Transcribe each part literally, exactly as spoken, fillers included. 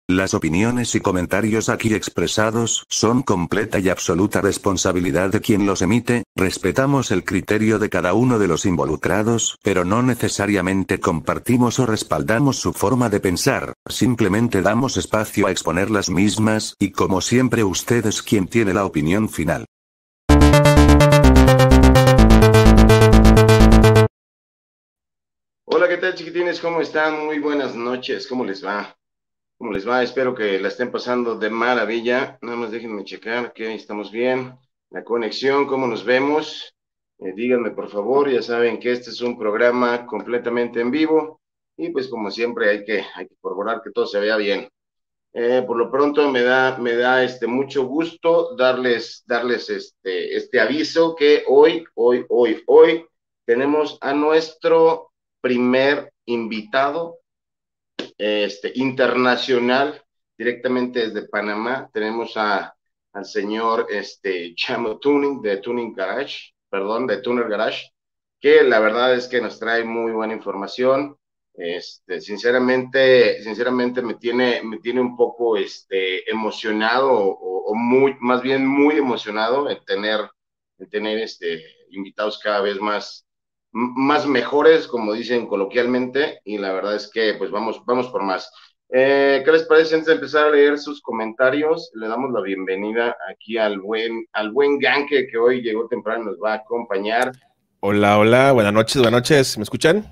Las opiniones y comentarios aquí expresados son completa y absoluta responsabilidad de quien los emite. Respetamos el criterio de cada uno de los involucrados, pero no necesariamente compartimos o respaldamos su forma de pensar, simplemente damos espacio a exponer las mismas, y como siempre usted es quien tiene la opinión final. Hola, ¿qué tal, chiquitines? ¿Cómo están? Muy buenas noches, ¿cómo les va? ¿Cómo les va? Espero que la estén pasando de maravilla. Nada más déjenme checar que estamos bien. La conexión, ¿cómo nos vemos? Eh, díganme, por favor. Ya saben que este es un programa completamente en vivo y pues como siempre hay que, hay que corroborar que todo se vea bien. Eh, por lo pronto me da, me da este, mucho gusto darles, darles este, este aviso que hoy, hoy, hoy, hoy tenemos a nuestro primer invitado este, internacional, directamente desde Panamá. Tenemos a, al señor este, Chamo Tuning de Tuning Garage, perdón, de Tuner Garage, que la verdad es que nos trae muy buena información. Este, sinceramente, sinceramente me tiene, me tiene un poco este, emocionado o, o muy, más bien muy emocionado en tener, en tener este, invitados cada vez más, más mejores, como dicen coloquialmente, y la verdad es que pues vamos, vamos por más. Eh, ¿Qué les parece antes de empezar a leer sus comentarios? Le damos la bienvenida aquí al buen, al buen Ganke que hoy llegó temprano y nos va a acompañar. Hola, hola, buenas noches, buenas noches, ¿me escuchan?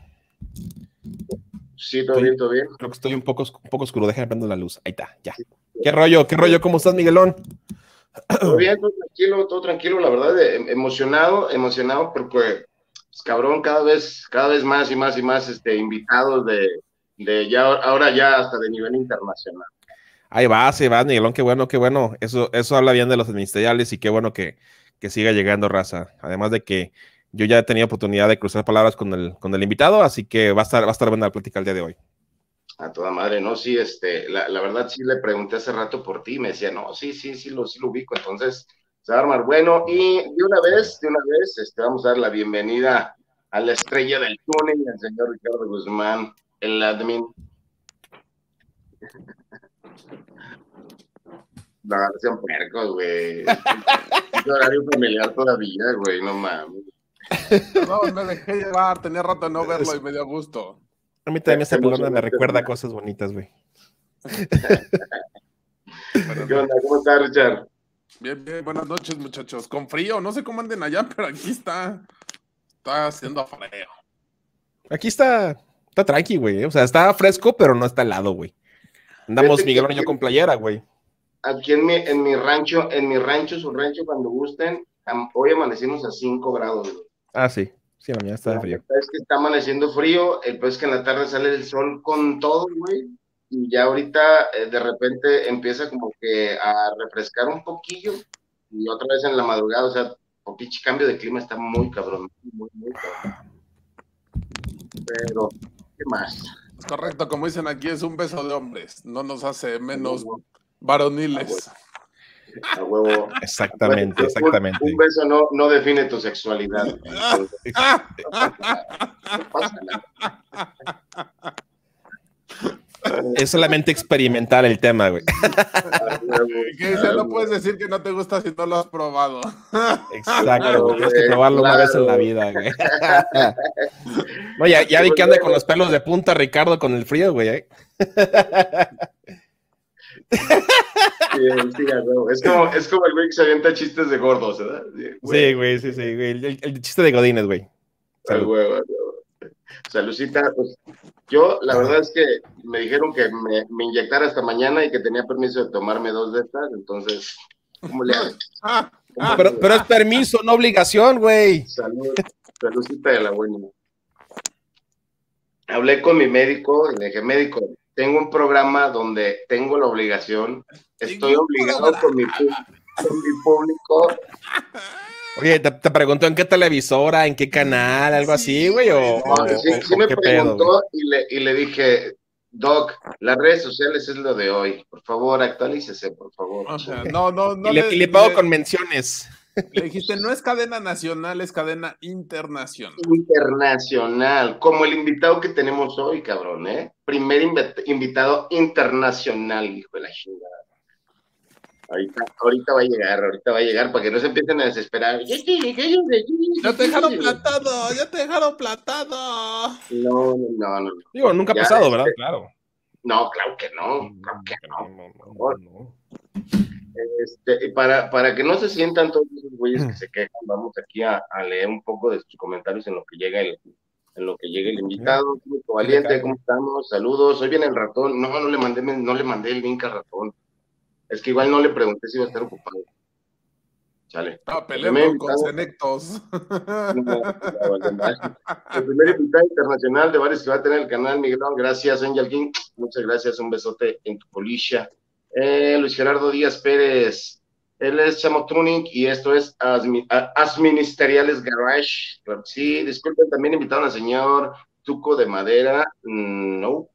Sí, todo Estoy, bien, todo bien. creo que estoy un poco, un poco oscuro, déjame prender la luz, ahí está, ya. ¿Qué rollo, qué rollo, cómo estás, Miguelón? Todo bien, todo tranquilo, todo tranquilo, la verdad, eh, emocionado, emocionado porque, pues, cabrón, cada vez, cada vez más y más y más este, invitados de, de ya, ahora ya hasta de nivel internacional. Ahí vas, ahí vas, Miguelón, qué bueno, qué bueno, eso, eso habla bien de los ministeriales y qué bueno que, que siga llegando raza, además de que yo ya he tenido oportunidad de cruzar palabras con el, con el invitado, así que va a estar, va a estar buena la plática el día de hoy. A toda madre, no, sí, este, la, la verdad sí le pregunté hace rato por ti, me decía, no, sí, sí, sí lo, sí lo ubico, entonces se va a armar bueno, y de una vez, de una vez, este, vamos a dar la bienvenida a la estrella del túnel, el señor Ricardo Guzmán, el admin. La versión puercos, güey, es horario familiar todavía, güey, no mames. No, me dejé llevar, tenía rato de no verlo y me dio gusto. A mí también ese programa me recuerda a cosas bonitas, güey. ¿Qué onda? ¿Cómo estás, Richard? Bien, bien, buenas noches, muchachos. Con frío, no sé cómo anden allá, pero aquí está, está haciendo frío. Aquí está, está tranqui, güey, o sea, está fresco, pero no está helado, güey. Andamos Miguelón y yo con playera, güey. Aquí en mi, en mi rancho, en mi rancho, su rancho, cuando gusten, hoy amanecimos a cinco grados, güey. Ah, sí, sí, la mañana está frío. Es que está amaneciendo frío, el pues que en la tarde sale el sol con todo, güey, y ya ahorita eh, de repente empieza como que a refrescar un poquillo, y otra vez en la madrugada, o sea, un pinche cambio de clima está muy cabrón, muy, muy cabrón. Pero, ¿qué más? Correcto, como dicen aquí, es un beso de hombres, no nos hace menos varoniles. A huevo. Exactamente, Un, exactamente. un beso no, no define tu sexualidad. Entonces, no pasa nada. Es solamente experimentar el tema, güey. Que ya no puedes decir que no te gusta si no lo has probado. Exacto, güey. Tienes que probarlo claro. Una vez en la vida, güey. No, ya, ya vi que anda con los pelos de punta Ricardo con el frío, güey. ¿eh? Sí, sí, no. es, como, es como el güey que se avienta chistes de gordos, ¿verdad? Sí, güey, sí, sí, güey. El, el chiste de Godínez, güey. Salud. Huevo, Saludcita, pues yo la verdad es que me dijeron que me, me inyectara hasta mañana y que tenía permiso de tomarme dos de estas, entonces, ¿cómo le hago? ¿Cómo pero, le pero es permiso, no obligación, güey. Salud, saludcita de la buena. Hablé con mi médico y le dije, médico, tengo un programa donde tengo la obligación, estoy obligado con mi, con mi público. Oye, ¿te, te preguntó en qué televisora, en qué canal, algo así, güey? O, no, sí, o, sí o me qué preguntó pedo, y, le, y le dije, Doc, las redes sociales es lo de hoy. Por favor, actualícese, por favor. O sea, no, no, no. Y le, le, y le pago le, con menciones. Le dijiste, no es cadena nacional, es cadena internacional. Internacional, como el invitado que tenemos hoy, cabrón, ¿eh? Primer inv invitado internacional, hijo de la chingada. Ahorita, ahorita va a llegar, ahorita va a llegar, para que no se empiecen a desesperar. Ya te dejaron platado, ya te dejaron platado. No, no, no, no. Digo, nunca ha ya, pasado, este, ¿verdad? Claro. No, claro que no, claro que no. No, Por no, favor. no, no. Este, para, para que no se sientan todos esos güeyes que se quejan, vamos aquí a, a leer un poco de sus comentarios en lo que llega el, en lo que llega el invitado. Químico Valiente, ¿cómo estamos? Saludos. Hoy viene el ratón. No, no le mandé, no le mandé el link al ratón. Es que igual no le pregunté si iba a estar ocupado. Chale. Estaba peleando con Senectos. No, no, el primer invitado internacional de varios que va a tener el canal, Miguelón. Gracias, Angel King. Muchas gracias. Un besote en tu polisha. Eh, Luis Gerardo Díaz Pérez. Él es Chamo Tuning y esto es Asmi Asministeriales Garage. Sí, disculpen, también invitaron al señor Tuco de Madera. No.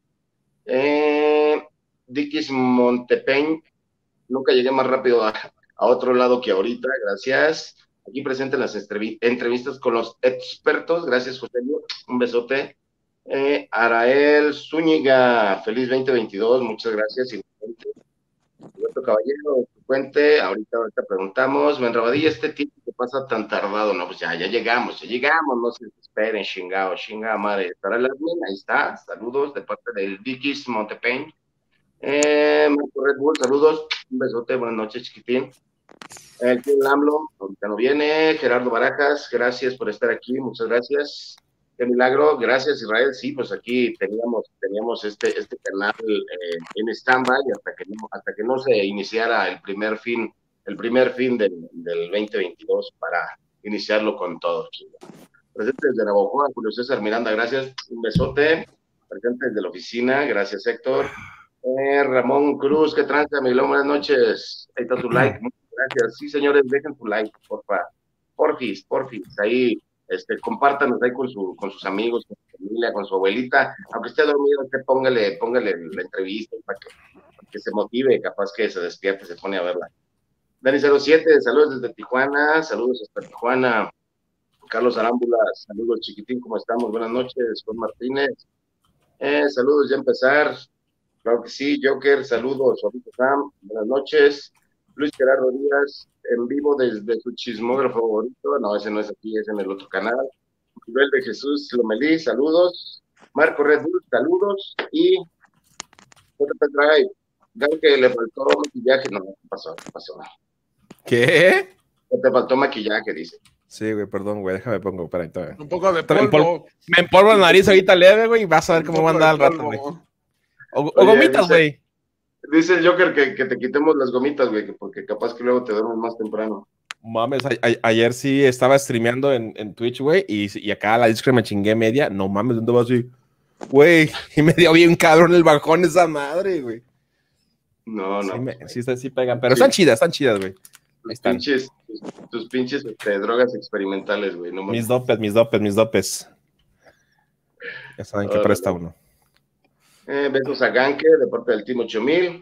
Eh, Dickies Montepeñ. Nunca llegué más rápido a, a otro lado que ahorita, gracias. Aquí presenten las entrevistas con los expertos, gracias, José Luis, un besote. Eh, Arael Zúñiga, feliz veinte veintidós, muchas gracias. Roberto Caballero, tu cuente, ahorita, ahorita preguntamos. Menrabadilla, este tiempo que pasa tan tardado, no, pues ya, ya llegamos, ya llegamos, no se desesperen, chingado, chingada madre. Estará el admin, ahí está, saludos de parte del Dickies Montepeñ. Eh, Marco Red Bull, saludos, un besote, buenas noches, chiquitín. El tío Lamlo, ahorita no viene. Gerardo Barajas, gracias por estar aquí, muchas gracias. Qué milagro, gracias Israel. Sí, pues aquí teníamos, teníamos este, este canal eh, en stand-by hasta que no, hasta que no se iniciara el primer fin, el primer fin del, del veinte veintidós para iniciarlo con todo. Presentes de Navajoa, Julio César Miranda, gracias, un besote. Presentes de la oficina, gracias Héctor. Eh, Ramón Cruz, ¿qué tranza, Miguel? Buenas noches. Ahí está tu like, muchas gracias. Sí, señores, dejen tu like, porfa. Porfis, porfis, ahí, este, compártanos ahí con, su, con sus amigos, con su familia, con su abuelita. Aunque esté dormido, usted póngale, póngale la entrevista para que, para que se motive, capaz que se despierte, se pone a verla. Dani cero siete, saludos desde Tijuana, saludos hasta Tijuana. Carlos Arámbulas, saludos chiquitín, ¿cómo estamos? Buenas noches, Juan Martínez. Eh, saludos, ya empezar. Claro que sí, Joker, saludos, Juanito Sam, buenas noches. Luis Gerardo Díaz, en vivo desde su chismógrafo favorito, no, ese no es aquí, es en el otro canal. Nivel de Jesús Lomelí, saludos. Marco Red Bull, saludos. Y J P Drive, vean que le faltó maquillaje, no, no pasó, no pasó nada. ¿Qué? Te faltó maquillaje, dice. Sí, güey, perdón, güey, déjame pongo, espera, espera. Un poco de polvo. Pol me empolvo la nariz ahorita leve, güey, y vas a ver cómo va a andar al rato, güey. O, o Oye, gomitas, güey. Dice, dice el Joker que, que te quitemos las gomitas, güey, porque capaz que luego te duermes más temprano. Mames, a, a, ayer sí estaba streameando en, en Twitch, güey, y, y acá a la disco me chingué media. No mames, ¿dónde vas así? Güey, y me dio bien cabrón el bajón esa madre, güey. No, no. Sí, me, sí, sí pegan, pero sí. están chidas, están chidas, güey. Tus pinches, tus, tus pinches este, drogas experimentales, güey. No mis dopes, mis dopes, mis dopes. Ya saben que uh, presta uno. Eh, besos a Ganke, de parte del Team ocho mil.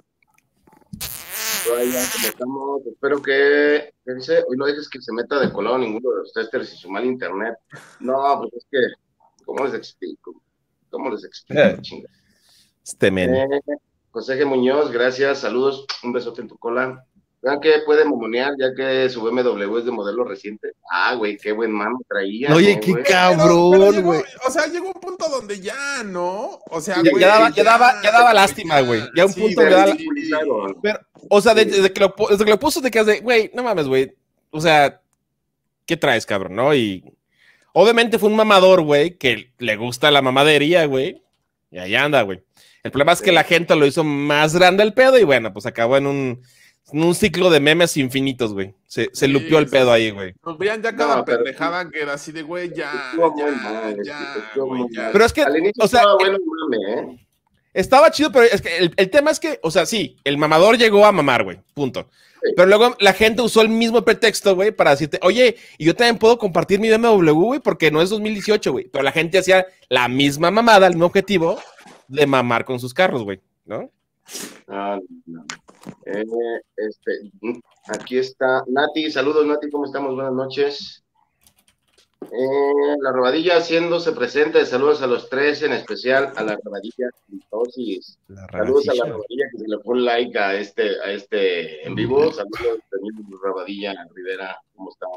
Estamos, espero que, ¿qué dice? Hoy no dejes que se meta de colado ninguno de los testers y su mal internet. No, pues es que, ¿cómo les explico? ¿Cómo les explico? Eh, chinga. Este men. Eh, José G. Muñoz, gracias, saludos, un besote en tu cola. Vean que puede momonear, ya que su B M W es de modelo reciente. Ah, güey, qué buen mamo traía. Oye, ¿no, qué güey? cabrón, güey. O sea, llegó un punto donde ya, ¿no? O sea, ya, güey, ya, daba, ya, ya, daba, ya daba lástima, güey. Ya un sí, punto donde daba. Sí, pero, o sea, desde, desde, que lo, desde que lo puso, te quedas de, güey, no mames, güey. O sea, ¿qué traes, cabrón, no? Y obviamente fue un mamador, güey, que le gusta la mamadería, güey. Y ahí anda, güey. El problema es que la gente lo hizo más grande el pedo y bueno, pues acabó en un. En un ciclo de memes infinitos, güey. Se, se sí, lupió el pedo ahí, güey. Nos veían ya cada no, pendejada pero, que era así de, güey, ya, ya, mal, ya, güey, ya. Pero es que, o sea, bueno, mame, ¿eh? Estaba chido, pero es que el, el tema es que, o sea, sí, el mamador llegó a mamar, güey, punto. Sí. Pero luego la gente usó el mismo pretexto, güey, para decirte, oye, y yo también puedo compartir mi B M W, güey, porque no es dos mil dieciocho, güey. Pero la gente hacía la misma mamada, el mismo objetivo de mamar con sus carros, güey, ¿no? Ah, no. Eh, este, aquí está Nati, saludos Nati, ¿cómo estamos? Buenas noches. Eh, la Rabadilla haciéndose presente, saludos a los tres, en especial a la Rabadilla Critosis. La Saludos a la rabadilla. Rabadilla que se le pone like a este, a este en vivo. Saludos también Rabadilla Rivera, ¿cómo está?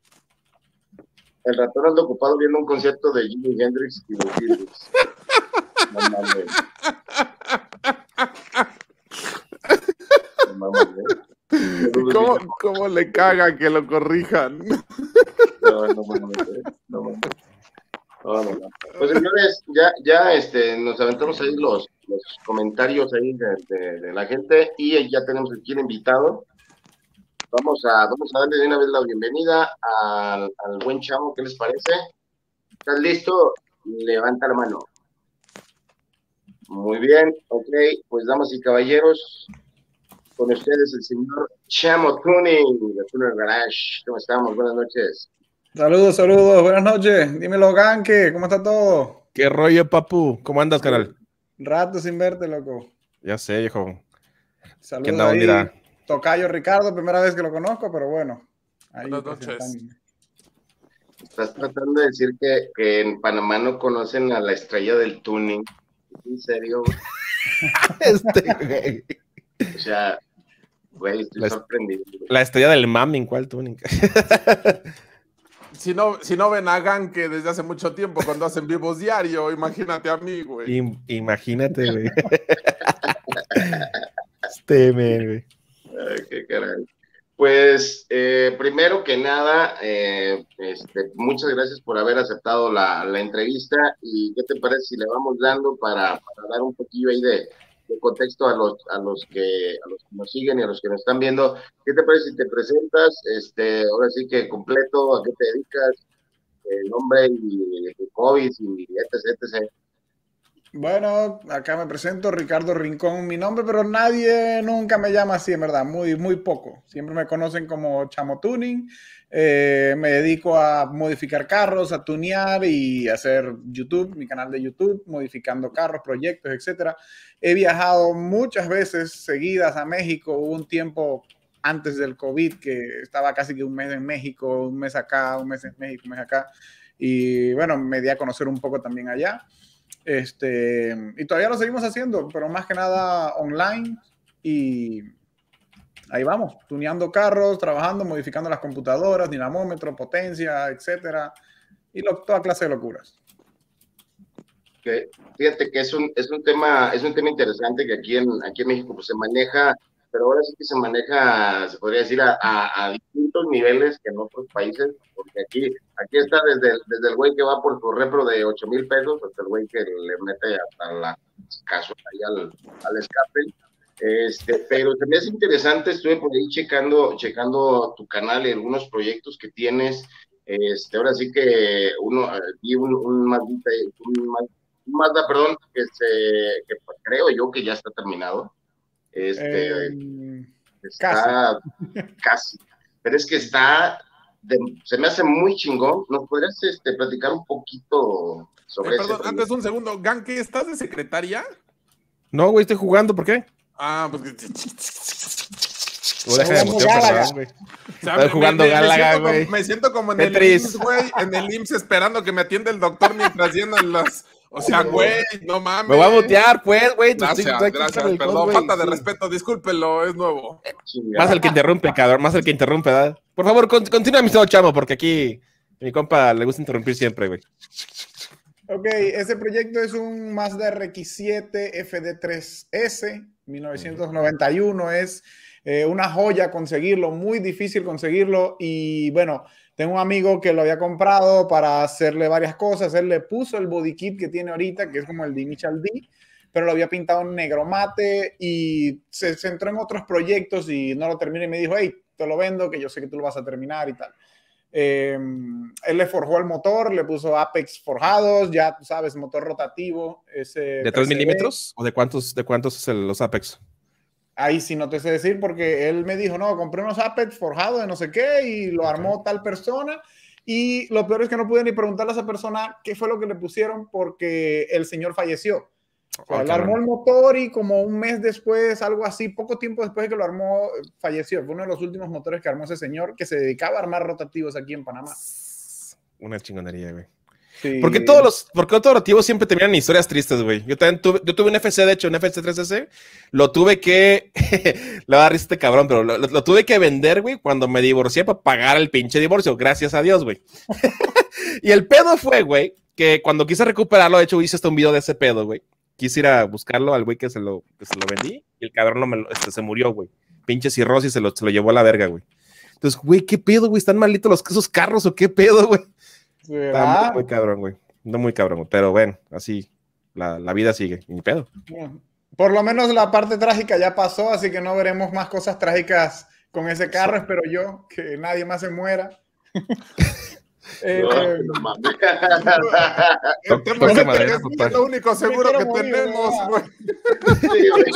El ratón anda ocupado viendo un concierto de Jimi Hendrix y los Beatles. No mames. No mames, ¿eh? ¿Cómo, ¿Cómo le caga que lo corrijan? No, no mames, ¿eh? No mames. No, no, no. Pues señores, ya, ya este, nos aventamos ahí los, los comentarios ahí de, de, de la gente y ya tenemos aquí el invitado. Vamos a, vamos a darle de una vez la bienvenida al, al buen chavo, ¿qué les parece? ¿Estás listo? Levanta la mano. Muy bien, ok, pues damas y caballeros, con ustedes el señor Chamo Tuning de Tuner Garage. ¿Cómo estamos? Buenas noches. Saludos, saludos, buenas noches. Dímelo, Ganke, ¿cómo está todo? ¿Qué rollo, papu? ¿Cómo andas, canal? Rato sin verte, loco. Ya sé, viejo. Saludos onda, ahí. mira? Tocayo Ricardo, primera vez que lo conozco, pero bueno. Ahí Buenas noches. presentándome. Estás tratando de decir que, que en Panamá no conocen a la estrella del tuning. ¿En serio? Este, güey. O sea, güey, estoy La- sorprendido. La estrella del mami, ¿cuál tuning? Si no, si no ven a Ganke desde hace mucho tiempo cuando hacen vivos diario, imagínate a mí, güey. Im- imagínate, güey. Este, man, güey. Ay, qué caray. Pues, eh, primero que nada, eh, este, muchas gracias por haber aceptado la, la entrevista. ¿Y qué te parece si le vamos dando para, para dar un poquillo ahí de, de contexto a los, a los que, a los que nos siguen y a los que nos están viendo? ¿Qué te parece si te presentas? Este, ahora sí que completo, ¿a qué te dedicas? El nombre y tu hobby y etc, etcétera. Bueno, acá me presento, Ricardo Rincón, mi nombre, pero nadie nunca me llama así, en verdad, muy, muy poco. Siempre me conocen como Chamo Tuning. Eh, me dedico a modificar carros, a tunear y hacer YouTube, mi canal de YouTube, modificando carros, proyectos, etcétera. He viajado muchas veces seguidas a México. Hubo un tiempo antes del COVID que estaba casi que un mes en México, un mes acá, un mes en México, un mes acá. Y bueno, me di a conocer un poco también allá. Este, y todavía lo seguimos haciendo, pero más que nada online y ahí vamos, tuneando carros, trabajando, modificando las computadoras, dinamómetro, potencia, etcétera, y lo, toda clase de locuras. Que, fíjate que es un, es un tema, es un tema interesante que aquí en, aquí en México pues, se maneja, pero ahora sí que se maneja, se podría decir, a, a, a distintos niveles que en otros países, porque aquí, aquí está desde, el- desde el güey que va por su repro de ocho mil pesos hasta el güey que le mete hasta la caso ahí al, al escape. Este, pero se me hace interesante, estuve por ahí checando, checando tu canal y algunos proyectos que tienes. Este, ahora sí que uno, eh, vi un, un Mazda, un Mazda, un Mazda, perdón, que se, que pues, creo yo que ya está terminado. Este, Eh, está casi. Pero es que está, de- se me hace muy chingón. ¿Nos podrías este, platicar un poquito sobre Eh, eso? perdón, antes un segundo. Ganke, ¿estás de secretaria? No, güey, estoy jugando, ¿por qué? Ah, pues... Tú deja de Jugando muteo, Gálaga. perdón, güey. O sea, Estoy me- jugando me, me Gálaga, siento como- güey. me siento como en el Tetris. I M S S, güey, en el I M S S esperando que me atienda el doctor mientras llenan las... O sea, güey, no mames. Me voy a mutear, pues, güey. Tú Gracias, estoy- estoy aquí gracias, con el perdón, con, güey, falta de sí. respeto, discúlpelo, es nuevo. Chingada. Más el que interrumpe, cabrón, más el que interrumpe, ¿verdad? Por favor, con- continúa, mi señor Chamo, porque aquí mi compa le gusta interrumpir siempre, güey. Ok, ese proyecto es un Mazda R X siete F D tres S, mil novecientos noventa y uno, es eh, una joya conseguirlo, muy difícil conseguirlo y bueno, tengo un amigo que lo había comprado para hacerle varias cosas, él le puso el body kit que tiene ahorita, que es como el de Initial D, pero lo había pintado en negro mate y se centró en otros proyectos y no lo terminó y me dijo, hey, te lo vendo, que yo sé que tú lo vas a terminar y tal. Eh, él le forjó el motor, le puso Apex forjados, ya tú sabes, motor rotativo. Ese ¿De tres milímetros? ¿O de cuántos, de cuántos es el- los Apex? Ahí sí no te sé decir porque él me dijo, no, compré unos Apex forjados de no sé qué y lo armó tal persona. Y lo peor es que no pude ni preguntarle a esa persona qué fue lo que le pusieron porque el señor falleció. O sea, Oh, él armó cabrón. el motor y como un mes después, algo así, poco tiempo después de que lo armó, falleció. Fue uno de los últimos motores que armó ese señor que se dedicaba a armar rotativos aquí en Panamá. Una chingonería, güey. Sí. ¿Por qué todos los, por qué todos los rotativos siempre terminan en historias tristes, güey? Yo también tuve, yo tuve un F C, de hecho, un F C tres S, lo tuve que, le va a dar risa este cabrón, pero lo, lo, lo tuve que vender, güey, cuando me divorcié para pagar el pinche divorcio, gracias a Dios, güey. Y el pedo fue, güey, que cuando quise recuperarlo, de hecho, hice hasta un video de ese pedo, güey. Quise ir a buscarlo al güey que se lo, que se lo vendí, y el cabrón no me lo, este, se murió, güey. Pinche cirrosis se lo, se lo llevó a la verga, güey. Entonces, güey, ¿qué pedo, güey? ¿Están malitos los, esos carros o qué pedo, güey? Está muy, muy cabrón, güey. No muy cabrón, güey. Pero bueno, así la, la vida sigue. Ni pedo. Por lo menos la parte trágica ya pasó, así que no veremos más cosas trágicas con ese carro. Sí. Espero yo que nadie más se muera. eh, no, eh, no mames. El tema es que es lo único seguro que morir, tenemos, güey. Sí, güey.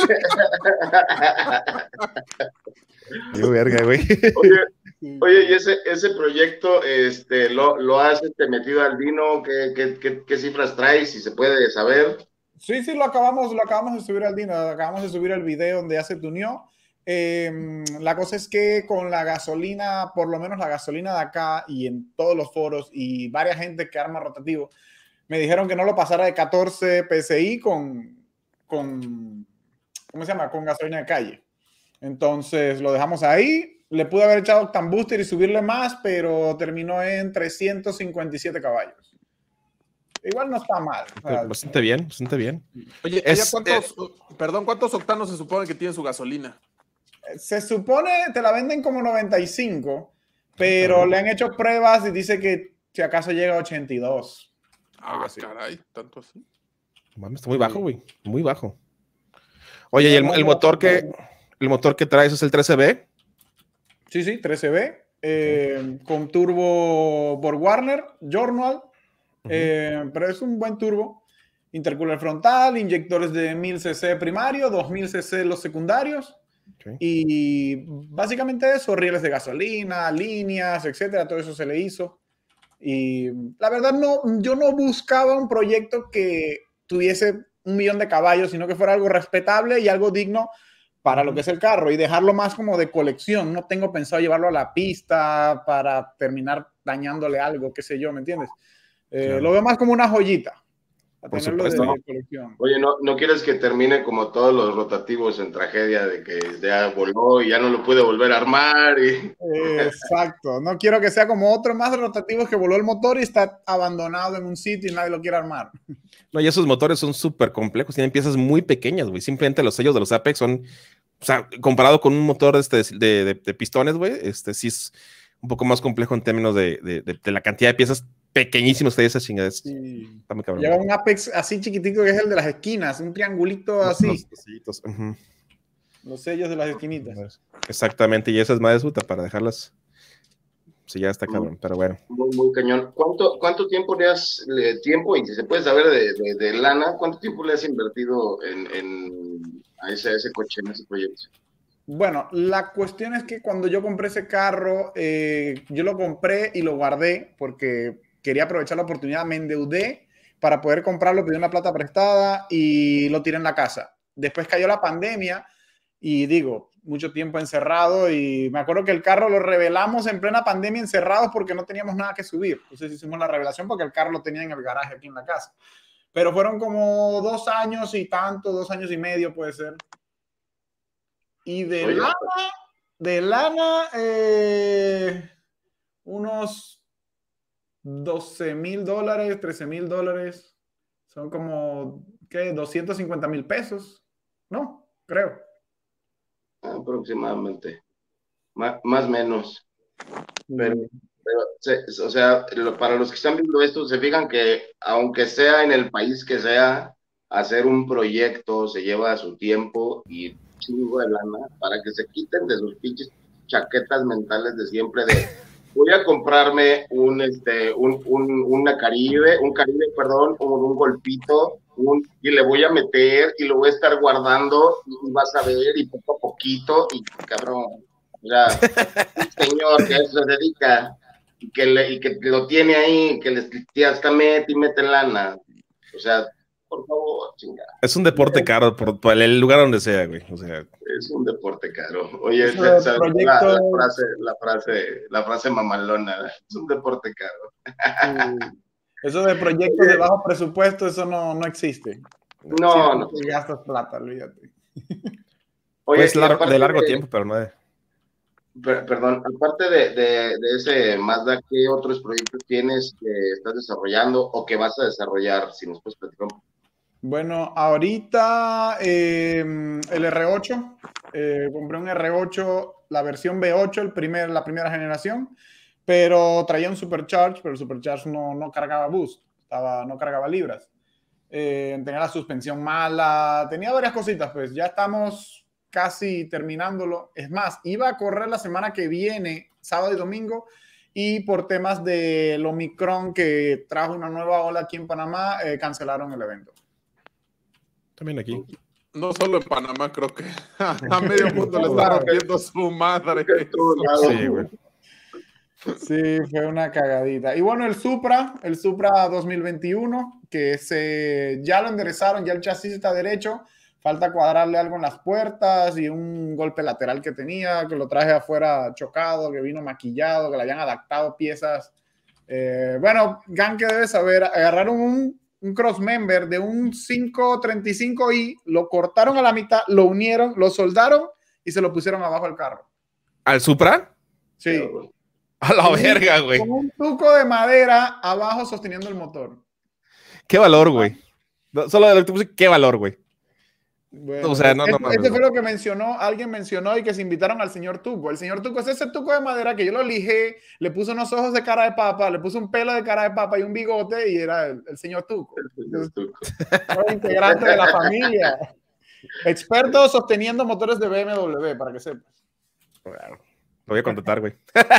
Digo, verga, güey. Oye, Oye, y ese, ese proyecto, este, lo, lo has este, metido al Dino, ¿qué, qué, qué, qué cifras traes, si se puede saber? Sí, sí, lo acabamos, lo acabamos de subir al Dino, acabamos de subir el video donde ya se tuneó. Eh, la cosa es que con la gasolina, por lo menos la gasolina de acá y en todos los foros y varias gente que arma rotativo, me dijeron que no lo pasara de catorce P S I con, con, ¿cómo se llama? Con gasolina de calle. Entonces lo dejamos ahí. Le pude haber echado Octane Booster y subirle más, pero terminó en trescientos cincuenta y siete caballos. Igual no está mal. O sea, bastante bien, bastante bien. Oye, es, ¿cuántos, eh, perdón, ¿cuántos octanos se supone que tiene su gasolina? Se supone, te la venden como noventa y cinco, pero le han hecho pruebas y dice que si acaso llega a ochenta y dos. Ah, caray, ¿tanto así? Mami, está muy bajo, güey, muy bajo. Oye, ¿y el, el motor que el motor que traes es el trece B? Sí, sí, trece B, eh, con turbo BorgWarner, Journal, uh-huh. eh, pero es un buen turbo. Intercooler frontal, inyectores de mil cc primario, dos mil cc los secundarios, okay. Y básicamente eso, rieles de gasolina, líneas, etcétera, todo eso se le hizo. Y la verdad, no, yo no buscaba un proyecto que tuviese un millón de caballos, sino que fuera algo respetable y algo digno para lo que es el carro y dejarlo más como de colección. No tengo pensado llevarlo a la pista para terminar dañándole algo, qué sé yo, ¿me entiendes? Eh, claro. Lo veo más como una joyita. A Por tenerlo supuesto. de, de colección. Oye, ¿no, ¿no quieres que termine como todos los rotativos en tragedia de que ya voló y ya no lo puede volver a armar? Y... Exacto. No quiero que sea como otro más de rotativos que voló el motor y está abandonado en un sitio y nadie lo quiere armar. No, y esos motores son súper complejos, tienen piezas muy pequeñas, güey. Simplemente los sellos de los Apex son, o sea, comparado con un motor este, de, de, de pistones, güey, este sí es un poco más complejo en términos de, de, de, de la cantidad de piezas pequeñísimas que hay esas chingadas. Sí. Está muy cabrón. Lleva un Apex así chiquitico que es el de las esquinas, un triangulito así. Los, uh-huh. Los sellos de las esquinitas. Exactamente, y esa es más de suta para dejarlas. Sí, ya está cabrón, pero bueno. Muy, muy cañón. ¿Cuánto, cuánto tiempo le has, le, tiempo, y si se puede saber de, de, de lana, cuánto tiempo le has invertido en, en, a, ese, a ese coche, en ese proyecto? Bueno, la cuestión es que cuando yo compré ese carro, eh, yo lo compré y lo guardé porque quería aprovechar la oportunidad, me endeudé para poder comprarlo, pedí una plata prestada y lo tiré en la casa. Después cayó la pandemia y digo, mucho tiempo encerrado y me acuerdo que el carro lo revelamos en plena pandemia encerrados porque no teníamos nada que subir. Entonces hicimos la revelación porque el carro lo tenía en el garaje aquí en la casa. Pero fueron como dos años y tanto, dos años y medio puede ser. Y de Oye. lana, de lana, eh, unos doce mil dólares, trece mil dólares. Son como, ¿qué? doscientos cincuenta mil pesos. No, creo. Aproximadamente. Más, más menos. Pero, pero se, o sea, para los que están viendo esto, se fijan que aunque sea en el país que sea, hacer un proyecto se lleva su tiempo y chingo de lana para que se quiten de sus pinches chaquetas mentales de siempre de voy a comprarme un este un, un una Caribe, un Caribe, perdón, un, un golpito, un, y le voy a meter y lo voy a estar guardando y vas a ver y poco a poquito y cabrón, o sea, un señor que a eso se dedica y que, le, y que lo tiene ahí, que le hasta mete y mete lana, o sea, por favor, chingada. Es un deporte caro por, por el lugar donde sea, güey. O sea, es un deporte caro. Oye, Eso de ¿sabes? proyecto- la, la frase, la frase, la frase mamalona, es un deporte caro. Sí. Eso de proyectos de bajo presupuesto, eso no, no existe. No, Siempre no. te gastas plata, olvídate. Oye, pues y lar- aparte de largo de- tiempo, pero no de... per- perdón, aparte de, de, de ese Mazda, ¿qué otros proyectos tienes que estás desarrollando o que vas a desarrollar? Si nos puedes platicar un poco. Bueno, ahorita eh, el R ocho, eh, compré un R ocho, la versión V ocho, el primer, la primera generación, pero traía un Supercharge, pero el Supercharge no, no cargaba boost, estaba, no cargaba libras. Eh, tenía la suspensión mala, tenía varias cositas, pues ya estamos casi terminándolo. Es más, iba a correr la semana que viene, sábado y domingo, y por temas del Omicron que trajo una nueva ola aquí en Panamá, eh, cancelaron el evento. También aquí. No solo en Panamá, creo que a medio mundo le está rompiendo su madre. Sí, güey. Sí, fue una cagadita. Y bueno, el Supra, el Supra dos mil veintiuno, que se, ya lo enderezaron, ya el chasis está derecho, falta cuadrarle algo en las puertas y un golpe lateral que tenía, que lo traje afuera chocado, que vino maquillado, que le habían adaptado piezas. Eh, bueno, Gan, que debe saber, agarraron un, un crossmember de un quinientos treinta y cinco i, lo cortaron a la mitad, lo unieron, lo soldaron y se lo pusieron abajo del carro. ¿Al Supra? Sí. A la verga, güey. Con un tuco de madera abajo sosteniendo el motor. Qué valor, güey. No, solo de lo que te puse, qué valor, güey. Bueno, O sea, no, no este, mames, este fue no. lo que mencionó, alguien mencionó y que se invitaron al señor Tuco. El señor Tuco es ese tuco de madera que yo lo lijé, le puse unos ojos de cara de papa, le puse un pelo de cara de papa y un bigote y era el, el señor Tuco. Fue integrante de la familia. Experto sosteniendo motores de B M W, para que sepas. Bueno, lo voy a contratar, güey.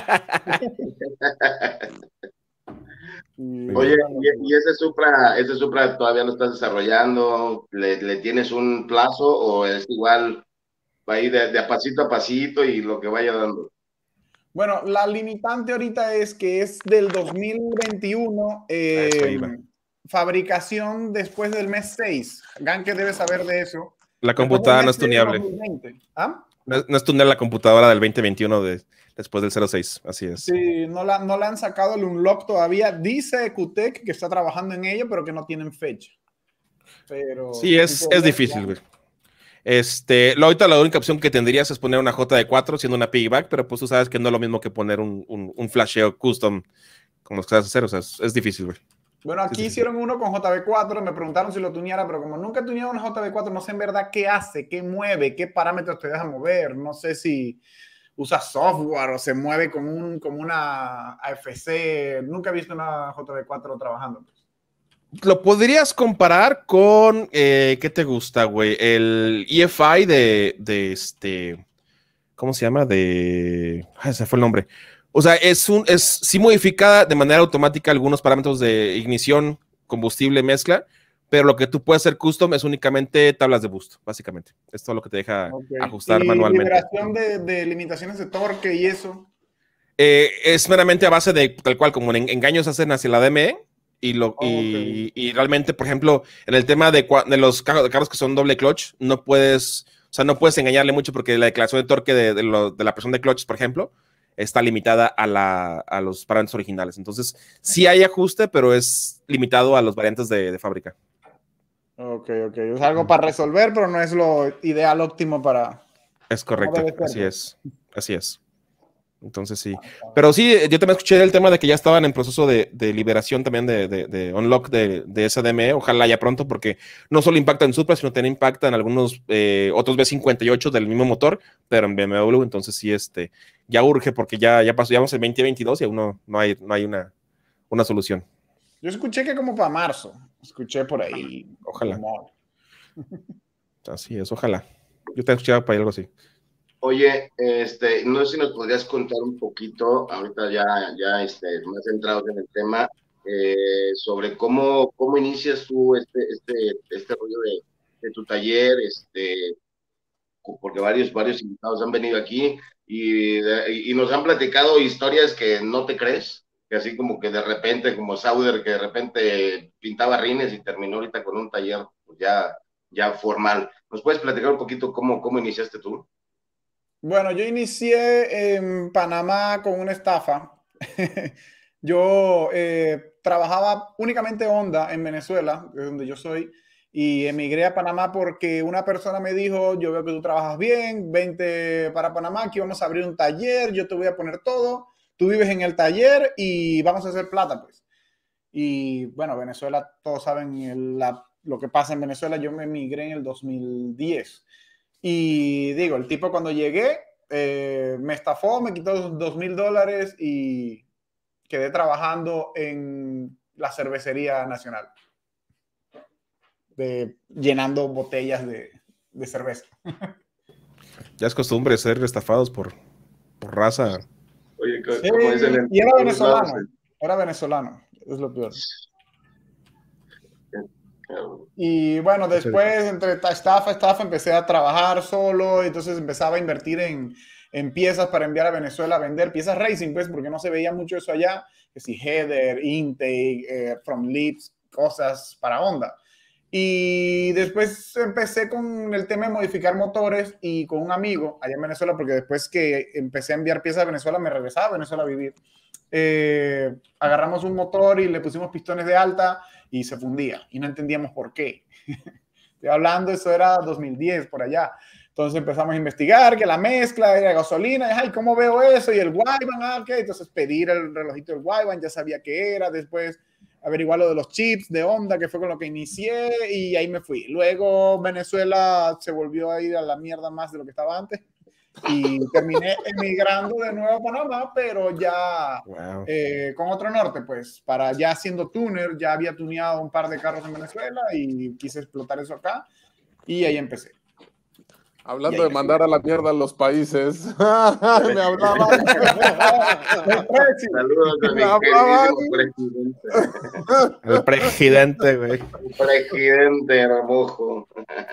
Y- Oye, y, y ese Supra, ese Supra todavía lo estás desarrollando, ¿le, le tienes un plazo o es igual, va a ir de, de a pasito a pasito y lo que vaya dando? Bueno, la limitante ahorita es que es del dos mil veintiuno, eh, Eso iba. fabricación después del mes seis. Gan, que debe saber de eso. La computadora no es Después del mes tuneable. seis del dos mil veinte. ¿Ah? No es, no es tunear la computadora del veinte veintiuno de, después del cero seis. Así es. Sí, no la, no le han sacado el unlock todavía. Dice Qtech que está trabajando en ello, pero que no tienen fecha. Pero Sí, es, es difícil, güey. Este, lo, ahorita la única opción que tendrías es poner una J D cuatro siendo una piggyback, pero pues tú sabes que no es lo mismo que poner un, un, un flasheo custom como los que sabes hacer, o sea, es, es difícil, güey. Bueno, aquí Sí, sí, sí. hicieron uno con J B cuatro, me preguntaron si lo tuneara, pero como nunca he tuneado una J B cuatro, no sé en verdad qué hace, qué mueve, qué parámetros te deja mover, no sé si usa software o se mueve con, un, como una A F C, nunca he visto una J B cuatro trabajando. Lo podrías comparar con, eh, ¿qué te gusta, güey? El E F I de, de este, ¿cómo se llama? De, ay, se fue el nombre. O sea, es un, es sí modifica de manera automática algunos parámetros de ignición, combustible, mezcla, pero lo que tú puedes hacer custom es únicamente tablas de boost, básicamente. Es todo lo que te deja Okay. ajustar ¿Y manualmente. liberación de, de limitaciones de torque y eso? Eh, es meramente a base de tal cual, como en, engaños hacen hacia la D M E. Y, lo, Oh, y, okay. y realmente, por ejemplo, en el tema de, de los carros, de carros que son doble clutch, no puedes, o sea, no puedes engañarle mucho porque la declaración de torque de, de, lo, de la presión de clutches, por ejemplo, está limitada a, la, a los parámetros originales. Entonces, sí hay ajuste, pero es limitado a los variantes de, de fábrica. Ok, ok. Es algo para resolver, pero no es lo ideal óptimo para... Es correcto, debe ser, así ¿no? es, así es. Entonces sí, pero sí, yo también escuché el tema de que ya estaban en proceso de, de liberación también de, de, de unlock de, de esa D M E, ojalá ya pronto, porque no solo impacta en Supra, sino también impacta en algunos eh, otros B cincuenta y ocho del mismo motor, pero en B M W, entonces sí, este, ya urge porque ya, ya pasó, ya vamos el veinte veintidós y aún no, no hay, no hay una, una solución. Yo escuché que como para marzo, escuché por ahí. Ojalá. Rumor. Así es, ojalá. Yo te he escuchado para algo así. Oye, este, no sé si nos podrías contar un poquito, ahorita ya, ya este, más centrados en el tema, eh, sobre cómo, cómo inicias tú este, este, este rollo de, de tu taller, este, porque varios, varios invitados han venido aquí y, y nos han platicado historias que no te crees, que así como que de repente, como Sauder, que de repente pintaba rines y terminó ahorita con un taller pues ya, ya formal. ¿Nos puedes platicar un poquito cómo, cómo iniciaste tú? Bueno, yo inicié en Panamá con una estafa. Yo eh, trabajaba únicamente Honda en Venezuela, de donde yo soy, y emigré a Panamá porque una persona me dijo, yo veo que tú trabajas bien, vente para Panamá, aquí vamos a abrir un taller, yo te voy a poner todo, tú vives en el taller y vamos a hacer plata, pues. Y bueno, Venezuela, todos saben el, la, lo que pasa en Venezuela, yo me emigré en el dos mil diez. Y digo, el tipo cuando llegué eh, me estafó, me quitó dos mil dólares y quedé trabajando en la cervecería nacional, de, llenando botellas de, de cerveza. Ya es costumbre ser estafados por, por raza. Oye, Sí, ¿cómo dicen en y era venezolano, lados? era venezolano, es lo peor. Y bueno, después entre estafa, estafa, empecé a trabajar solo, entonces empezaba a invertir en, en piezas para enviar a Venezuela a vender, piezas racing, pues, porque no se veía mucho eso allá, que si header, intake, eh, from lips, cosas para Honda. Y después empecé con el tema de modificar motores y con un amigo allá en Venezuela, porque después que empecé a enviar piezas a Venezuela, me regresaba a Venezuela a vivir. Eh, agarramos un motor y le pusimos pistones de alta y se fundía y no entendíamos por qué. Estoy hablando, eso era dos mil diez por allá. Entonces empezamos a investigar que la mezcla era gasolina, y, ay, ¿cómo veo eso? Y el Wyvan, ah, ok, entonces pedir el relojito del Wyvan, ya sabía qué era, después averiguar lo de los chips de Honda, que fue con lo que inicié, y ahí me fui. Luego Venezuela se volvió a ir a la mierda más de lo que estaba antes, y terminé emigrando de nuevo a Panamá, pero ya wow. eh, con otro norte, pues, para ya siendo tuner, ya había tuneado un par de carros en Venezuela y quise explotar eso acá, y ahí empecé. Hablando de mandar a la mierda a los países. Me hablaban. Saludos a mi queridísimo presidente. El presidente, güey. El presidente Ramojo.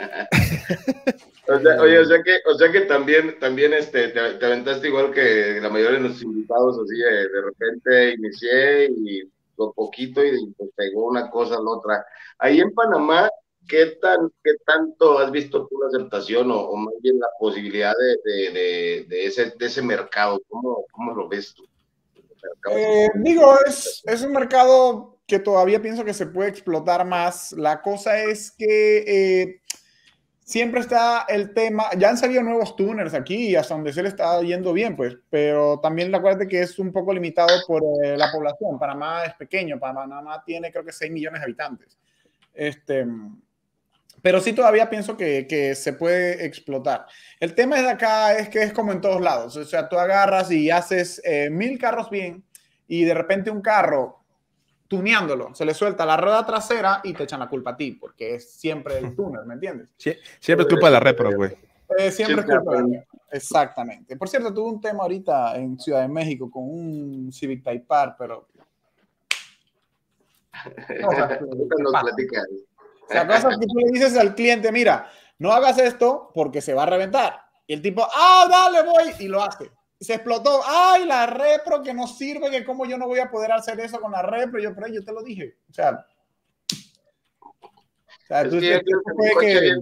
O sea, oye, o sea que, o sea que también, también este, te, te aventaste igual que la mayoría de los invitados, así de, de repente inicié y lo poquito y pues pegó una cosa a la otra. Ahí en Panamá, ¿Qué, tan, ¿Qué tanto has visto tú la aceptación o, o más bien la posibilidad de, de, de, de, ese, de ese mercado? ¿Cómo, cómo lo ves tú? Eh, digo, es, es un mercado que todavía pienso que se puede explotar más. La cosa es que eh, siempre está el tema, ya han salido nuevos tuners aquí y hasta donde se le está yendo bien, pues, pero también acuérdate que es un poco limitado por eh, la población. Panamá es pequeño, Panamá tiene creo que seis millones de habitantes. Este... Pero sí todavía pienso que, que se puede explotar. El tema de acá es que es como en todos lados. O sea, tú agarras y haces eh, mil carros bien y de repente un carro, tuneándolo, se le suelta la rueda trasera y te echan la culpa a ti, porque es siempre el tuner, ¿me entiendes? Sí, siempre es culpa de la repro, güey. Eh, siempre es culpa de la repro. Exactamente. Por cierto, tuve un tema ahorita en Ciudad de México con un Civic Type R, pero... No, o sea, nos platicas. O sea, cosas que tú le dices al cliente, mira, no hagas esto porque se va a reventar. Y el tipo, ah, dale, voy, y lo hace. Y se explotó, ay, la repro que no sirve, que cómo yo no voy a poder hacer eso con la repro. Yo, pero yo te lo dije. O sea, o sea, tú, que tú, tú puede que...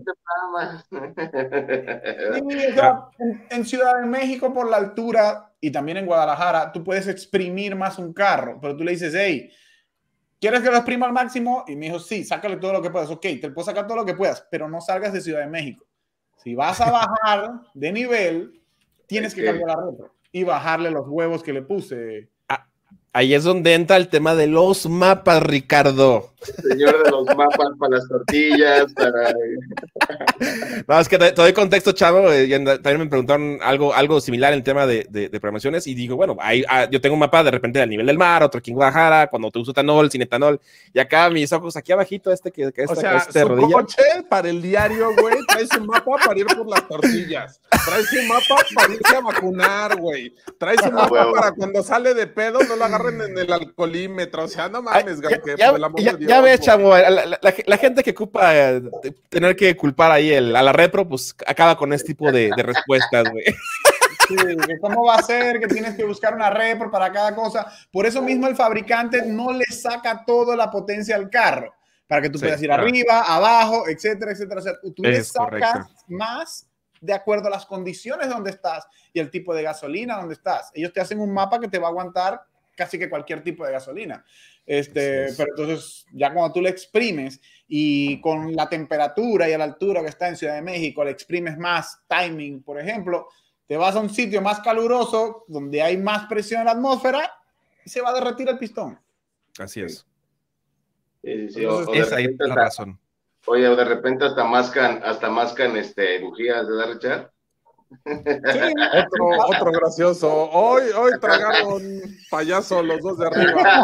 Sí, o sea, en, en Ciudad de México, por la altura, y también en Guadalajara, tú puedes exprimir más un carro, pero tú le dices, hey, ¿quieres que lo exprima al máximo? Y me dijo, sí, sácale todo lo que puedas. Ok, te puedo sacar todo lo que puedas, pero no salgas de Ciudad de México. Si vas a bajar de nivel, tienes que cambiar la repro y bajarle los huevos que le puse. Ahí es donde entra el tema de los mapas, Ricardo. Señor de los mapas para las tortillas, para... No, es que te, te doy contexto, chavo. Eh, también me preguntaron algo, algo similar en el tema de, de, de programaciones y digo, bueno, ahí, ah, yo tengo un mapa de repente al nivel del mar, otro aquí en Guadalajara, cuando te uso etanol, sin etanol, y acá mis ojos aquí abajito, este que, que esta, o sea, este su rodilla. Coche para el diario, güey, traes un mapa para ir por las tortillas, traes un mapa para irse a vacunar, güey, traes un mapa ah, para cuando sale de pedo no lo agarren en el alcoholímetro, o sea, no mames, Ay, que ya, por el amor ya, de Dios, ya ves, chavo, la, la, la, la gente que ocupa eh, tener que culpar ahí el, a la repro, pues acaba con este tipo de, de respuestas, güey. Sí, que cómo va a ser, que tienes que buscar una repro para cada cosa. Por eso mismo el fabricante no le saca toda la potencia al carro, para que tú sí, puedas ir claro. arriba, abajo, etcétera, etcétera. O sea, tú es le sacas correcto. más de acuerdo a las condiciones donde estás y el tipo de gasolina donde estás. Ellos te hacen un mapa que te va a aguantar casi que cualquier tipo de gasolina. Este, sí, sí. Pero entonces, ya cuando tú le exprimes y con la temperatura y a la altura que está en Ciudad de México, le exprimes más timing, por ejemplo, te vas a un sitio más caluroso, donde hay más presión en la atmósfera y se va a derretir el pistón. Así es. Sí, sí, entonces, o, o esa es la hasta, razón. Oye, o de repente hasta mascan, hasta mascan este, bujías de dar Richard. Sí, otro, otro gracioso. Hoy, hoy tragaron payaso los dos de arriba.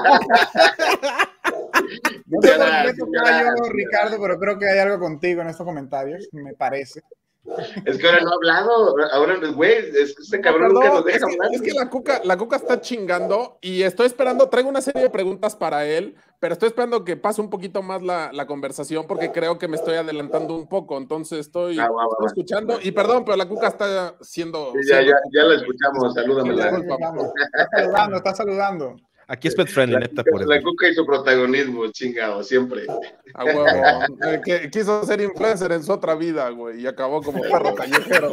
No sé por qué tocaba yo, Ricardo, pero creo que hay algo contigo en estos comentarios, me parece. Es que ahora no ha hablado, ahora, güey, es que este cabrón no, nunca nos deja es que, hablar. Es que la cuca, la cuca está chingando y estoy esperando, traigo una serie de preguntas para él, pero estoy esperando que pase un poquito más la, la conversación porque creo que me estoy adelantando un poco, entonces estoy, ah, wow, estoy escuchando wow. y perdón, pero la cuca está siendo... Sí, ya, siendo ya, ya la escuchamos, salúdamela. Está saludando, está saludando. Aquí es pet friendly, neta, por eso. La cuca y su protagonismo, chingado, siempre. A huevo. eh, que, quiso ser influencer en su otra vida, güey, y acabó como perro callejero.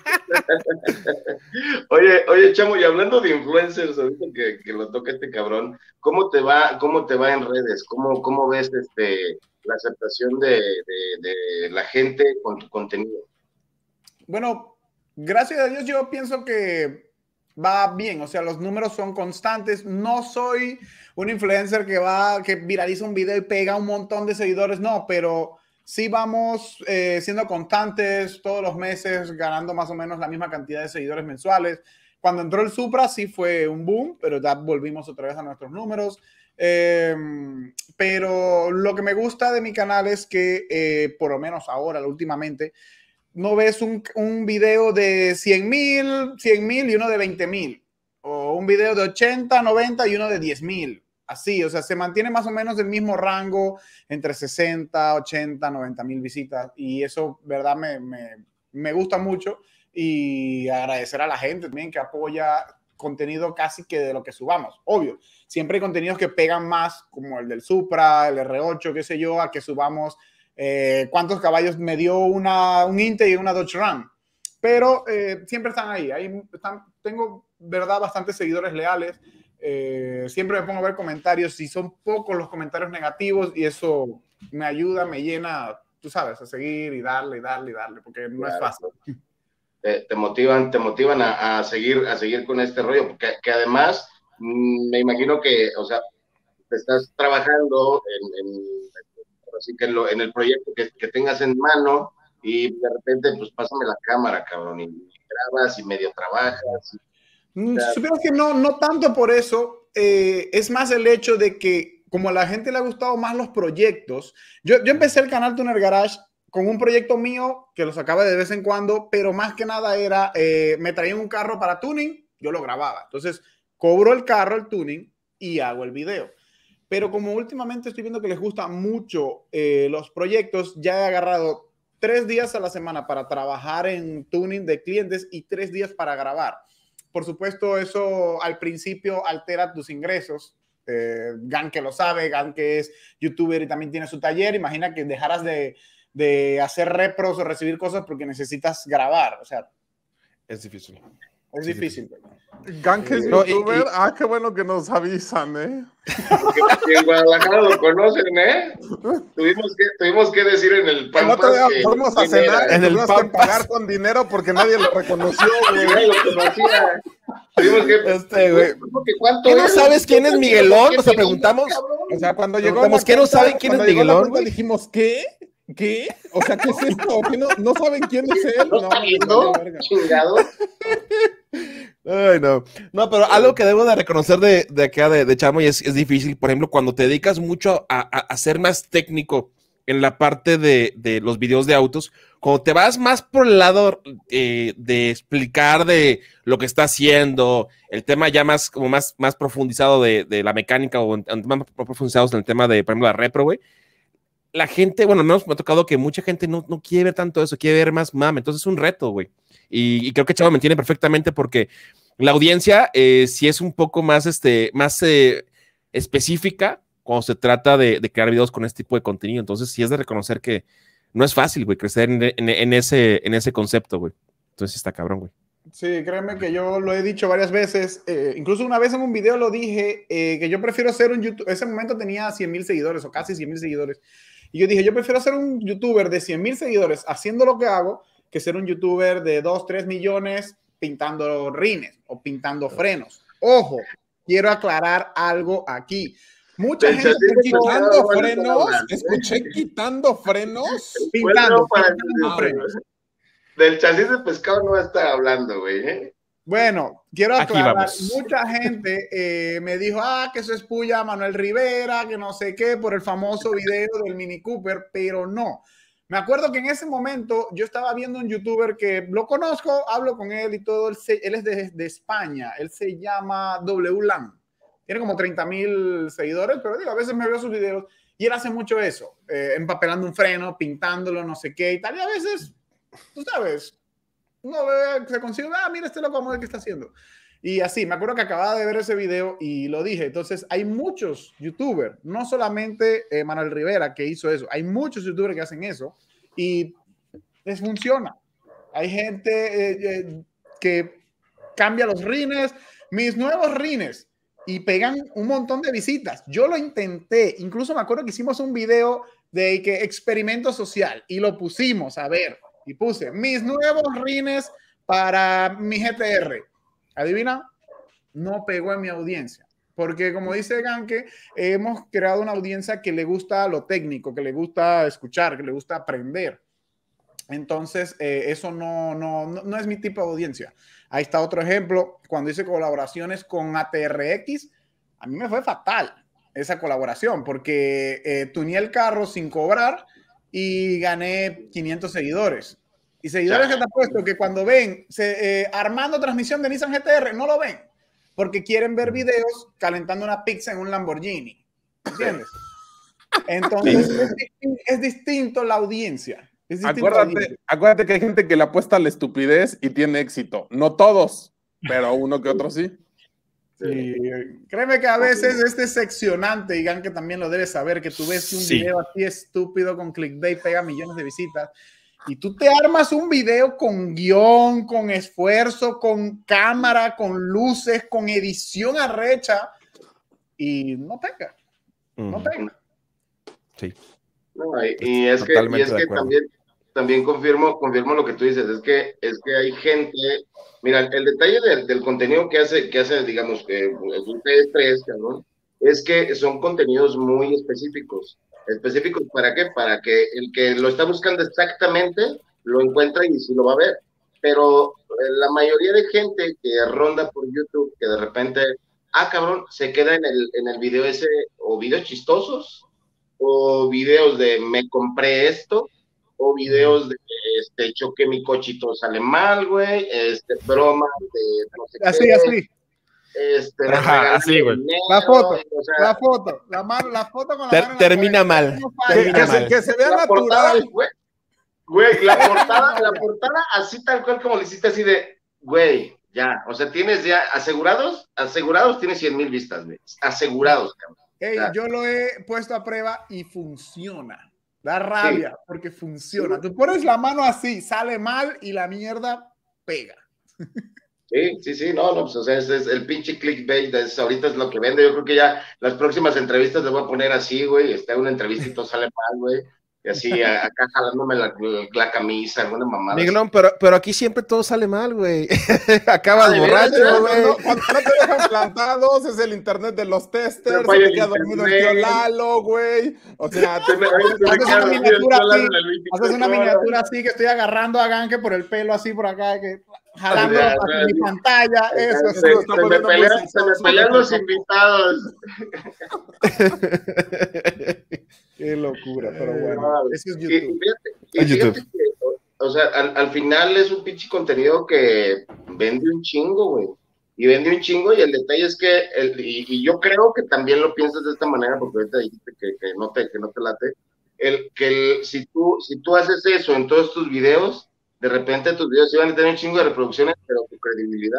Oye, oye, Chamo, y hablando de influencers, ahorita que, que lo toca este cabrón, ¿cómo te va, cómo te va en redes? ¿Cómo, cómo ves este la aceptación de, de, de la gente con tu contenido? Bueno, gracias a Dios yo pienso que va bien, o sea, los números son constantes. No soy un influencer que va, que viraliza un video y pega un montón de seguidores, no, pero sí vamos eh, siendo constantes todos los meses, ganando más o menos la misma cantidad de seguidores mensuales. Cuando entró el Supra sí fue un boom, pero ya volvimos otra vez a nuestros números. Eh, pero lo que me gusta de mi canal es que, eh, por lo menos ahora, últimamente, no ves un, un video de cien mil, cien mil y uno de veinte mil, o un video de ochenta, noventa y uno de diez mil. Así, o sea, se mantiene más o menos el mismo rango entre sesenta, ochenta, noventa mil visitas y eso, verdad, me, me, me gusta mucho y agradecer a la gente también que apoya contenido casi que de lo que subamos. Obvio, siempre hay contenidos que pegan más, como el del Supra, el R ocho, qué sé yo, a que subamos eh, cuántos caballos me dio una, un Inte y una Dodge Ram. Pero eh, siempre están ahí. ahí están, tengo, verdad, bastantes seguidores leales. Eh, siempre me pongo a ver comentarios y son pocos los comentarios negativos y eso me ayuda, me llena, tú sabes, a seguir y darle y darle y darle, porque no claro. es fácil. Te, te motivan, te motivan a, a seguir, a seguir con este rollo, porque que además mmm, me imagino que, o sea, te estás trabajando en, en, así que en, lo, en el proyecto que, que tengas en mano y de repente, pues pásame la cámara, cabrón, y, y grabas y medio trabajas. Y, Supieras que no, no tanto por eso, eh, es más el hecho de que como a la gente le ha gustado más los proyectos, yo, yo empecé el canal Tuner Garage con un proyecto mío que lo sacaba de vez en cuando, pero más que nada era, eh, me traían un carro para tuning, yo lo grababa, entonces cobro el carro, el tuning y hago el video. Pero como últimamente estoy viendo que les gusta mucho eh, los proyectos, ya he agarrado tres días a la semana para trabajar en tuning de clientes y tres días para grabar. Por supuesto, eso al principio altera tus ingresos. Eh, Gan que lo sabe, Gan que es youtuber y también tiene su taller. Imagina que dejaras de, de hacer repros o recibir cosas porque necesitas grabar. O sea, es difícil. Es sí, difícil. Gan que es no, youtuber, y, y... ah, qué bueno que nos avisan, ¿eh? Porque, porque en Guadalajara lo conocen, ¿eh? Tuvimos que, tuvimos que decir en el Pampas el que fuimos a cenar, en el Pampas que pagar con dinero porque nadie lo reconoció, güey. Nadie lo conocía. Tuvimos que, este, güey. ¿Qué no sabes quién es Miguelón? O sea, preguntamos. O sea, cuando llegó ¿qué no saben quién es Miguelón? Dijimos, ¿qué? ¿Qué? O sea, ¿qué es esto? ¿Qué no, ¿No saben quién es él? ¿No, no está viendo? Chingado. Ay, no. No, pero algo que debo de reconocer de, de acá de, de Chamo y es, es difícil, por ejemplo, cuando te dedicas mucho a, a, a ser más técnico en la parte de, de los videos de autos, cuando te vas más por el lado eh, de explicar de lo que está haciendo, el tema ya más, como más, más profundizado de, de la mecánica o en, en más profundizados en el tema de, por ejemplo, la repro, güey, la gente, bueno, no me ha tocado que mucha gente no, no quiere ver tanto eso, quiere ver más mame, entonces es un reto, güey. Y, y creo que Chava me entiende perfectamente porque la audiencia eh, sí es un poco más, este, más eh, específica cuando se trata de, de crear videos con este tipo de contenido, entonces sí es de reconocer que no es fácil, güey, crecer en, en, en, ese, en ese concepto, güey. Entonces sí está cabrón, güey. Sí, créeme que yo lo he dicho varias veces, eh, incluso una vez en un video lo dije, eh, que yo prefiero ser un youtuber, ese momento tenía cien mil seguidores o casi cien mil seguidores, y yo dije, yo prefiero ser un youtuber de cien mil seguidores haciendo lo que hago, que ser un youtuber de dos, tres millones pintando rines o pintando frenos. Ojo, quiero aclarar algo aquí. Mucha Del gente quitando frenos, escuché quitando frenos, pintando, Bueno, pintando frenos. Del chasis de pescado no va a estar hablando, güey, ¿eh? Bueno, quiero aclarar, Aquí mucha gente eh, me dijo, ah, que eso es puya a Manuel Rivera, que no sé qué, por el famoso video del Mini Cooper, pero no. Me acuerdo que en ese momento yo estaba viendo un youtuber que lo conozco, hablo con él y todo, él, se, él es de, de España, él se llama W Lan, tiene como treinta mil seguidores, pero digo, a veces me veo sus videos y él hace mucho eso, eh, empapelando un freno, pintándolo, no sé qué y tal, y a veces... tú sabes, uno ve, se consigue, ah, mira este loco, vamos a ver qué está haciendo. Y así, me acuerdo que acababa de ver ese video y lo dije. Entonces, hay muchos youtubers, no solamente eh, Manuel Rivera que hizo eso, hay muchos youtubers que hacen eso y les funciona. Hay gente eh, eh, que cambia los rines, mis nuevos rines, y pegan un montón de visitas. Yo lo intenté, incluso me acuerdo que hicimos un video de que experimento social y lo pusimos a ver. Y puse mis nuevos rines para mi G T R. Adivina, no pegó en mi audiencia. Porque como dice Ganke, hemos creado una audiencia que le gusta lo técnico, que le gusta escuchar, que le gusta aprender. Entonces, eh, eso no, no, no, no es mi tipo de audiencia. Ahí está otro ejemplo. Cuando hice colaboraciones con A T R X, a mí me fue fatal esa colaboración porque eh, tuneé el carro sin cobrar y gané quinientos seguidores. Y seguidores que te apuesto que cuando ven se, eh, armando transmisión de Nissan G T R, no lo ven, porque quieren ver videos calentando una pizza en un Lamborghini. ¿Entiendes? Entonces, es, distinto, es distinto la audiencia. Es distinto acuérdate, la audiencia. acuérdate que hay gente que le apuesta a la estupidez y tiene éxito. No todos, pero uno que otro sí. Sí. Créeme que a veces es decepcionante, y Ganke también lo debes saber, que tú ves que un sí. video así estúpido con clickbait pega millones de visitas y tú te armas un video con guión, con esfuerzo, con cámara, con luces, con edición arrecha y no pega, no pega. Sí. No, y, y es que, y es que también, también confirmo, confirmo lo que tú dices, es que, es que hay gente, mira, el detalle del, del contenido que hace, que hace, digamos, que ustedes tres, ¿no? Es que son contenidos muy específicos. ¿Específicos para qué? Para que el que lo está buscando exactamente lo encuentra y sí lo va a ver. Pero la mayoría de gente que ronda por YouTube, que de repente, ah, cabrón, se queda en el, en el video ese, o videos chistosos, o videos de me compré esto, o videos de este, choqué mi coche y todo sale mal, güey, este, bromas de no sé así, qué. Así, Este, Ajá, así, güey. La foto, o sea, la foto, la mano, la foto con la ter, mano termina mal. Termina que, mal. Se, que se vea la natural. Portada, güey, güey, la portada, la portada así tal cual como le hiciste así de, güey, ya, o sea, tienes ya asegurados, asegurados tienes cien mil vistas, güey, asegurados, cabrón. Hey, o sea, yo lo he puesto a prueba y funciona. Da rabia sí. porque funciona. Tú pones la mano así, sale mal y la mierda pega. Sí, sí, sí, no, no, pues, o sea, es, es el pinche clickbait, es, ahorita es lo que vende. Yo creo que ya las próximas entrevistas les voy a poner así, güey, está una entrevista y todo sale mal, güey, y así, a, acá jalándome la, la camisa, alguna mamada. Miguelón, pero, pero aquí siempre todo sale mal, güey. Acabas Ay, borracho, güey. Cuando, cuando no te dejan plantados, es el internet de los testers, se te queda dormido el tío Lalo, güey. O sea, te me, haces una miniatura así, haces una miniatura así, que estoy agarrando a Ganke por el pelo, así por acá, que jalando hacia mi pantalla, eso. Se, eso se, me pelean, se me pelean los invitados. Qué locura, pero bueno, eso es YouTube. Y fíjate, y fíjate que, o sea, al, al final es un pinche contenido que vende un chingo, güey. Y vende un chingo, y el detalle es que, el, y, y yo creo que también lo piensas de esta manera, porque ahorita dijiste que, que, no, te, que no te late, el, que el, si, tú, si tú haces eso en todos tus videos, de repente tus videos iban a tener un chingo de reproducciones, pero tu credibilidad...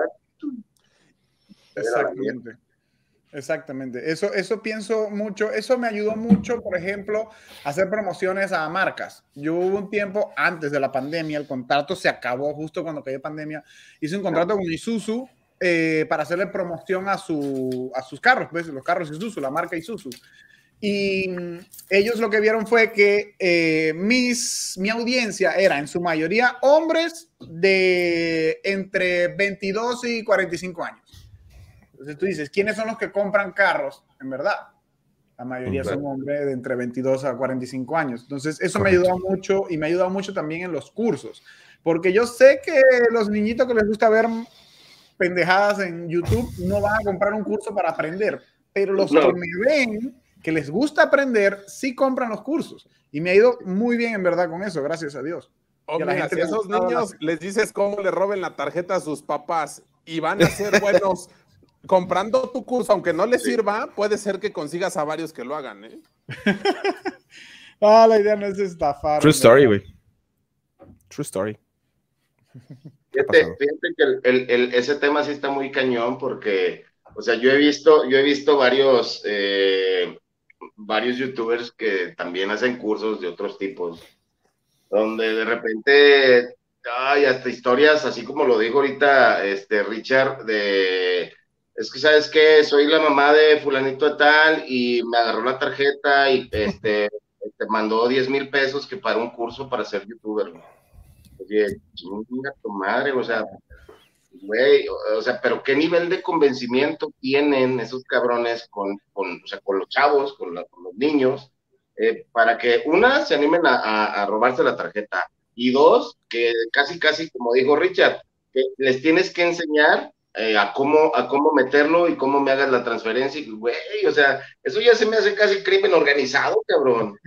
Exactamente. Exactamente, eso, eso pienso mucho, eso me ayudó mucho, por ejemplo, a hacer promociones a marcas. Yo hubo un tiempo antes de la pandemia, el contrato se acabó justo cuando cayó pandemia, hice un contrato con Isuzu eh, para hacerle promoción a, su, a sus carros, pues, los carros Isuzu, la marca Isuzu. Y ellos lo que vieron fue que eh, mis, mi audiencia era en su mayoría hombres de entre veintidós y cuarenta y cinco años. Entonces tú dices, ¿quiénes son los que compran carros? En verdad, la mayoría son hombres de entre veintidós a cuarenta y cinco años. Entonces eso me ayudó mucho y me ha ayudado mucho también en los cursos. Porque yo sé que los niñitos que les gusta ver pendejadas en YouTube no van a comprar un curso para aprender. Pero los no. que me ven, que les gusta aprender, sí compran los cursos. Y me ha ido muy bien en verdad con eso, gracias a Dios. Oh, mira, a si esos niños la... les dices cómo le roben la tarjeta a sus papás y van a ser buenos... comprando tu curso, aunque no le sirva, puede ser que consigas a varios que lo hagan, ¿eh? Ah, la idea no es estafar. True story, güey. True story. Fíjate, fíjate que el, el, el, ese tema sí está muy cañón porque, o sea, yo he visto, yo he visto varios, eh, varios youtubers que también hacen cursos de otros tipos, donde de repente, hay hasta historias, así como lo dijo ahorita este Richard, de... es que, ¿sabes qué? Soy la mamá de fulanito de tal y me agarró la tarjeta y este, te mandó diez mil pesos que para un curso para ser youtuber. Oye, chinga tu madre, o sea, güey, o, o sea, pero ¿qué nivel de convencimiento tienen esos cabrones con, con, o sea, con los chavos, con, la, con los niños, eh, para que, una, se animen a, a, a robarse la tarjeta, y dos, que casi, casi, como dijo Richard, que les tienes que enseñar Eh, a cómo a cómo meterlo y cómo me hagas la transferencia, y güey, o sea, eso ya se me hace casi crimen organizado, cabrón.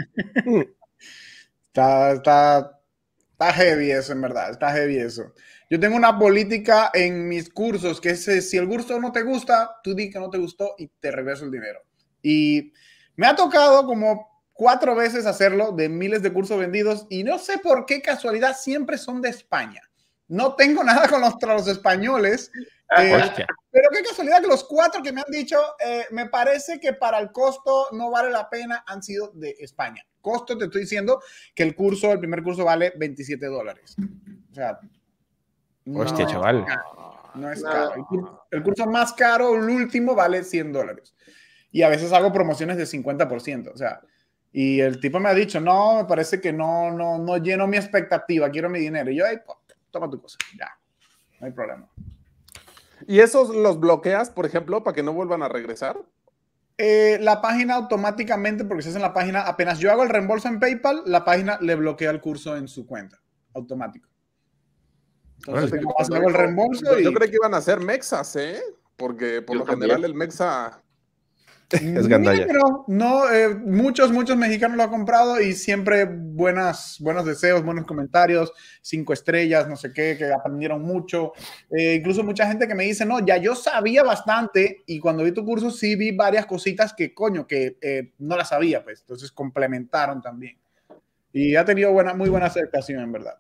Está, está, está heavy eso, en verdad, está heavy eso. Yo tengo una política en mis cursos que es, si el curso no te gusta, tú di que no te gustó y te regreso el dinero. Y me ha tocado como cuatro veces hacerlo, de miles de cursos vendidos, y no sé por qué casualidad siempre son de España. No tengo nada con los, los españoles, eh, pero qué casualidad que los cuatro que me han dicho, eh, me parece que para el costo no vale la pena, han sido de España. Costo, te estoy diciendo que el curso, el primer curso vale veintisiete dólares. O sea, no, hostia, chaval. No es caro. El curso, el curso más caro, el último, vale cien dólares. Y a veces hago promociones de cincuenta por ciento. O sea, y el tipo me ha dicho, no, me parece que no, no, no lleno mi expectativa, quiero mi dinero. Y yo, hey, toma tu cosa, ya, no hay problema. ¿Y esos los bloqueas, por ejemplo, para que no vuelvan a regresar? Eh, la página automáticamente, porque se hace en la página, apenas yo hago el reembolso en PayPal, la página le bloquea el curso en su cuenta, automático. Entonces, bueno, yo hago el reembolso yo, y... yo creí que iban a ser mexas, ¿eh? Porque por yo lo también. general el mexa... Es gandalla. No, no eh, muchos, muchos mexicanos lo han comprado y siempre buenas, buenos deseos, buenos comentarios, cinco estrellas, no sé qué, que aprendieron mucho. Eh, incluso mucha gente que me dice, no, ya yo sabía bastante y cuando vi tu curso sí vi varias cositas que, coño, que eh, no las sabía, pues. Entonces complementaron también. Y ha tenido buena, muy buena aceptación, en verdad.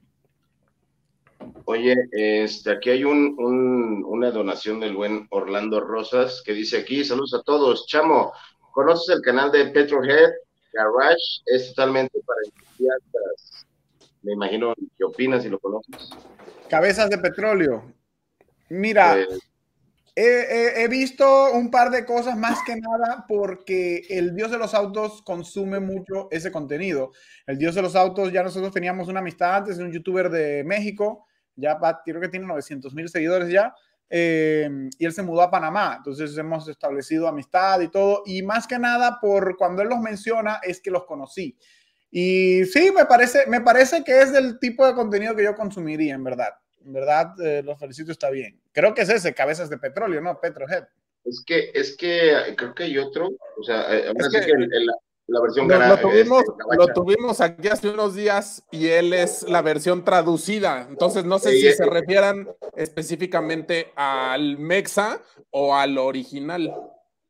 Oye, este, aquí hay un, un, una donación del buen Orlando Rosas que dice aquí, saludos a todos. Chamo, ¿conoces el canal de Petrohead Garage? Es totalmente para entusiastas. Me imagino, ¿qué opinas si lo conoces? Cabezas de petróleo. Mira, eh, he, he, he visto un par de cosas más que nada porque el Dios de los Autos consume mucho ese contenido. El Dios de los Autos, ya nosotros teníamos una amistad antes, de un youtuber de México, ya creo que tiene novecientos mil seguidores ya, eh, y él se mudó a Panamá, entonces hemos establecido amistad y todo, y más que nada por cuando él los menciona es que los conocí, y sí, me parece, me parece que es del tipo de contenido que yo consumiría, en verdad, en verdad, eh, los felicito, está bien, creo que es ese, Cabezas de Petróleo, ¿no? Petrohead. Es que, es que creo que hay otro, o sea, eh, es que, que el, el, la versión lo, cara, lo, tuvimos, este, lo tuvimos aquí hace unos días y él es la versión traducida, entonces no sé sí, si es, se refieran específicamente al mexa o al original.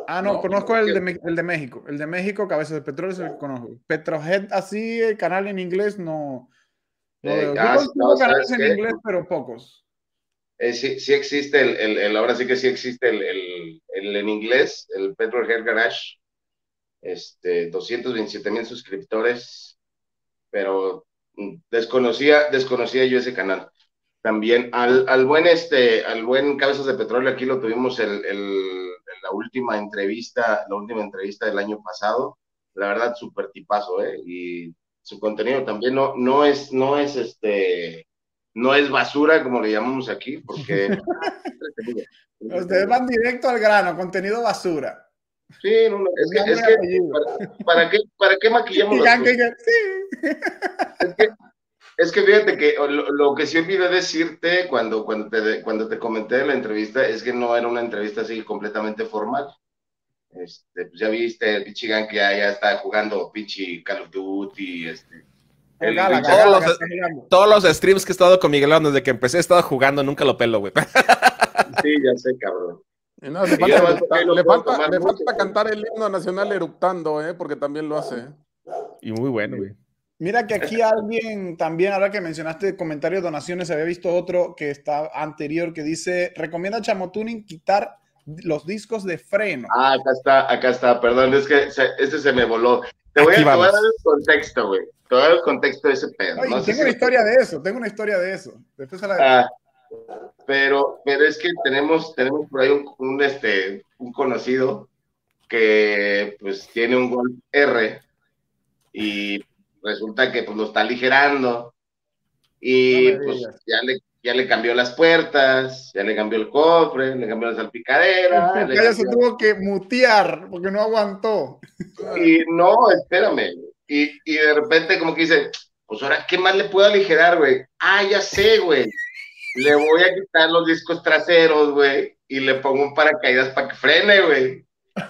Ah, no, no conozco no, el de, el de México. El de México, Cabezas de Petróleo, es el que conozco. Petrohead, así, el canal en inglés, no, no eh, veo. Yo ah, consumo no, canales ¿sabes en qué? inglés, pero pocos. Eh, sí, sí existe el, el, el- ahora sí que sí existe el, el, el en inglés, el Petrolhead Garage, este, doscientos veintisiete mil suscriptores, pero mm, desconocía, desconocía yo ese canal. También al, al buen este, al buen Cabezas de Petróleo, aquí lo tuvimos el, el, la última entrevista, la última entrevista del año pasado, la verdad, súper tipazo, ¿eh? Y su contenido también no, no es, no es este, no es basura, como le llamamos aquí, porque entretenido, Ustedes entretenido. van directo al grano, contenido basura. Sí, no, no, es que, Nombre es y que, apellido. ¿para, para qué, para qué maquillamos Y las ya que, cosas? que- sí. Es que, es que fíjate que lo, lo que sí olvidé decirte cuando, cuando, te, cuando te comenté la entrevista es que no era una entrevista así completamente formal. Este, pues ya viste, el pinche Gan que ya, ya está jugando pinche Call of Duty, este, El el Galaga, Richard, Todos Galaga los, está jugando. todos los streams que he estado con Miguelón desde que empecé he estado jugando, nunca lo pelo, güey. sí, ya sé, cabrón. Y no, le Y yo falta, además porque eruptar- no le puedo falta, tomar le mucho, falta güey. cantar el himno nacional eruptando, ¿eh? Porque también lo hace. Y muy bueno, güey. Mira que aquí alguien también, ahora que mencionaste comentarios, donaciones, había visto otro que está anterior que dice, recomienda Chamotuning quitar los discos de freno. Ah, acá está, acá está, perdón, es que se, este se me voló. Te voy, Aquí a, te voy a vamos. dar el contexto, güey. Te voy a dar el contexto de ese pedo. Oye, No sé tengo si una lo- historia de eso, tengo una historia de eso. Después se la... Ah, pero, pero es que tenemos, tenemos por ahí un, un, este, un conocido que pues tiene un Golf R y resulta que pues lo está aligerando No y me pues digas. ya le, ya le cambió las puertas, ya le cambió el cofre, le cambió la salpicadera, le Ya se cambió... tuvo que mutear porque no aguantó. Y no, espérame. Y, y de repente como que dice, pues ahora, ¿qué más le puedo aligerar, güey? Ah, ya sé, güey. Le voy a quitar los discos traseros, güey, y le pongo un paracaídas para que frene, güey.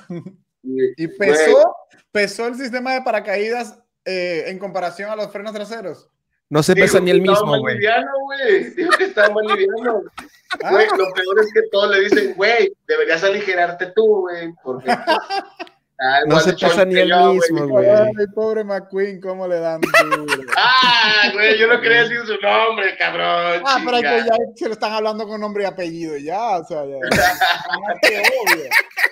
Y Güey, pesó, pesó el sistema de paracaídas eh, en comparación a los frenos traseros. No se pesa dijo ni que el estaba mismo, más güey. liviano, güey. Dijo que estaba más liviano. Ah, Güey, lo peor es que todos le dicen, güey, deberías aligerarte tú, güey, porque pues, ah, No igual se de choncho pesa ni que el yo, mismo, güey. güey. ay, pobre McQueen, cómo le dan duro. Ah, güey, yo no quería decir su nombre, cabrón. Ah, pero es chinga. que ya se lo están hablando con nombre y apellido, ya, o sea, ya. Más que obvio.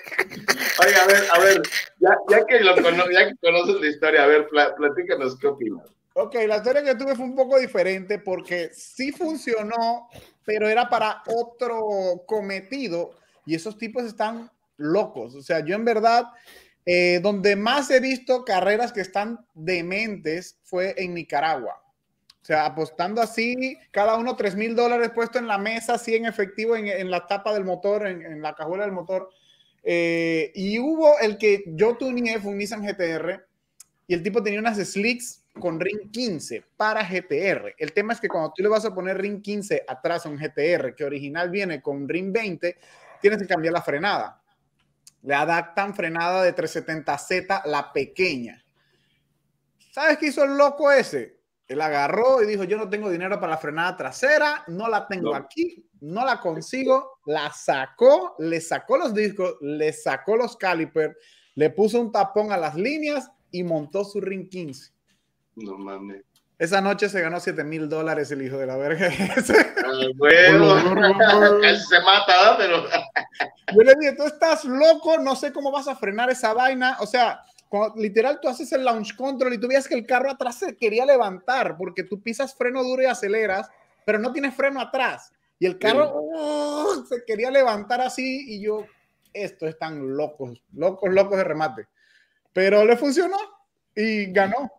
Oye, a ver, a ver, ya, ya, que lo cono ya que conoces la historia, a ver, pl platícanos qué opinas. Ok, la historia que tuve fue un poco diferente porque sí funcionó, pero era para otro cometido y esos tipos están locos. O sea, yo en verdad, eh, donde más he visto carreras que están dementes fue en Nicaragua. O sea, apostando así, cada uno tres mil dólares puesto en la mesa, así en efectivo, en, en la tapa del motor, en, en la cajuela del motor. Eh, y hubo el que yo tuneé, fue un Nissan G T R, y el tipo tenía unas slicks con ring quince para G T R. El tema es que cuando tú le vas a poner ring quince atrás a un G T R que original viene con ring veinte, tienes que cambiar la frenada. Le adaptan frenada de trescientos setenta Z, la pequeña. ¿Sabes qué hizo el loco ese? Él agarró y dijo, yo no tengo dinero para la frenada trasera, no la tengo No. aquí, no la consigo, la sacó, le sacó los discos, le sacó los calipers, le puso un tapón a las líneas y montó su ring quince. No mames. Esa noche se ganó siete mil dólares el hijo de la verga. Ah, bueno, casi se mata, ¿no? Pero... Yo le dije, tú estás loco, no sé cómo vas a frenar esa vaina. O sea, cuando, literal, tú haces el launch control y tú veías que el carro atrás se quería levantar porque tú pisas freno duro y aceleras, pero no tienes freno atrás. Y el carro uh, se quería levantar así y yo, estos están locos, locos, locos de remate. Pero le funcionó y ganó.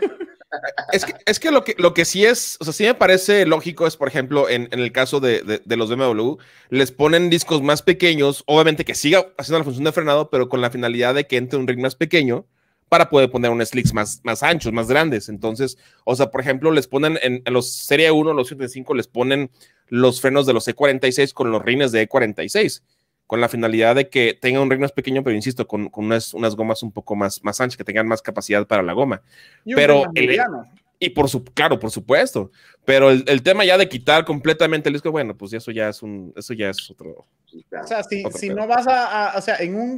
Es que, es que, lo que lo que sí es, o sea, sí me parece lógico es, por ejemplo, en, en el caso de, de, de los B M W, les ponen discos más pequeños, obviamente que siga haciendo la función de frenado, pero con la finalidad de que entre un ring más pequeño para poder poner unos slicks más, más anchos, más grandes. Entonces, o sea, por ejemplo, les ponen en, en los Serie uno, los setenta y cinco, les ponen los frenos de los E cuarenta y seis con los rines de E cuarenta y seis, con la finalidad de que tengan un ring más pequeño, pero insisto, con, con unas, unas gomas un poco más, más anchas, que tengan más capacidad para la goma. Y Pero el, y por su, claro, por supuesto, pero el, el tema ya de quitar completamente el disco, bueno, pues eso ya es un, eso ya es otro. O sea, si, otro si pedo. no vas a, a, o sea, en un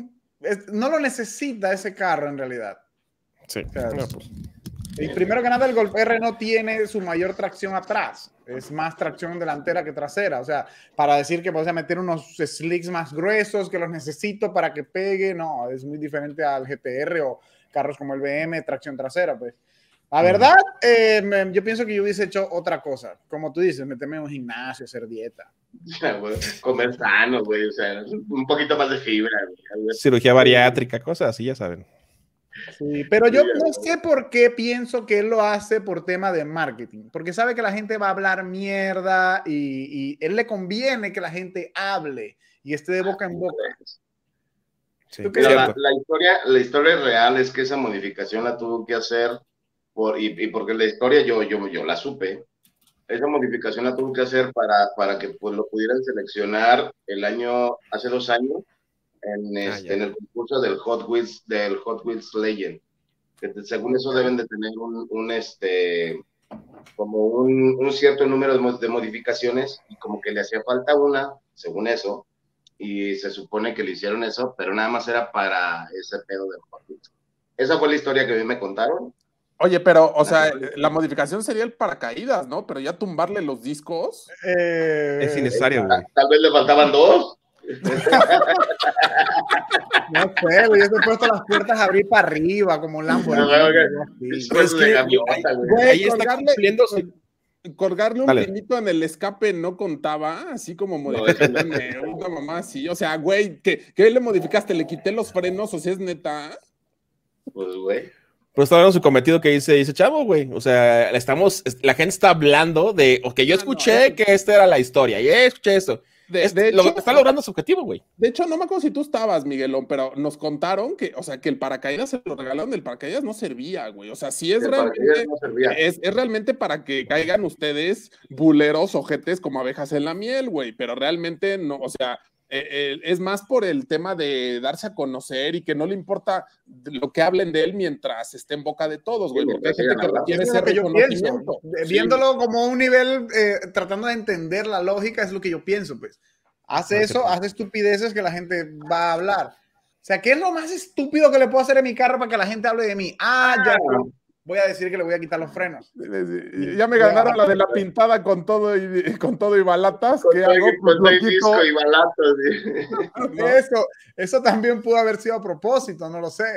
es, no lo necesita ese carro en realidad. Sí. O sea, No, pues. y primero que nada, el Golf R no tiene su mayor tracción atrás. Es más tracción delantera que trasera. O sea, para decir que puedes meter unos slicks más gruesos que los necesito para que pegue, no, es muy diferente al G T R o carros como el B M, tracción trasera, pues. La verdad, eh, me, yo pienso que yo hubiese hecho otra cosa. Como tú dices, meterme en un gimnasio, hacer dieta. Ya, güey, comer sano, güey, o sea, un poquito más de fibra, güey. Cirugía bariátrica, cosas así, ya saben. Sí, pero yo no sé por qué pienso que él lo hace por tema de marketing, porque sabe que la gente va a hablar mierda y, y él le conviene que la gente hable y esté de boca en boca. Sí, Pero la, la, historia, la historia real es que esa modificación la tuvo que hacer por, y, y porque la historia yo, yo, yo la supe. Esa modificación la tuvo que hacer para, para que pues, lo pudieran seleccionar el año, hace dos años, en, este, ah, en el concurso del Hot Wheels, del Hot Wheels Legend. Que te, según eso deben de tener un, un este, como un, un cierto número de, de modificaciones, y como que le hacía falta una, según eso, y se supone que le hicieron eso, pero nada más era para ese pedo del Hot Wheels. Esa fue la historia que a mí me contaron. Oye, pero, o sea, la modificación sería el paracaídas, ¿no? Pero ya tumbarle los discos. Eh, es innecesario, güey. Tal vez le faltaban dos. No sé, güey, yo te he puesto las puertas a abrir para arriba, como un Lamborghini. No, okay. Es que, gaviota, güey. Güey, ahí está cumpliendo. Colgarle un Dale. pinito en el escape no contaba, así como modificarle no, una mamá así. O sea, güey, ¿qué, ¿qué le modificaste? ¿Le quité los frenos? O sea, ¿es neta? Pues, güey. Pero está hablando su cometido que dice, dice chavo, güey. O sea, estamos, la gente está hablando de, ok, yo escuché ah, no, que esta era la historia, y escuché esto. De, este, de hecho, lo, está logrando su objetivo, güey. De hecho, no me acuerdo si tú estabas, Miguelón, pero nos contaron que, o sea, que el paracaídas se lo regalaron, el paracaídas no servía, güey. O sea, sí es realmente, no es, es realmente para que caigan ustedes buleros, ojetes, como abejas en la miel, güey. Pero realmente no, o sea, eh, eh, es más por el tema de darse a conocer y que no le importa lo que hablen de él mientras esté en boca de todos, güey. Porque hay gente que requiere ese reconocimiento. Sí. Viéndolo como un nivel, eh, tratando de entender la lógica, es lo que yo pienso, pues. Hace eso, hace estupideces que la gente va a hablar. O sea, ¿qué es lo más estúpido que le puedo hacer en mi carro para que la gente hable de mí? Ah, ya voy a decir que le voy a quitar los frenos. Ya me ganaron la de la pintada con todo y, con todo y balatas. Con ¿Qué todo, hago? Con todo y disco y balatas. ¿Sí? Eso, eso también pudo haber sido a propósito, no lo sé.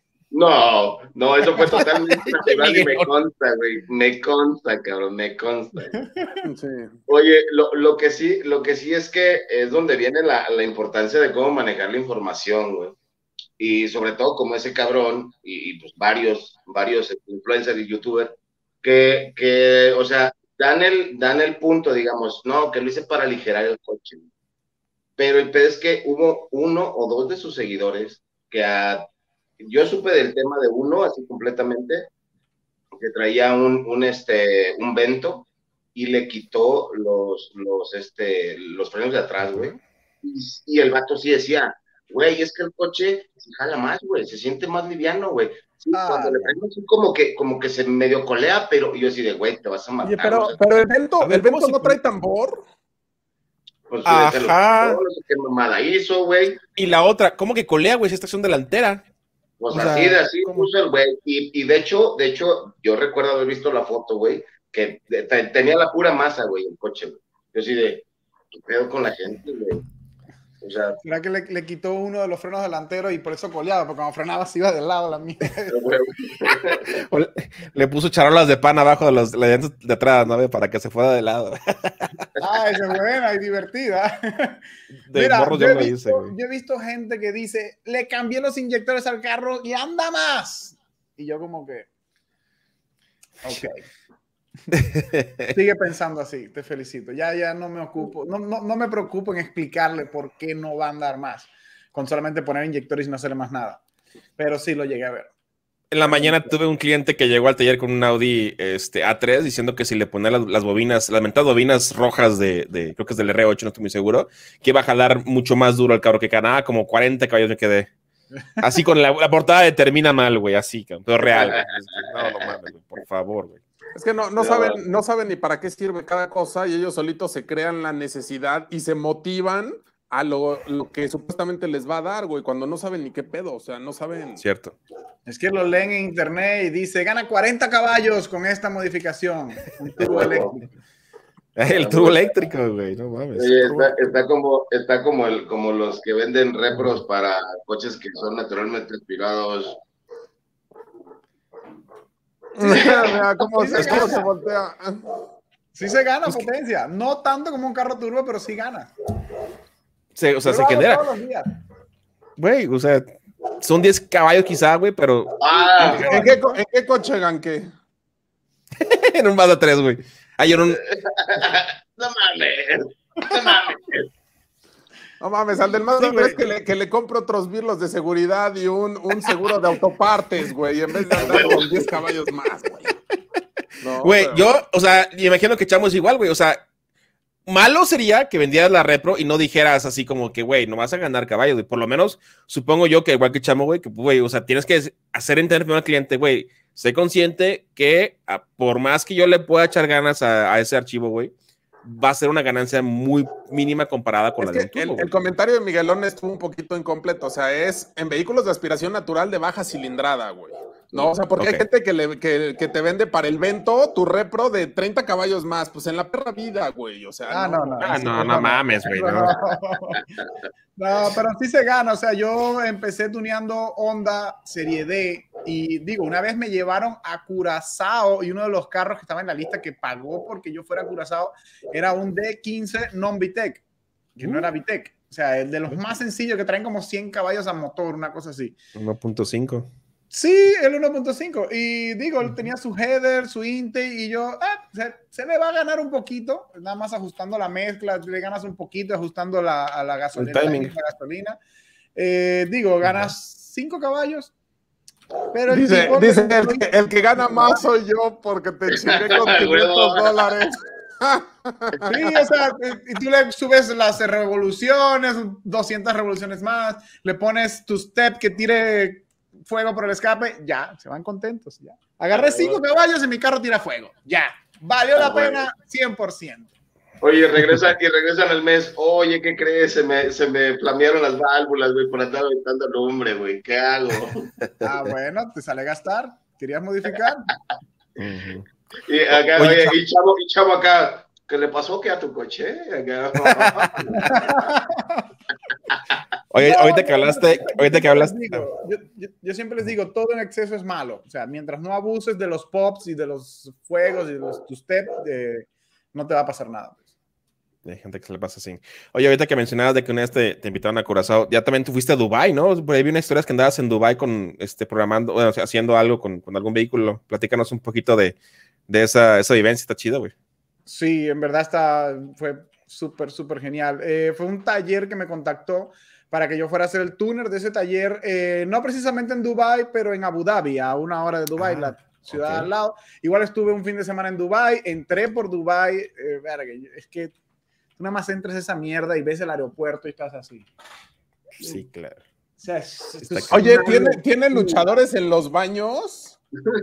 No, no, eso fue totalmente natural y me consta, güey. Me consta, cabrón, me consta. Sí. Oye, lo, lo, que sí, lo que sí es que es donde viene la, la importancia de cómo manejar la información, güey. Y sobre todo como ese cabrón y, y pues varios, varios influencers y youtubers que, que, o sea, dan el, dan el punto, digamos, no, que lo hice para aligerar el coche. Pero el pedo es que hubo uno o dos de sus seguidores que a yo supe del tema de uno, así completamente, que traía un, un, este, un Vento y le quitó los, los, este, los frenos de atrás, güey. Y, y el vato sí decía, güey, es que el coche se jala más, güey, se siente más liviano, güey. Sí, ah, cuando le prendo así como que, como que se medio colea, pero yo así de, güey, te vas a matar. Oye, pero, o sea, pero el Vento, ¿el Vento no trae tambor? Pues ajá. No sé qué mamada hizo, güey. Y la otra, ¿cómo que colea, güey? Si es tracción delantera. Pues o así sea, de así ¿cómo? Puso el güey, y, y de hecho, de hecho, yo recuerdo haber visto la foto, güey, que de, te, tenía la pura masa, güey, el coche, güey. Yo así de, ¿qué pedo con la gente, güey? O sea... ¿Será que le, le quitó uno de los frenos delanteros y por eso coleaba? Porque cuando frenaba se iba del lado la mierda. le, le puso charolas de pan abajo de los de, llantas de atrás, ¿no? Para que se fuera de lado. Ah, esa es buena y divertida. De Mira, morro yo, yo, he lo visto, hice, güey. yo he visto gente que dice, le cambié los inyectores al carro y anda más. Y yo como que, ok. Sigue pensando así, te felicito. Ya, ya no me ocupo, no, no, no me preocupo en explicarle por qué no va a andar más, con solamente poner inyectores y no hacerle más nada. Pero sí lo llegué a ver. En la mañana tuve un cliente que llegó al taller con un Audi este, A tres diciendo que si le ponía las, las bobinas, las mentadas bobinas rojas de, de, creo que es del R ocho, no estoy muy seguro, que iba a jalar mucho más duro el carro, que ganaba como cuarenta caballos me quedé. Así con la, la portada de termina mal, güey, así, pero real, güey. No, no mames, güey, por favor, güey. Es que no, no, saben, no saben ni para qué sirve cada cosa y ellos solitos se crean la necesidad y se motivan a lo, lo que supuestamente les va a dar, güey, cuando no saben ni qué pedo, o sea, no saben. Cierto. Es que lo leen en internet y dice, gana cuarenta caballos con esta modificación. Un turbo eléctrico. El turbo eléctrico, güey, no mames. Oye, está, está como, está como el, como los que venden repros para coches que son naturalmente aspirados. Mira cómo, sí se, se, cómo se voltea. Sí se gana potencia, no tanto como un carro turbo, pero sí gana. Sí, o sea, Yo se genera. Güey, o sea, son diez caballos quizá, güey, pero... Ah, ¿En, qué, ¿En qué coche ganqué? En un Mazda tres, güey. Hay en un... No mames, no mames. No mames, al del Mazda tres que le, que le compro otros birlos de seguridad y un, un seguro de autopartes, güey, en vez de andar con diez caballos más, güey. Güey, no, pero... yo, o sea, imagino que echamos igual, güey, o sea, malo sería que vendieras la repro y no dijeras así como que, güey, no vas a ganar caballos, güey. Por lo menos, supongo yo que igual que Chamo, güey, que, güey, o sea, tienes que hacer entender primero al cliente, güey, sé consciente que a, por más que yo le pueda echar ganas a, a ese archivo, güey, va a ser una ganancia muy mínima comparada con es la de un que turbo, el, el comentario de Miguelón estuvo un poquito incompleto, o sea, es en vehículos de aspiración natural de baja cilindrada, güey. No, o sea, porque okay. hay gente que, le, que, que te vende para el Vento tu repro de treinta caballos más, pues en la perra vida, güey, o sea. Ah, no, no, no, ah, no, no, no mames, güey, no. No. No, pero sí se gana, o sea, yo empecé tuneando Honda Serie D y digo, una vez me llevaron a Curazao y uno de los carros que estaba en la lista que pagó porque yo fuera a Curazao era un D quince non-VTEC, que uh. no era VTEC, o sea, el de los más sencillos que traen como cien caballos a motor, una cosa así. uno punto cinco. Sí, el uno punto cinco. Y digo, él tenía su header, su inte, y yo, ah, se, se le va a ganar un poquito, nada más ajustando la mezcla, le ganas un poquito, ajustando la, a la gasolina. La, la gasolina. Eh, digo, ganas cinco caballos. Pero el dice, tipo dice el, que, el que gana más soy yo porque te chingué con quinientos dólares. Sí, o sea, y tú le subes las revoluciones, doscientas revoluciones más, le pones tu step que tire fuego por el escape, ya, se van contentos, ya. Agarré cinco caballos y mi carro tira fuego, ya. Valió la pena cien por ciento. Oye, regresa y regresan al mes, oye, ¿qué crees? Se me, se me flamearon las válvulas, güey, por andar aventando lumbre, güey, ¿qué hago? Ah, bueno, te sale a gastar, ¿querías modificar? Uh-huh. Y acá, oye, oye y, chavo, y chavo acá, ¿qué le pasó que a tu coche? Acá. Oye, no, ahorita que hablaste, ahorita que hablaste. Digo, yo, yo, yo siempre les digo, todo en exceso es malo. O sea, mientras no abuses de los pops y de los fuegos y de los two-step, eh, no te va a pasar nada. Pues. Hay gente que se le pasa así. Oye, ahorita que mencionabas de que una vez te, te invitaron a Curazao, ya también tú fuiste a Dubái, ¿no? Por ahí vi una historia que andabas en Dubái con, este, programando, bueno, haciendo algo con, con algún vehículo. Platícanos un poquito de, de esa, esa vivencia, está chido, güey. Sí, en verdad está, fue súper, súper genial. Eh, fue un taller que me contactó para que yo fuera a hacer el tuner de ese taller, eh, no precisamente en Dubái, pero en Abu Dhabi, a una hora de Dubái, ah, la ciudad okay. al lado. Igual estuve un fin de semana en Dubái, entré por Dubái, eh, verga, es que tú nada más entras a esa mierda y ves el aeropuerto y estás así. Sí, claro. O sea, es, es Oye, ¿tiene, ¿tiene luchadores en los baños?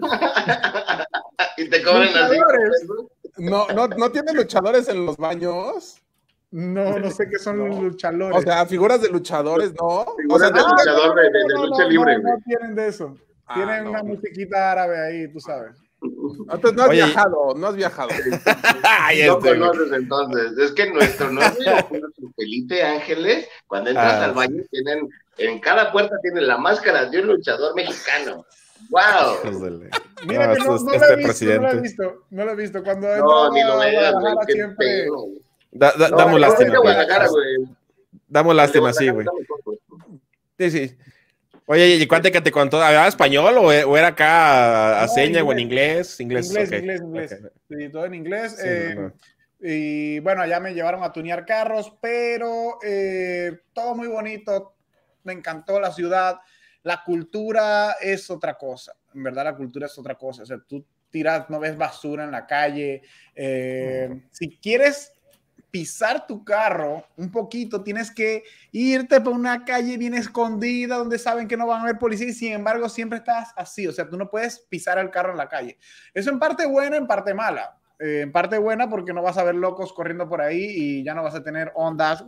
Y te cobran así. No, no, ¿no tiene luchadores en los baños? No, no sé qué son no. luchadores. O sea, figuras de luchadores, ¿no? Figuras o sea, de no, luchador no, de, de, de no, lucha no, libre. No, no tienen de eso. Ah, tienen no. una musiquita árabe ahí, tú sabes. Entonces no has Oye, viajado, no has viajado. Ay, no este, conoces entonces. Es que nuestro novio, Felipe Ángeles, cuando entras ah, al baño, sí. tienen, en cada puerta tienen la máscara de un luchador mexicano. ¡Wow! Mira no, que no, no, este lo he visto, no lo he visto, no lo he visto. Cuando no, ni lo veas, güey, siempre... Da, da, no, damos lástima. Güey. Damos lástima, sí, güey. Sí, sí. Oye, ¿y cuánto que te contó? ¿Hablaba español o, o era acá a, a no, seña inglés. o en inglés? Inglés, inglés, okay. inglés, inglés. Okay. Sí, todo en inglés. Sí, eh, no, no. Y bueno, allá me llevaron a tunear carros, pero eh, todo muy bonito. Me encantó la ciudad. La cultura es otra cosa. En verdad, la cultura es otra cosa. O sea, tú tiras, no ves basura en la calle. Eh, mm. Si quieres pisar tu carro un poquito, tienes que irte por una calle bien escondida donde saben que no van a haber policía y sin embargo siempre estás así, o sea, tú no puedes pisar el carro en la calle. Eso en parte buena, en parte mala. eh, en parte buena porque no vas a ver locos corriendo por ahí y ya no vas a tener ondas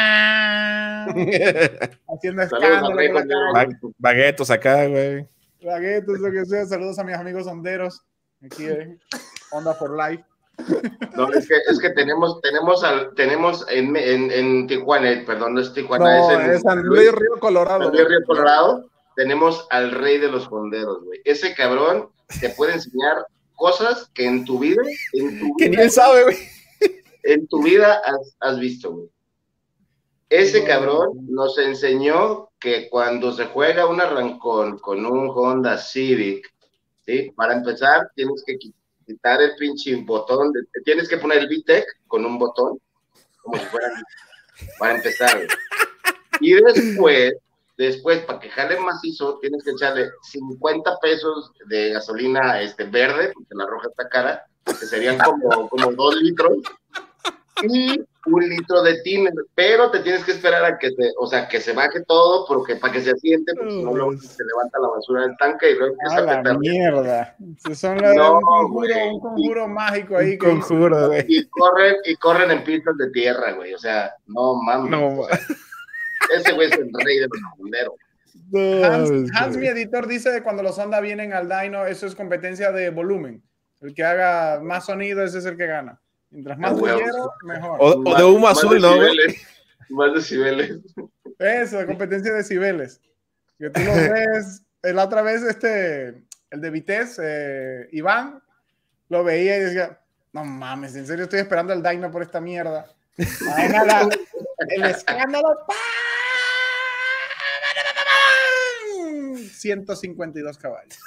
haciendo escándalo. Baguetos acá, güey. Baguetos, lo que sea. Saludos a mis amigos honderos. Aquí, eh, Onda for Life. No, es que, es que tenemos, tenemos, al, tenemos en, en, en Tijuana, perdón, no es Tijuana, no, es en es San Luis Río Colorado. San Luis Río Colorado, tenemos al rey de los fonderos, güey. Ese cabrón te puede enseñar cosas que en tu vida, en tu que vida, ni él sabe, güey. En tu vida has, has visto, güey. Ese cabrón nos enseñó que cuando se juega un arrancón con un Honda Civic, ¿sí? Para empezar, tienes que quitar el pinche botón, de, tienes que poner el V TEC con un botón, como si fuera para empezar, güey. Y después, después, para que jale macizo, tienes que echarle cincuenta pesos de gasolina este, verde, porque la roja está cara, que serían como, como dos litros, y un litro de tiner, pero te tienes que esperar a que te, o sea, que se baje todo, porque para que se asiente, porque si no, luego se levanta la basura del tanque y luego empieza a a petar. Mierda. Son la no, un conjuro, güey. un conjuro mágico ahí. Un conjuro, güey. Y corren, y corren en pistas de tierra, güey, o sea, no mames. No, o sea, ese güey es el rey de los fonderos. Hans, Hans, mi editor, dice que cuando los Honda vienen al dyno, eso es competencia de volumen. El que haga más sonido, ese es el que gana. Mientras más bullero, mejor. O, o de humo más, azul, más ¿no? Decibeles, más decibeles. Eso, competencia de decibeles. Que tú lo ves, la otra vez, este, el de Vitesse, eh, Iván, lo veía y decía, no mames, en serio estoy esperando el dyno por esta mierda. Ay, nada, el escándalo, ¡pam! ciento cincuenta y dos caballos.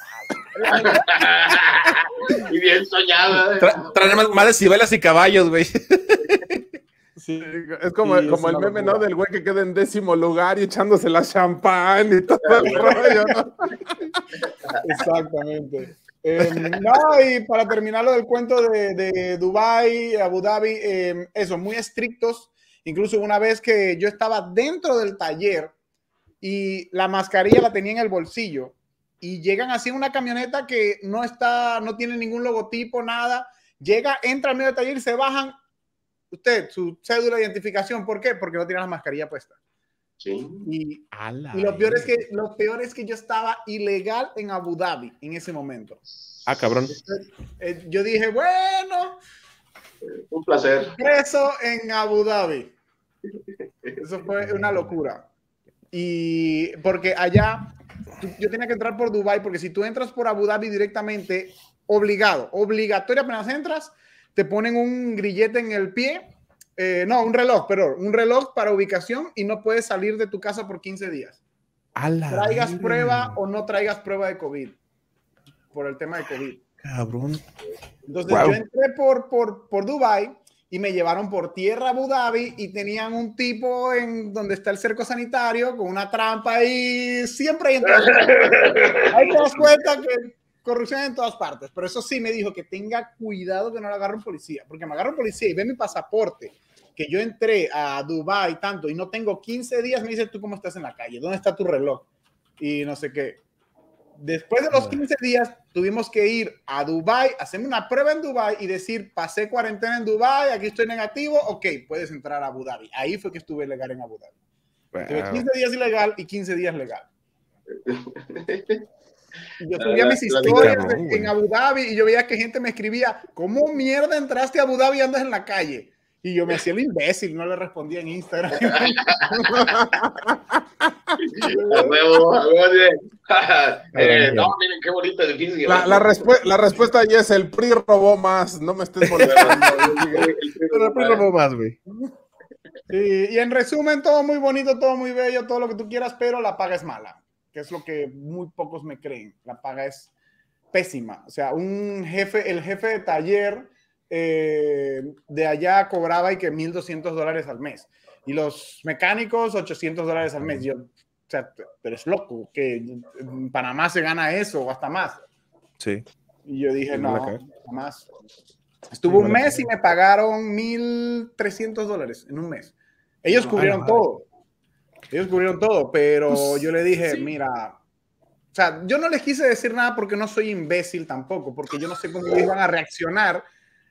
Y bien soñada. Tra traen más, más decibeles y caballos, güey. Sí, es como, sí, como es el meme, ¿no? Del güey que queda en décimo lugar y echándose la champán y todo el rollo, ¿no? Exactamente. Eh, no, y para terminar lo del cuento de, de Dubái, Abu Dhabi, eh, eso, muy estrictos. Incluso una vez que yo estaba dentro del taller y la mascarilla la tenía en el bolsillo y llegan así una camioneta que no está, no tiene ningún logotipo, nada, llega, entra al medio del taller y se bajan, usted, su cédula de identificación, ¿por qué? Porque no tiene la mascarilla puesta. Sí. Y, y lo peor es que lo peor es que yo estaba ilegal en Abu Dhabi en ese momento. Ah, cabrón. Entonces, eh, yo dije, bueno, un placer. Preso en Abu Dhabi. Eso fue una locura. Y porque allá yo tenía que entrar por Dubái, porque si tú entras por Abu Dhabi directamente, obligado, obligatorio, apenas entras, te ponen un grillete en el pie, eh, no, un reloj, perdón, un reloj para ubicación y no puedes salir de tu casa por quince días. Traigas vida. prueba o no traigas prueba de COVID, por el tema de COVID. Cabrón. Entonces wow. yo entré por, por, por Dubái y me llevaron por tierra a Abu Dhabi y tenían un tipo en donde está el cerco sanitario con una trampa y siempre hay en todas partes. Ahí te das cuenta que corrupción en todas partes, pero eso sí me dijo que tenga cuidado que no le agarre un policía, porque me agarra un policía y ve mi pasaporte, que yo entré a Dubái tanto y no tengo quince días, me dice, ¿tú cómo estás en la calle? ¿Dónde está tu reloj? Y no sé qué. Después de los quince días, tuvimos que ir a Dubái, hacerme una prueba en Dubái y decir, pasé cuarentena en Dubái, aquí estoy negativo, ok, puedes entrar a Abu Dhabi. Ahí fue que estuve legal en Abu Dhabi. Wow. Tuve quince días ilegal y quince días legal. Y yo subía mis historias la, la en, en Abu Dhabi y yo veía que gente me escribía, ¿cómo mierda entraste a Abu Dhabi y andas en la calle? Y yo me hacía el imbécil, no le respondía en Instagram. A huevo, a huevo, eh, no, miren qué bonito edificio. La, la, respu la respuesta ya es el P R I robó más, no me estés molestando. El P R I robó más, güey. Y, y en resumen, todo muy bonito, todo muy bello, todo lo que tú quieras, pero la paga es mala, que es lo que muy pocos me creen. La paga es pésima. O sea, un jefe, el jefe de taller eh, de allá cobraba y que mil doscientos dólares al mes. Y los mecánicos, ochocientos dólares al mes. Yo, o sea, pero es loco, que en Panamá se gana eso o hasta más. Sí. Y yo dije, no, jamás. Estuve un mes y me pagaron mil trescientos dólares en un mes. Ellos cubrieron todo. Ellos cubrieron todo, pero pues, yo le dije, sí. mira, o sea, yo no les quise decir nada porque no soy imbécil tampoco, porque yo no sé cómo iban a reaccionar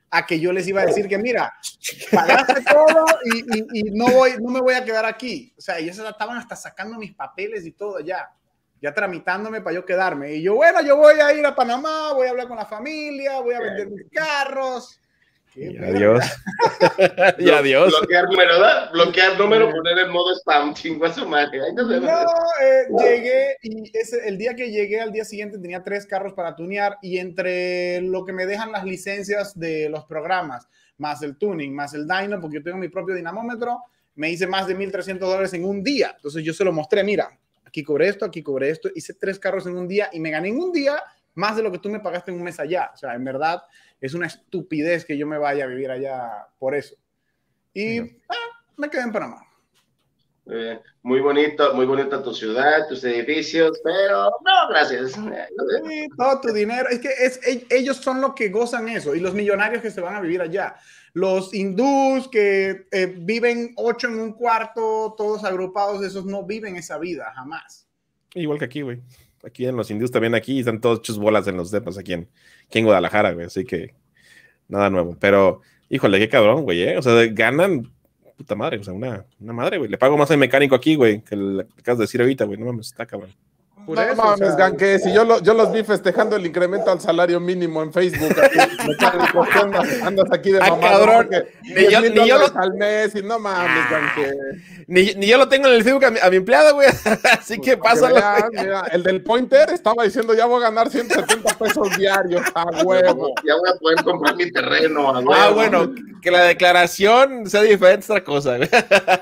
a que yo les iba a decir que mira, pagaste todo y, y, y no, voy, no me voy a quedar aquí. O sea, ellos estaban hasta sacando mis papeles y todo ya, ya tramitándome para yo quedarme. Y yo, bueno, yo voy a ir a Panamá, voy a hablar con la familia, voy a vender mis carros. Y adiós. Y adiós. Bloquear número, ¿verdad? Bloquear número, poner en modo spam, chingo a su madre. Ay, no, no eh, llegué y ese, el día que llegué al día siguiente tenía tres carros para tunear y entre lo que me dejan las licencias de los programas, más el tuning, más el dyno, porque yo tengo mi propio dinamómetro, me hice más de mil trescientos dólares en un día. Entonces yo se lo mostré, mira, aquí cobré esto, aquí cobré esto, hice tres carros en un día y me gané en un día más de lo que tú me pagaste en un mes allá. O sea, en verdad es una estupidez que yo me vaya a vivir allá por eso. Y sí. ah, me quedé en Panamá. Eh, muy bonito, muy bonita tu ciudad, tus edificios, pero no, gracias. Sí, todo tu dinero. Es que es, ellos son los que gozan eso y los millonarios que se van a vivir allá. Los hindús que eh, viven ocho en un cuarto, todos agrupados, esos no viven esa vida, jamás. Igual que aquí, güey. Aquí en los hindús también aquí están todos hechos bolas en los depas aquí en, aquí en Guadalajara, güey. Así que nada nuevo. Pero, híjole, qué cabrón, güey, ¿eh? O sea, ganan puta madre, o sea, una, una madre, güey. Le pago más al mecánico aquí, güey, que le acabas de decir ahorita, güey. No mames, está cabrón. Por no eso, mames, o sea, Ganque, si yo, lo, yo los vi festejando el incremento al salario mínimo en Facebook, aquí, andas, andas aquí de ah, mamá, cabrón, ni yo, ni yo lo al mes y no mames, ah, Ganque. Ni, ni yo lo tengo en el Facebook a mi, a mi empleada, güey, así pues que pásalo. Mira, el del Pointer estaba diciendo, ya voy a ganar ciento setenta pesos diarios, a huevo. Ya voy a poder comprar mi terreno, a huevo. Ah, bueno, que la declaración sea diferente es otra cosa, güey.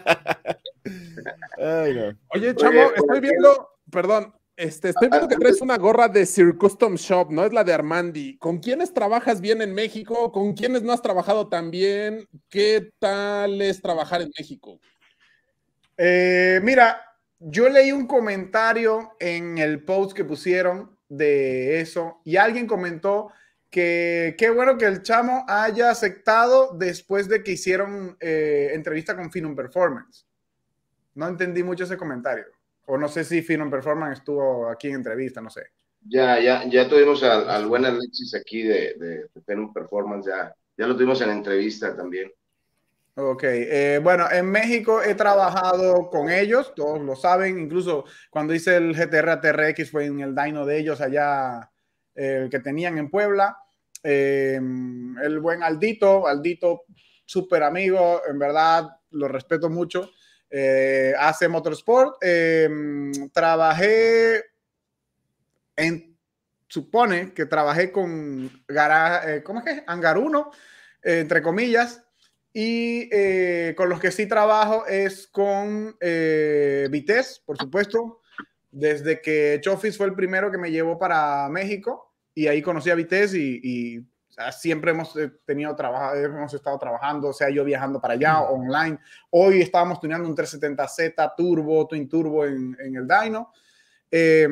Ay, no. Oye, chamo, estoy viendo, perdón, Este, estoy viendo que traes una gorra de Sir Custom Shop, ¿no? Es la de Armandi. ¿Con quiénes trabajas bien en México? ¿Con quiénes no has trabajado tan bien? ¿Qué tal es trabajar en México? Eh, mira, yo leí un comentario en el post que pusieron de eso y alguien comentó que qué bueno que el chamo haya aceptado después de que hicieron eh, entrevista con Phenom Performance. No entendí mucho ese comentario. O no sé si Phenom Performance estuvo aquí en entrevista, no sé. Ya, ya, ya tuvimos al, al buen Alexis aquí de, de, de Phenom Performance, ya, ya lo tuvimos en entrevista también. Ok, eh, bueno, en México he trabajado con ellos, todos lo saben, incluso cuando hice el G T R A T R X fue en el dyno de ellos allá, eh, el que tenían en Puebla. Eh, el buen Aldito, Aldito, súper amigo, en verdad lo respeto mucho. Eh, hace motorsport, eh, trabajé en, supone que trabajé con Gara, eh, ¿cómo es que? Angaruno, eh, entre comillas, y eh, con los que sí trabajo es con eh, Vitesse, por supuesto, desde que Chofis fue el primero que me llevó para México y ahí conocí a Vitesse y, y siempre hemos tenido trabajo, hemos estado trabajando, o sea, yo viajando para allá, mm. online. Hoy estábamos tuneando un trescientos setenta Z Turbo, Twin Turbo en, en el dyno. Eh,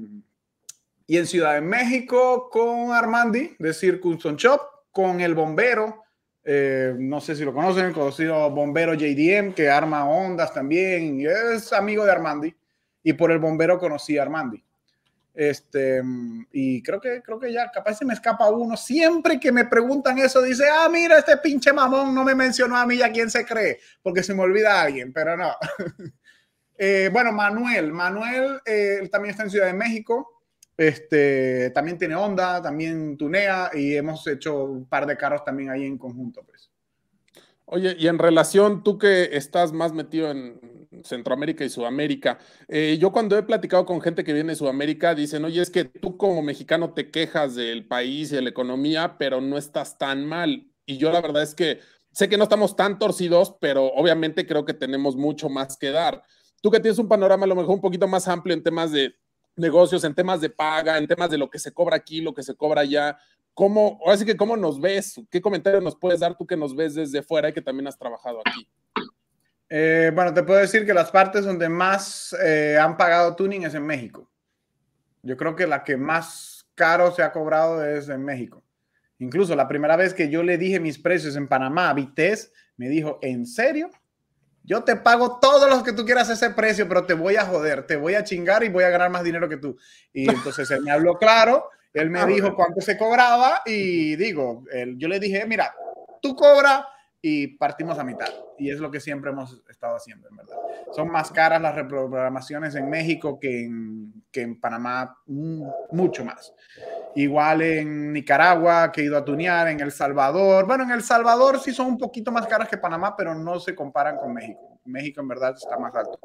y en Ciudad de México con Armandi, de Sir Custom Shop, con el bombero, eh, no sé si lo conocen, el conocido bombero J D M, que arma ondas también, y es amigo de Armandi. Y por el bombero conocí a Armandi. Este, y creo que, creo que ya capaz se me escapa uno. Siempre que me preguntan eso, dice, ah, mira, este pinche mamón no me mencionó a mí, ¿a quién se cree? Porque se me olvida a alguien, pero no. eh, bueno, Manuel, Manuel eh, también está en Ciudad de México. Este, también tiene Honda, también tunea y hemos hecho un par de carros también ahí en conjunto, pues. Oye, y en relación, tú que estás más metido en Centroamérica y Sudamérica, eh, yo cuando he platicado con gente que viene de Sudamérica, dicen, oye, es que tú como mexicano te quejas del país y de la economía, pero no estás tan mal. Y yo la verdad es que sé que no estamos tan torcidos, pero obviamente creo que tenemos mucho más que dar. Tú que tienes un panorama a lo mejor un poquito más amplio en temas de negocios, en temas de paga, en temas de lo que se cobra aquí, lo que se cobra allá, ¿cómo, ahora sí que cómo nos ves? ¿Qué comentarios nos puedes dar tú que nos ves desde fuera y que también has trabajado aquí? Eh, bueno, te puedo decir que las partes donde más eh, han pagado tuning es en México. Yo creo que la que más caro se ha cobrado es en México. Incluso la primera vez que yo le dije mis precios en Panamá a Vitesse, me dijo, ¿en serio? Yo te pago todos los que tú quieras ese precio, pero te voy a joder, te voy a chingar y voy a ganar más dinero que tú. Y entonces él me habló claro, él me dijo cuánto se cobraba y digo, él, yo le dije, mira, tú cobras y partimos a mitad. Y es lo que siempre hemos estado haciendo, en verdad. Son más caras las reprogramaciones en México que en, que en Panamá, mucho más. Igual en Nicaragua, que he ido a tunear, en El Salvador. Bueno, en El Salvador sí son un poquito más caras que Panamá, pero no se comparan con México. México en verdad está más alto.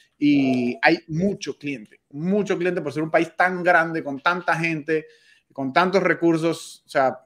Y hay mucho cliente, mucho cliente por ser un país tan grande, con tanta gente, con tantos recursos. O sea,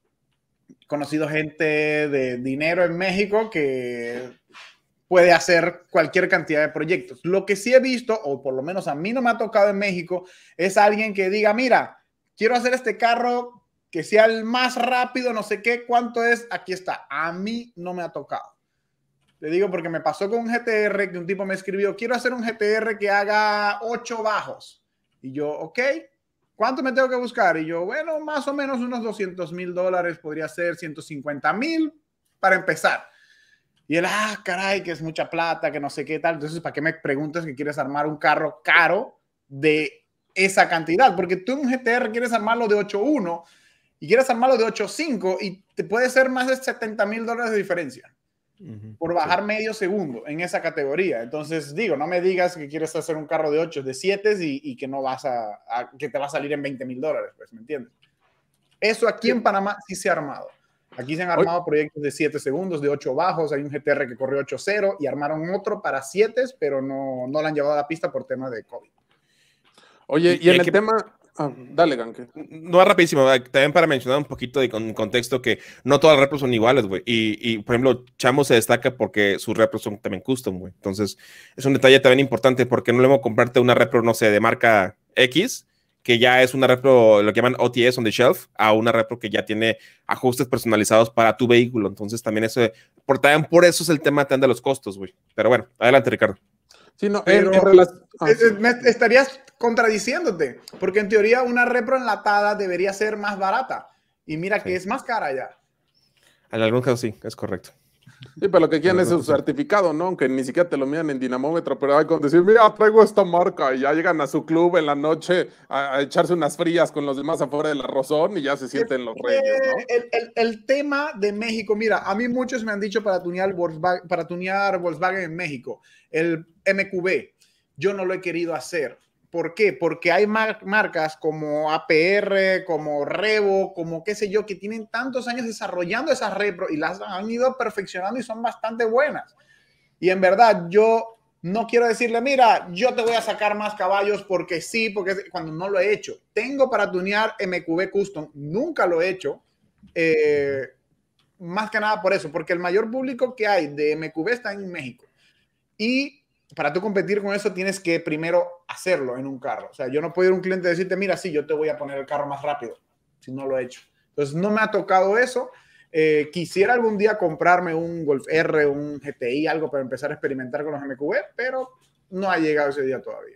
he conocido gente de dinero en México que puede hacer cualquier cantidad de proyectos. Lo que sí he visto, o por lo menos a mí no me ha tocado en México, es alguien que diga, mira, quiero hacer este carro que sea el más rápido, no sé qué, cuánto es, aquí está. A mí no me ha tocado. Te digo porque me pasó con un G T R que un tipo me escribió, quiero hacer un G T R que haga ocho bajos. Y yo, ok, ¿cuánto me tengo que buscar? Y yo, bueno, más o menos unos doscientos mil dólares, podría ser ciento cincuenta mil para empezar. Y él, ah, caray, que es mucha plata, que no sé qué tal. Entonces, ¿para qué me preguntas que quieres armar un carro caro de esa cantidad? Porque tú en un G T R quieres armarlo de ocho punto uno y quieres armarlo de ocho punto cinco y te puede ser más de setenta mil dólares de diferencia. Uh-huh, por bajar sí. medio segundo en esa categoría. Entonces, digo, no me digas que quieres hacer un carro de ocho, de siete y, y que no vas a, a, que te va a salir en veinte mil dólares, pues, ¿me entiendes? Eso aquí en Panamá sí se ha armado. Aquí se han armado Oye. proyectos de siete segundos, de ocho bajos. Hay un G T R que corrió ocho cero y armaron otro para siete, pero no, no lo han llevado a la pista por tema de COVID. Oye, y, y en el que... tema... Ah, dale, Ganke. No, rapidísimo, también para mencionar un poquito de con, contexto que no todas las repros son iguales, güey. Y, y, por ejemplo, Chamo se destaca porque sus repros son también custom, güey. Entonces, es un detalle también importante porque no le vamos a comprarte una repro, no sé, de marca X, que ya es una repro, lo que llaman O T S on the shelf, a una repro que ya tiene ajustes personalizados para tu vehículo. Entonces, también eso, por, también por eso es el tema también de los costos, güey. Pero bueno, adelante, Ricardo. Sí, no, pero en, en relación... ah, sí. me estarías contradiciéndote, porque en teoría una repro enlatada debería ser más barata, y mira sí. que es más cara ya. En algún caso sí, es correcto. Sí, pero lo que quieren es su certificado, ¿no? Aunque ni siquiera te lo midan en dinamómetro, pero hay con decir, mira, traigo esta marca, y ya llegan a su club en la noche a, a echarse unas frías con los demás afuera del arrozón y ya se sienten el, los reyes, ¿no? El, el, el tema de México, mira, a mí muchos me han dicho para tunear Volkswagen, para tunear Volkswagen en México, el M Q B, yo no lo he querido hacer. ¿Por qué? Porque hay mar marcas como A P R, como Revo, como qué sé yo, que tienen tantos años desarrollando esas repro y las han ido perfeccionando y son bastante buenas. Y en verdad, yo no quiero decirle, mira, yo te voy a sacar más caballos porque sí, porque cuando no lo he hecho. Tengo para tunear M Q B Custom, nunca lo he hecho. Eh, más que nada por eso, porque el mayor público que hay de M Q B está en México. Y para tú competir con eso tienes que primero hacerlo en un carro. O sea, yo no puedo ir a un cliente y decirte, mira, sí, yo te voy a poner el carro más rápido, si no lo he hecho. Entonces, no me ha tocado eso. Eh, quisiera algún día comprarme un Golf R, un G T I, algo para empezar a experimentar con los M Q B, pero no ha llegado ese día todavía.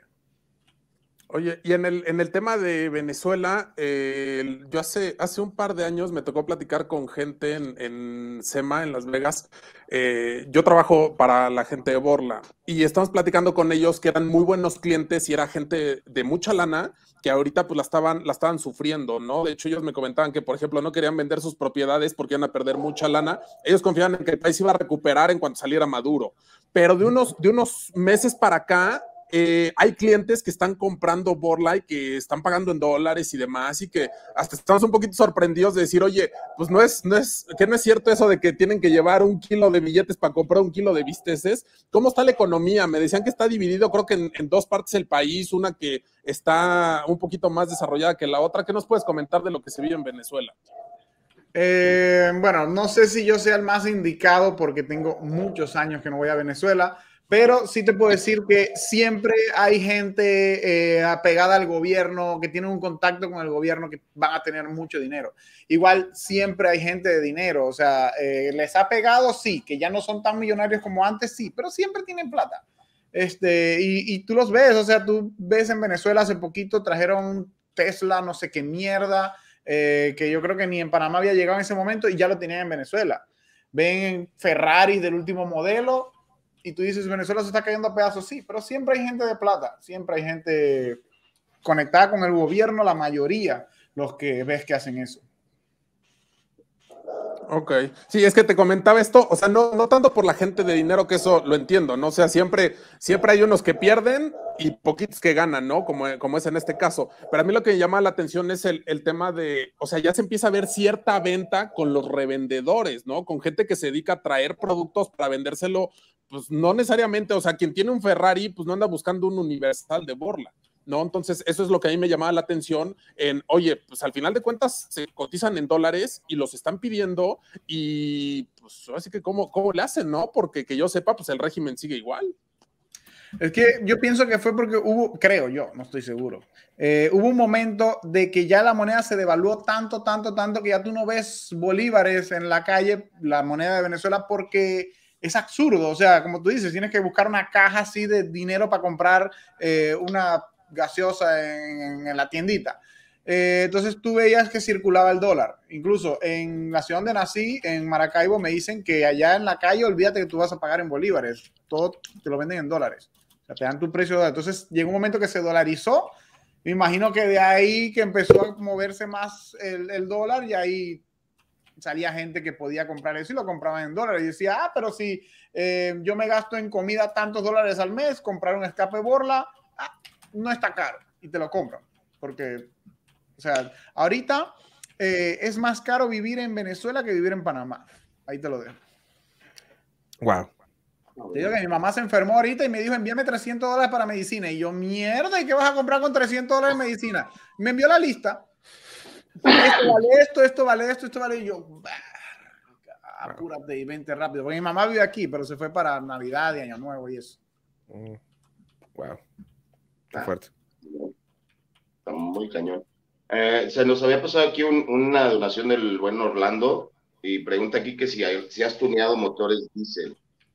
Oye, y en el, en el tema de Venezuela, eh, yo hace, hace un par de años me tocó platicar con gente en, en SEMA, en Las Vegas. Eh, yo trabajo para la gente de Borla y estamos platicando con ellos que eran muy buenos clientes y era gente de mucha lana que ahorita pues la estaban, la estaban sufriendo, ¿no? De hecho, ellos me comentaban que, por ejemplo, no querían vender sus propiedades porque iban a perder mucha lana. Ellos confiaban en que el país iba a recuperar en cuanto saliera Maduro. Pero de unos, de unos meses para acá, Eh, hay clientes que están comprando Borla y que están pagando en dólares y demás y que hasta estamos un poquito sorprendidos de decir, oye, pues no es, no es, que no es cierto eso de que tienen que llevar un kilo de billetes para comprar un kilo de bisteces. ¿Cómo está la economía? Me decían que está dividido, creo que en, en dos partes el país, una que está un poquito más desarrollada que la otra. ¿Qué nos puedes comentar de lo que se vive en Venezuela? Eh, bueno, no sé si yo sea el más indicado porque tengo muchos años que no voy a Venezuela. Pero sí te puedo decir que siempre hay gente eh, apegada al gobierno, que tiene un contacto con el gobierno, que van a tener mucho dinero. Igual siempre hay gente de dinero, o sea, eh, les ha pegado, sí, que ya no son tan millonarios como antes, sí, pero siempre tienen plata. Este, y, y tú los ves, o sea, tú ves en Venezuela hace poquito trajeron Tesla, no sé qué mierda, eh, que yo creo que ni en Panamá había llegado en ese momento y ya lo tenían en Venezuela. Ven Ferraris del último modelo. Y tú dices, Venezuela se está cayendo a pedazos, sí, pero siempre hay gente de plata, siempre hay gente conectada con el gobierno, la mayoría, los que ves que hacen eso. Ok, sí, es que te comentaba esto, o sea, no, no tanto por la gente de dinero, que eso lo entiendo, ¿no? O sea, siempre, siempre hay unos que pierden y poquitos que ganan, ¿no? Como, como es en este caso. Pero a mí lo que me llama la atención es el, el tema de, o sea, ya se empieza a ver cierta venta con los revendedores, ¿no? Con gente que se dedica a traer productos para vendérselo, pues no necesariamente, o sea, quien tiene un Ferrari, pues no anda buscando un Universal de Borla, ¿no? Entonces, eso es lo que a mí me llamaba la atención en, oye, pues al final de cuentas se cotizan en dólares y los están pidiendo y pues así que cómo, cómo le hacen, ¿no? Porque que yo sepa, pues el régimen sigue igual. Es que yo pienso que fue porque hubo, creo yo, no estoy seguro, eh, hubo un momento de que ya la moneda se devaluó tanto, tanto, tanto que ya tú no ves bolívares en la calle, la moneda de Venezuela, porque es absurdo. O sea, como tú dices, tienes que buscar una caja así de dinero para comprar eh, una gaseosa en, en la tiendita. Eh, entonces tú veías que circulaba el dólar. Incluso en la ciudad donde nací, en Maracaibo, me dicen que allá en la calle, olvídate que tú vas a pagar en bolívares. Todo te lo venden en dólares. O sea, te dan tu precio. Entonces llegó un momento que se dolarizó. Me imagino que de ahí que empezó a moverse más el, el dólar y ahí salía gente que podía comprar eso y lo compraban en dólares. Y decía, ah, pero si eh, yo me gasto en comida tantos dólares al mes, comprar un escape Borla, ah, no está caro. Y te lo compran. Porque, o sea, ahorita eh, es más caro vivir en Venezuela que vivir en Panamá. Ahí te lo dejo. Wow. Te digo que mi mamá se enfermó ahorita y me dijo, envíame trescientos dólares para medicina. Y yo, mierda, ¿y qué vas a comprar con trescientos dólares de medicina? Me envió la lista. Esto vale esto, esto vale esto, esto vale. Y yo, apúrate y vente rápido. Porque mi mamá vive aquí, pero se fue para Navidad y Año Nuevo y eso. Mm. Wow. Qué fuerte. Está muy cañón. Eh, se nos había pasado aquí un, una donación del buen Orlando y pregunta aquí que si, hay, si has tuneado motores diésel.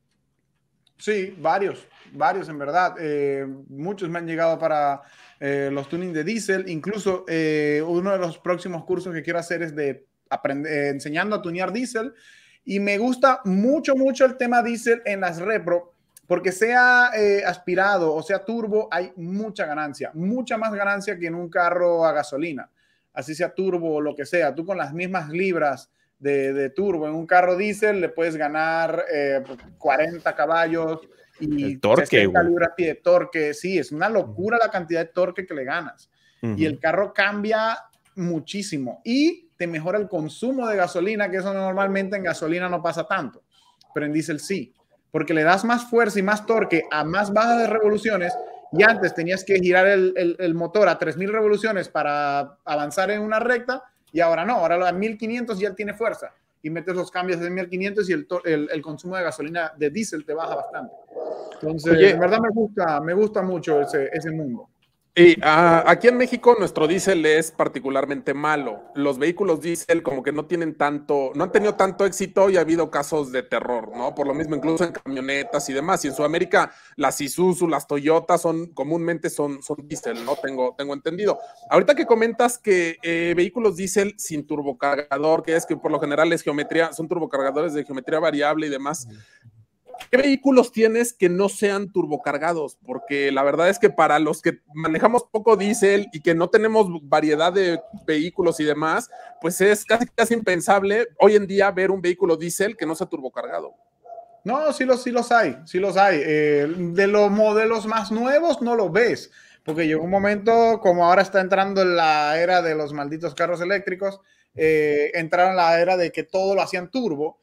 Sí, varios, varios en verdad. Eh, muchos me han llegado para eh, los tuning de diésel. Incluso eh, uno de los próximos cursos que quiero hacer es de aprender, eh, enseñando a tunear diésel. Y me gusta mucho, mucho el tema diésel en las repro, porque sea eh, aspirado o sea turbo, hay mucha ganancia, mucha más ganancia que en un carro a gasolina. Así sea turbo o lo que sea, tú con las mismas libras De, de turbo en un carro diésel le puedes ganar eh, cuarenta caballos y el torque, sesenta libras-pie de torque. Sí, es una locura la cantidad de torque que le ganas. Uh-huh. Y el carro cambia muchísimo y te mejora el consumo de gasolina, que eso normalmente en gasolina no pasa tanto, pero en diésel sí, porque le das más fuerza y más torque a más bajas de revoluciones. Y antes tenías que girar el, el, el motor a tres mil revoluciones para avanzar en una recta. Y ahora no, ahora a mil quinientos ya tiene fuerza. Y metes los cambios de mil quinientos y el, el, el consumo de gasolina de diésel te baja bastante. Entonces, Oye, en verdad me gusta, me gusta mucho ese, ese mundo. Y uh, aquí en México nuestro diésel es particularmente malo. Los vehículos diésel como que no tienen tanto, no han tenido tanto éxito y ha habido casos de terror, ¿no? Por lo mismo, incluso en camionetas y demás. Y en Sudamérica las Isuzu, las Toyota son comúnmente son, son diésel, ¿no? Tengo, tengo entendido. Ahorita que comentas que eh, vehículos diésel sin turbocargador, que es que por lo general es geometría, son turbocargadores de geometría variable y demás. ¿Qué vehículos tienes que no sean turbocargados? Porque la verdad es que para los que manejamos poco diésel y que no tenemos variedad de vehículos y demás, pues es casi, casi impensable hoy en día ver un vehículo diésel que no sea turbocargado. No, sí los, sí los hay, sí los hay. Eh, de los modelos más nuevos no los ves, porque llegó un momento, como ahora está entrando en la era de los malditos carros eléctricos, eh, entraron en la era de que todo lo hacían turbo.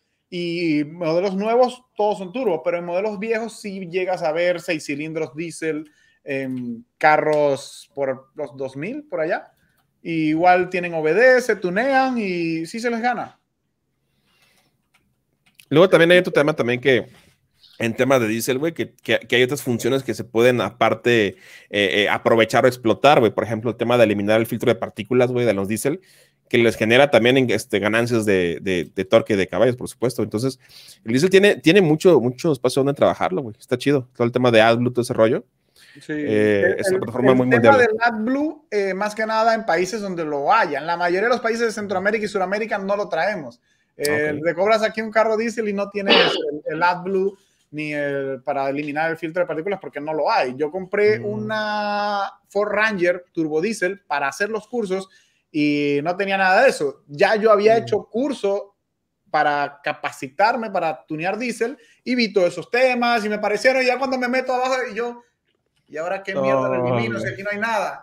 Y modelos nuevos todos son turbo, pero en modelos viejos sí llegas a ver seis cilindros diésel en carros por los dos mil por allá. Y igual tienen O B D, se tunean y sí se les gana. Luego también hay otro tema también que en temas de diésel, güey, que, que, que hay otras funciones que se pueden aparte eh, eh, aprovechar o explotar, güey. Por ejemplo, el tema de eliminar el filtro de partículas, güey, de los diésel, que les genera también este, ganancias de, de, de torque de caballos, por supuesto. Entonces, el diésel tiene, tiene mucho, mucho espacio donde trabajarlo, güey. Está chido. Todo el tema de AdBlue, todo ese rollo. Sí. Eh, el, es una plataforma el muy tema mundial. del AdBlue, eh, más que nada en países donde lo haya. En la mayoría de los países de Centroamérica y Sudamérica no lo traemos. Eh, okay. Te cobras aquí un carro diésel y no tienes el, el AdBlue ni el, para eliminar el filtro de partículas porque no lo hay. Yo compré mm. una Ford Ranger turbo diésel para hacer los cursos y no tenía nada de eso. Ya yo había mm. hecho curso para capacitarme, para tunear diésel, y vi todos esos temas y me parecieron, y ya cuando me meto abajo, y yo, ¿y ahora qué mierda Oh, le elimino si aquí no hay nada?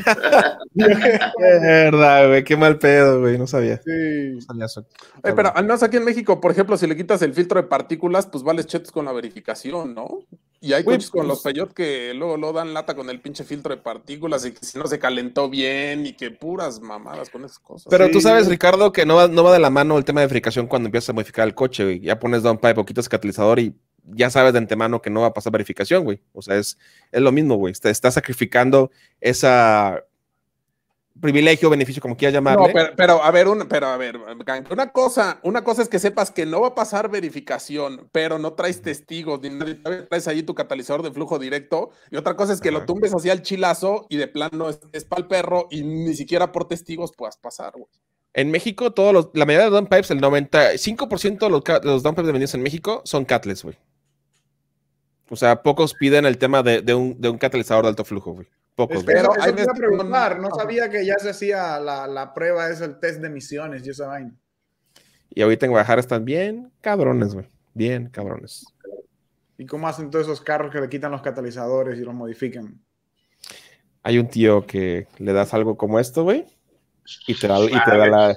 Verdad, güey, qué mal pedo, güey, no sabía. Sí. No sabía eso. Eh, pero al menos aquí en México, por ejemplo, si le quitas el filtro de partículas, pues vales chetos con la verificación, ¿no? Y hay Güey, coches con pues- los Peugeot que luego lo dan lata con el pinche filtro de partículas y que si no se calentó bien y que puras mamadas con esas cosas. Pero Sí. tú sabes, Ricardo, que no va, no va de la mano el tema de verificación cuando empiezas a modificar el coche, güey. Ya pones downpipe o quitas catalizador y ya sabes de antemano que no va a pasar verificación, güey. O sea, es, es lo mismo, güey. Te estás sacrificando esa privilegio, beneficio, como quieras llamarle. No, pero, pero a ver, un, pero a ver, una cosa, una cosa es que sepas que no va a pasar verificación, pero no traes testigos, ni nadie, traes allí tu catalizador de flujo directo, y otra cosa es que Ajá. lo tumbes hacia el chilazo y de plano es, es para el perro y ni siquiera por testigos puedas pasar, güey. En México, todos los, la mayoría de downpipes, el noventa y cinco por ciento de los, ca- de los downpipes vendidos en México son catless, güey. O sea, pocos piden el tema de, de, un, de un catalizador de alto flujo, güey. Pocos, Es que güey. Pero eso, eso hay te iba a veces- preguntar, no Ajá. sabía que ya se hacía la, la prueba, es el test de emisiones y esa vaina. Y ahorita en Guadalajara están bien cabrones, güey. Bien cabrones. ¿Y cómo hacen todos esos carros que le quitan los catalizadores y los modifican? Hay un tío que le das algo como esto, güey, y te da, y te da la...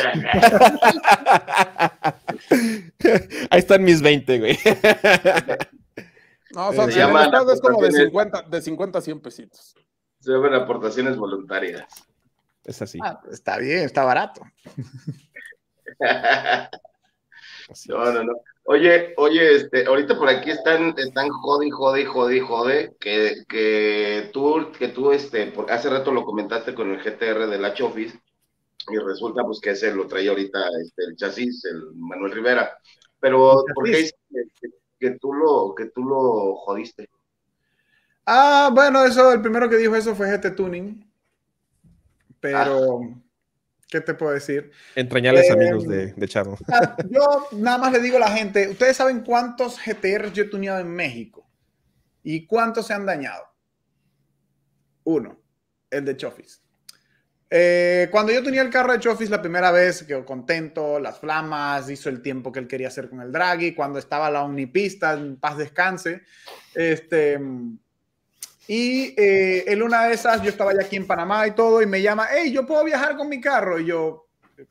Ahí están mis veinte, güey. No, son, Se en el llaman estado es como de aportaciones. cincuenta, de cincuenta a cien pesitos. Se ven aportaciones voluntarias. Es así. Ah, está bien, está barato. así No, es. no, no. Oye, oye, este, ahorita por aquí están, están jode, y jode, y jode, y jode, que, que tú, que tú, este, porque hace rato lo comentaste con el G T R de la Chofis, y resulta pues que ese lo traía ahorita este, el chasis, el Manuel Rivera. Pero, ¿El ¿por qué chasis? dices que, que tú lo, que tú lo jodiste? Ah, bueno, eso, el primero que dijo eso fue G T Tuning. Pero, ¿qué te puedo decir? Entrañables Eh, amigos de, de Charo. Ah, Yo nada más le digo a la gente, ¿ustedes saben cuántos G T Rs yo he tuneado en México? ¿Y cuántos se han dañado? Uno, el de Chofis. Eh, cuando yo tenía el carro de Chofis la primera vez, quedó contento, las flamas, hizo el tiempo que él quería hacer con el Draghi, cuando estaba la Omnipista, en paz descanse. Este, y eh, en una de esas, yo estaba ya aquí en Panamá y todo, y me llama, hey, ¿yo puedo viajar con mi carro? Y yo,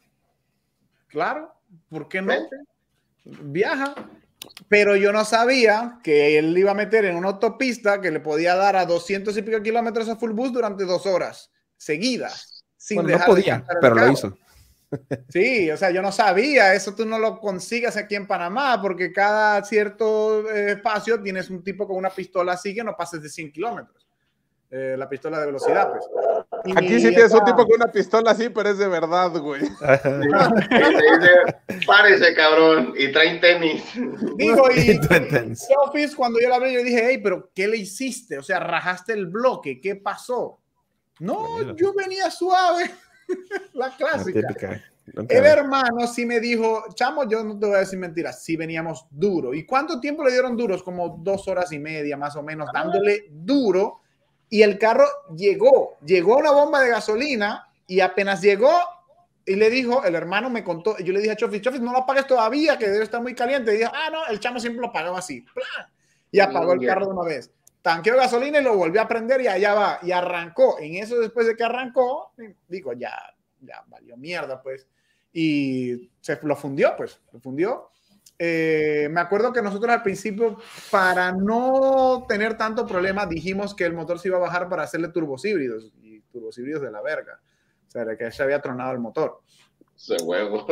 claro, ¿por qué no? Viaja. Pero yo no sabía que él iba a meter en una autopista que le podía dar a doscientos y pico kilómetros a full boost durante dos horas seguidas. Sin Bueno, no dejar de podía, cansar el pero lo carro. hizo. Sí, o sea, yo no sabía, eso tú no lo consigues aquí en Panamá, porque cada cierto eh, espacio tienes un tipo con una pistola así que no pases de cien kilómetros. Eh, la pistola de velocidad, pues. Y Aquí mi- sí tienes un esa- tipo con una pistola así, pero es de verdad, güey. Y le dice, párese, cabrón, y traen tenis. Digo, y, Intense. y Office, cuando yo la abrí, yo dije, hey, pero ¿qué le hiciste? O sea, rajaste el bloque, ¿qué pasó? No, Mira. yo venía suave. La La clásica. típica. Nunca- El hermano sí me dijo, chamo, yo no te voy a decir mentiras, sí veníamos duro. ¿Y cuánto tiempo le dieron duros? Como dos horas y media más o menos, dándole duro. Y el carro llegó, llegó a una bomba de gasolina y apenas llegó y le dijo, el hermano me contó, yo le dije a Chofis, Chofis, no lo apagues todavía, que debe estar muy caliente. Y dijo, ah, no, el chamo siempre lo pagaba así. ¡Plan! Y apagó el carro de una vez. Tanqueó gasolina y lo volvió a prender y allá va. Y arrancó. En eso, después de que arrancó, digo, ya, ya valió mierda, pues. Y se lo fundió, pues, lo fundió. Eh, me acuerdo que nosotros al principio, para no tener tanto problema, dijimos que el motor se iba a bajar para hacerle turbos híbridos. Y turbos híbridos de la verga. O sea, de que se había tronado el motor. Ese huevo.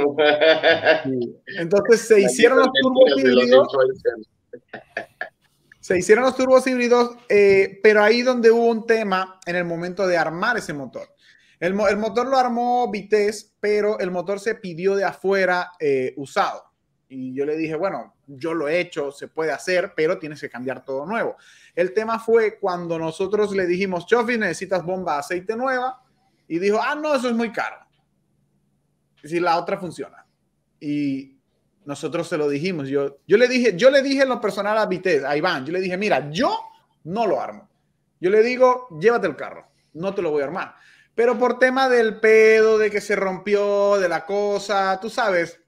Entonces se hicieron los turbos híbridos. Se hicieron los turbos híbridos, eh, pero ahí donde hubo un tema en el momento de armar ese motor. El, mo el motor lo armó Vitesse, pero el motor se pidió de afuera eh, usado. Y yo le dije, bueno, yo lo he hecho, se puede hacer, pero tienes que cambiar todo nuevo. El tema fue cuando nosotros le dijimos, Chofis, necesitas bomba de aceite nueva. Y dijo, ah, no, eso es muy caro. Si la otra funciona. Y nosotros se lo dijimos. Yo, yo, le dije, yo le dije en lo personal a Vitesse, a Iván, yo le dije, mira, yo no lo armo. Yo le digo, llévate el carro, no te lo voy a armar. Pero por tema del pedo, de que se rompió, de la cosa, tú sabes,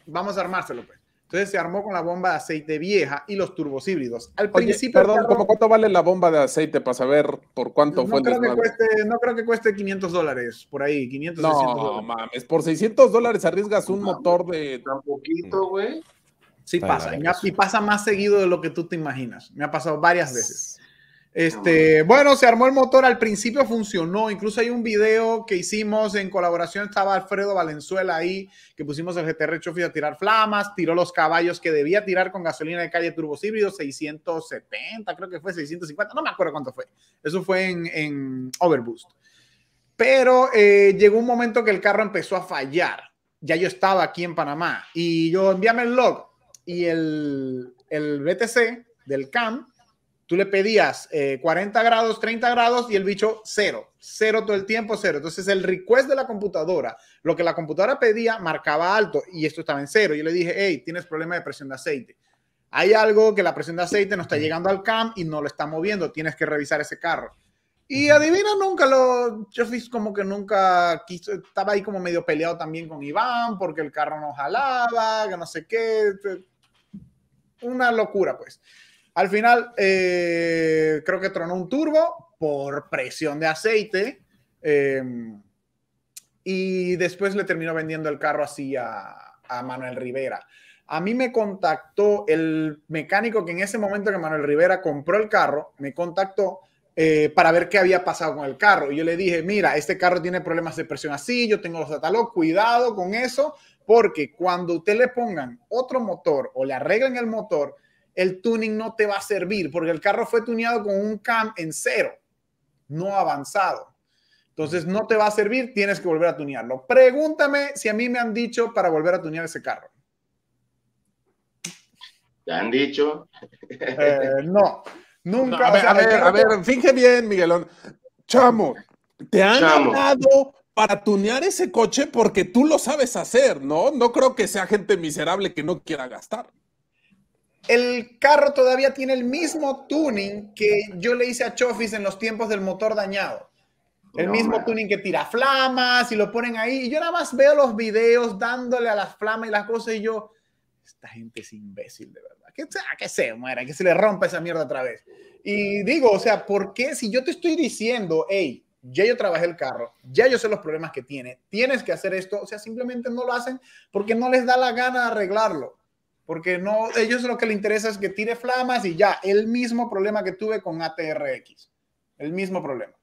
vamos a armárselo, pues. Entonces se armó con la bomba de aceite vieja y los turbos híbridos. Al Oye, principio, perdón, carro, ¿cómo cuánto vale la bomba de aceite para saber por cuánto no fue el creo, que desmadre? cueste, no creo que cueste quinientos dólares, por ahí, quinientos, seiscientos No, dólares. mames, por seiscientos dólares arriesgas un No, motor de... Tan poquito, güey. Sí Está pasa, de y, la me ha- y pasa más seguido de lo que tú te imaginas. Me ha pasado varias veces. No, Este, bueno, se armó el motor, al principio funcionó, incluso hay un video que hicimos en colaboración, estaba Alfredo Valenzuela ahí, que pusimos el G T R Chofis a tirar flamas, tiró los caballos que debía tirar con gasolina de calle turbos híbridos, seiscientos setenta, creo que fue seiscientos cincuenta, no me acuerdo cuánto fue, eso fue en, en Overboost. Pero eh, llegó un momento que el carro empezó a fallar, ya yo estaba aquí en Panamá, y yo envíame el log, y el, el B T C del C A M, tú le pedías eh, cuarenta grados, treinta grados y el bicho cero, cero todo el tiempo, cero. Entonces el request de la computadora, lo que la computadora pedía, marcaba alto y esto estaba en cero. Yo le dije, hey, tienes problema de presión de aceite. Hay algo que la presión de aceite no está llegando al C A M y no lo está moviendo, tienes que revisar ese carro. Y adivina, nunca lo, yo fui como que nunca quiso, estaba ahí como medio peleado también con Iván porque el carro no jalaba, que no sé qué, una locura pues. Al final, eh, creo que tronó un turbo por presión de aceite eh, y después le terminó vendiendo el carro así a, a Manuel Rivera. A mí me contactó el mecánico que en ese momento que Manuel Rivera compró el carro, me contactó eh, para ver qué había pasado con el carro. Y yo le dije, mira, este carro tiene problemas de presión así, yo tengo los datalog, cuidado con eso, porque cuando usted le pongan otro motor o le arreglen el motor, el tuning no te va a servir porque el carro fue tuneado con un C A M en cero, no avanzado. Entonces no te va a servir, tienes que volver a tunearlo. Pregúntame si a mí me han dicho para volver a tunear ese carro. ¿Te han dicho? Eh, no, nunca. No, a ver, o sea, a ver, carro, a ver, finge bien, Miguelón. Chamo, te han Chamo. hablado para tunear ese coche porque tú lo sabes hacer, ¿no? No creo que sea gente miserable que no quiera gastar. El carro todavía tiene el mismo tuning que yo le hice a Chofis en los tiempos del motor dañado. El No, mismo man. tuning que tira flamas y lo ponen ahí. Y yo nada más veo los videos dándole a las flamas y las cosas y yo, esta gente es imbécil, de verdad. Que, que se muera, que se le rompa esa mierda otra vez. Y digo, o sea, ¿por qué? Si yo te estoy diciendo, hey, ya yo trabajé el carro, ya yo sé los problemas que tiene, tienes que hacer esto, o sea, simplemente no lo hacen porque no les da la gana de arreglarlo. Porque no, ellos lo que les interesa es que tire flamas y ya, el mismo problema que tuve con A T R X. El mismo problema.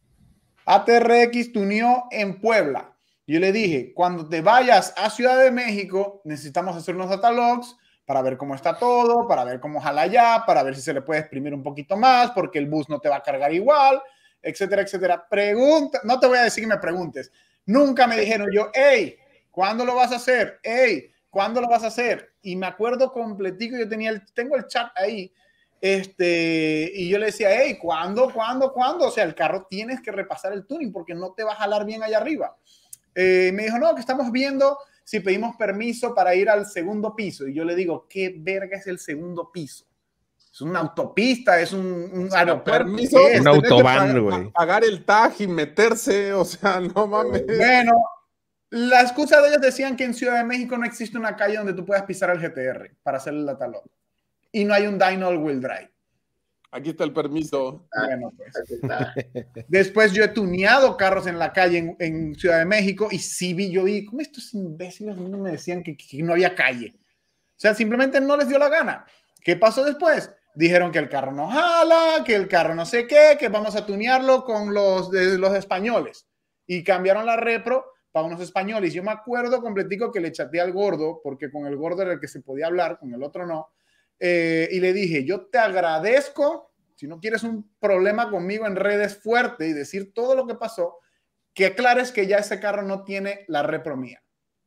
A T R X tuneó en Puebla. Yo le dije, cuando te vayas a Ciudad de México, necesitamos hacer unos datalogs para ver cómo está todo, para ver cómo jala ya, para ver si se le puede exprimir un poquito más, porque el bus no te va a cargar igual, etcétera, etcétera. Pregunta, no te voy a decir que me preguntes. Nunca me dijeron yo, hey, ¿cuándo lo vas a hacer? Hey, ¿cuándo lo vas a hacer? Y me acuerdo completico, yo tenía el, tengo el chat ahí, este, y yo le decía, hey, ¿cuándo, cuándo, cuándo? O sea, el carro tienes que repasar el tuning porque no te va a jalar bien allá arriba. Eh, me dijo, no, que estamos viendo si pedimos permiso para ir al segundo piso. Y yo le digo, ¿qué verga es el segundo piso? Es una autopista, es un, un aeropuerto. Permiso, ¿Qué es? Un tener que autobahn, pagar- güey. Pagar el tag y meterse, o sea, no mames. Bueno, la excusa de ellos decían que en Ciudad de México no existe una calle donde tú puedas pisar el G T R para hacer el datalog. Y no hay un dyno all-wheel drive. Aquí está el permiso. Bueno, pues. Aquí está. Después yo he tuneado carros en la calle en, en Ciudad de México y sí vi, yo vi, ¿cómo estos imbéciles no me decían que, que no había calle? O sea, simplemente no les dio la gana. ¿Qué pasó después? Dijeron que el carro no jala, que el carro no sé qué, que vamos a tunearlo con los, de, los españoles. Y cambiaron la repro para unos españoles. Yo me acuerdo completico que le chateé al gordo, porque con el gordo era el que se podía hablar, con el otro no. Eh, y le dije, yo te agradezco, si no quieres un problema conmigo en redes fuerte y decir todo lo que pasó, que aclares que ya ese carro no tiene la repro mía.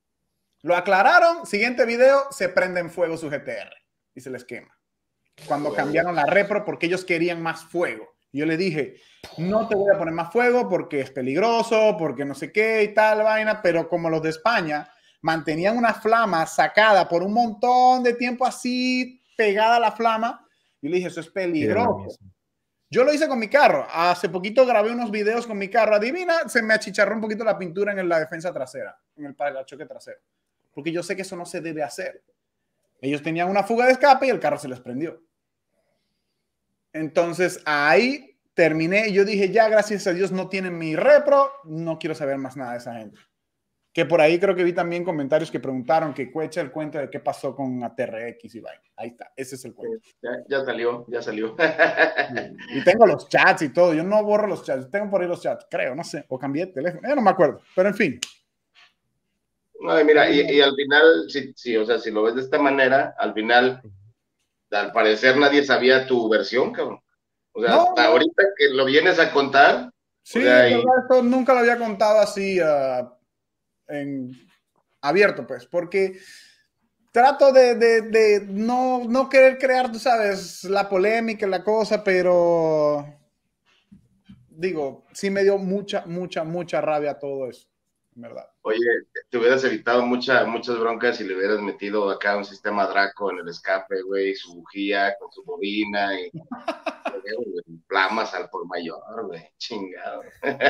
Lo aclararon, siguiente video, se prende en fuego su G T R y se les quema. Cuando Bueno. cambiaron la repro porque ellos querían más fuego. Y yo le dije, no te voy a poner más fuego porque es peligroso, porque no sé qué y tal vaina, pero como los de España mantenían una flama sacada por un montón de tiempo así, pegada a la flama, yo le dije, eso es peligroso. Yo lo hice con mi carro. Hace poquito grabé unos videos con mi carro. Adivina, se me achicharró un poquito la pintura en la defensa trasera, en el parachoque trasero. porque yo sé que eso no se debe hacer. Ellos tenían una fuga de escape y el carro se les prendió. Entonces ahí terminé y yo dije, ya gracias a Dios no tienen mi repro, no quiero saber más nada de esa gente. Que por ahí creo que vi también comentarios que preguntaron que echa el cuento de qué pasó con A T R X y vaina. Ahí está, ese es el cuento. Ya, ya salió, ya salió. Y tengo los chats y todo, yo no borro los chats, tengo por ahí los chats, creo, no sé, o cambié de teléfono, yo no me acuerdo, pero en fin. No, mira, y, y al final, sí, sí, o sea, si lo ves de esta manera, al final, al parecer nadie sabía tu versión, cabrón. O sea, no, hasta no. ahorita que lo vienes a contar. Sí, o sea, y... y... esto nunca lo había contado así uh, en abierto, pues, porque trato de, de, de no, no querer crear, tú sabes, la polémica, la cosa, pero digo, sí me dio mucha, mucha, mucha rabia todo eso, en verdad. Oye, te hubieras evitado mucha, muchas broncas si le hubieras metido acá un sistema Draco en el escape, güey, su bujía con su bobina y plamas al por mayor, güey, chingado.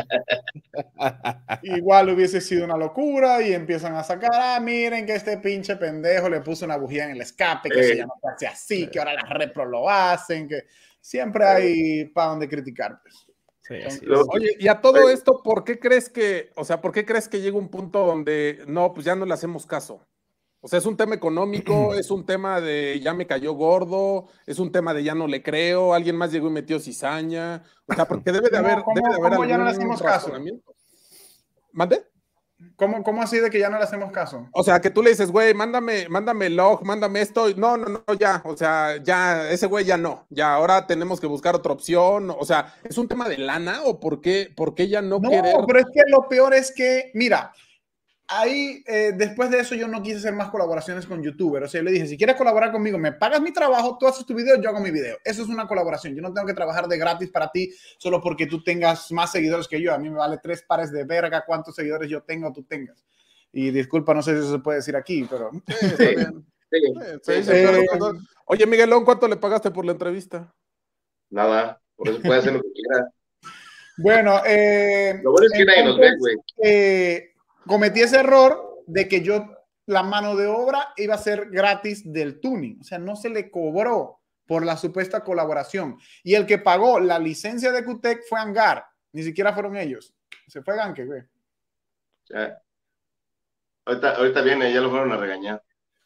Igual hubiese sido una locura y empiezan a sacar, ah, miren que este pinche pendejo le puso una bujía en el escape, que eh, se llama hace así, eh. que ahora las repro lo hacen, que siempre hay eh. para donde criticar, pues. Sí, Entonces, oye, y a todo esto, ¿por qué crees que, o sea, por qué crees que llega un punto donde no, pues ya no le hacemos caso? O sea, es un tema económico, es un tema de ya me cayó gordo, es un tema de ya no le creo, alguien más llegó y metió cizaña, o sea, porque debe de haber, ¿Cómo, debe de haber ¿cómo algún ya no le hacemos caso? ¿Mande? ¿Cómo, ¿Cómo así de que ya no le hacemos caso? O sea, que tú le dices, güey, mándame, mándame el log, mándame esto. No, no, no, ya. O sea, ya, ese güey ya no. Ya, ahora tenemos que buscar otra opción. O sea, ¿es un tema de lana o por qué, por qué ya no, no querer? No, pero es que lo peor es que, mira, ahí, eh, después de eso yo no quise hacer más colaboraciones con youtubers. O sea, yo le dije, si quieres colaborar conmigo, me pagas mi trabajo, tú haces tu video, yo hago mi video. Eso es una colaboración. Yo no tengo que trabajar de gratis para ti solo porque tú tengas más seguidores que yo. A mí me vale tres pares de verga cuántos seguidores yo tengo o tú tengas. Y disculpa, no sé si eso se puede decir aquí, pero... Sí, está bien. Sí, sí, sí, eh, pero, oye, Miguelón, ¿cuánto le pagaste por la entrevista? Nada, por eso puede hacer lo que quiera. Bueno, eh... Lo bueno es que nadie nos ve, güey. Eh, cometí ese error de que yo, la mano de obra iba a ser gratis del tuning. O sea, no se le cobró por la supuesta colaboración. Y el que pagó la licencia de Q T E C fue Hangar. Ni siquiera fueron ellos. Se fue Ganke, güey. O sea, ahorita, ahorita viene, ya lo fueron a regañar.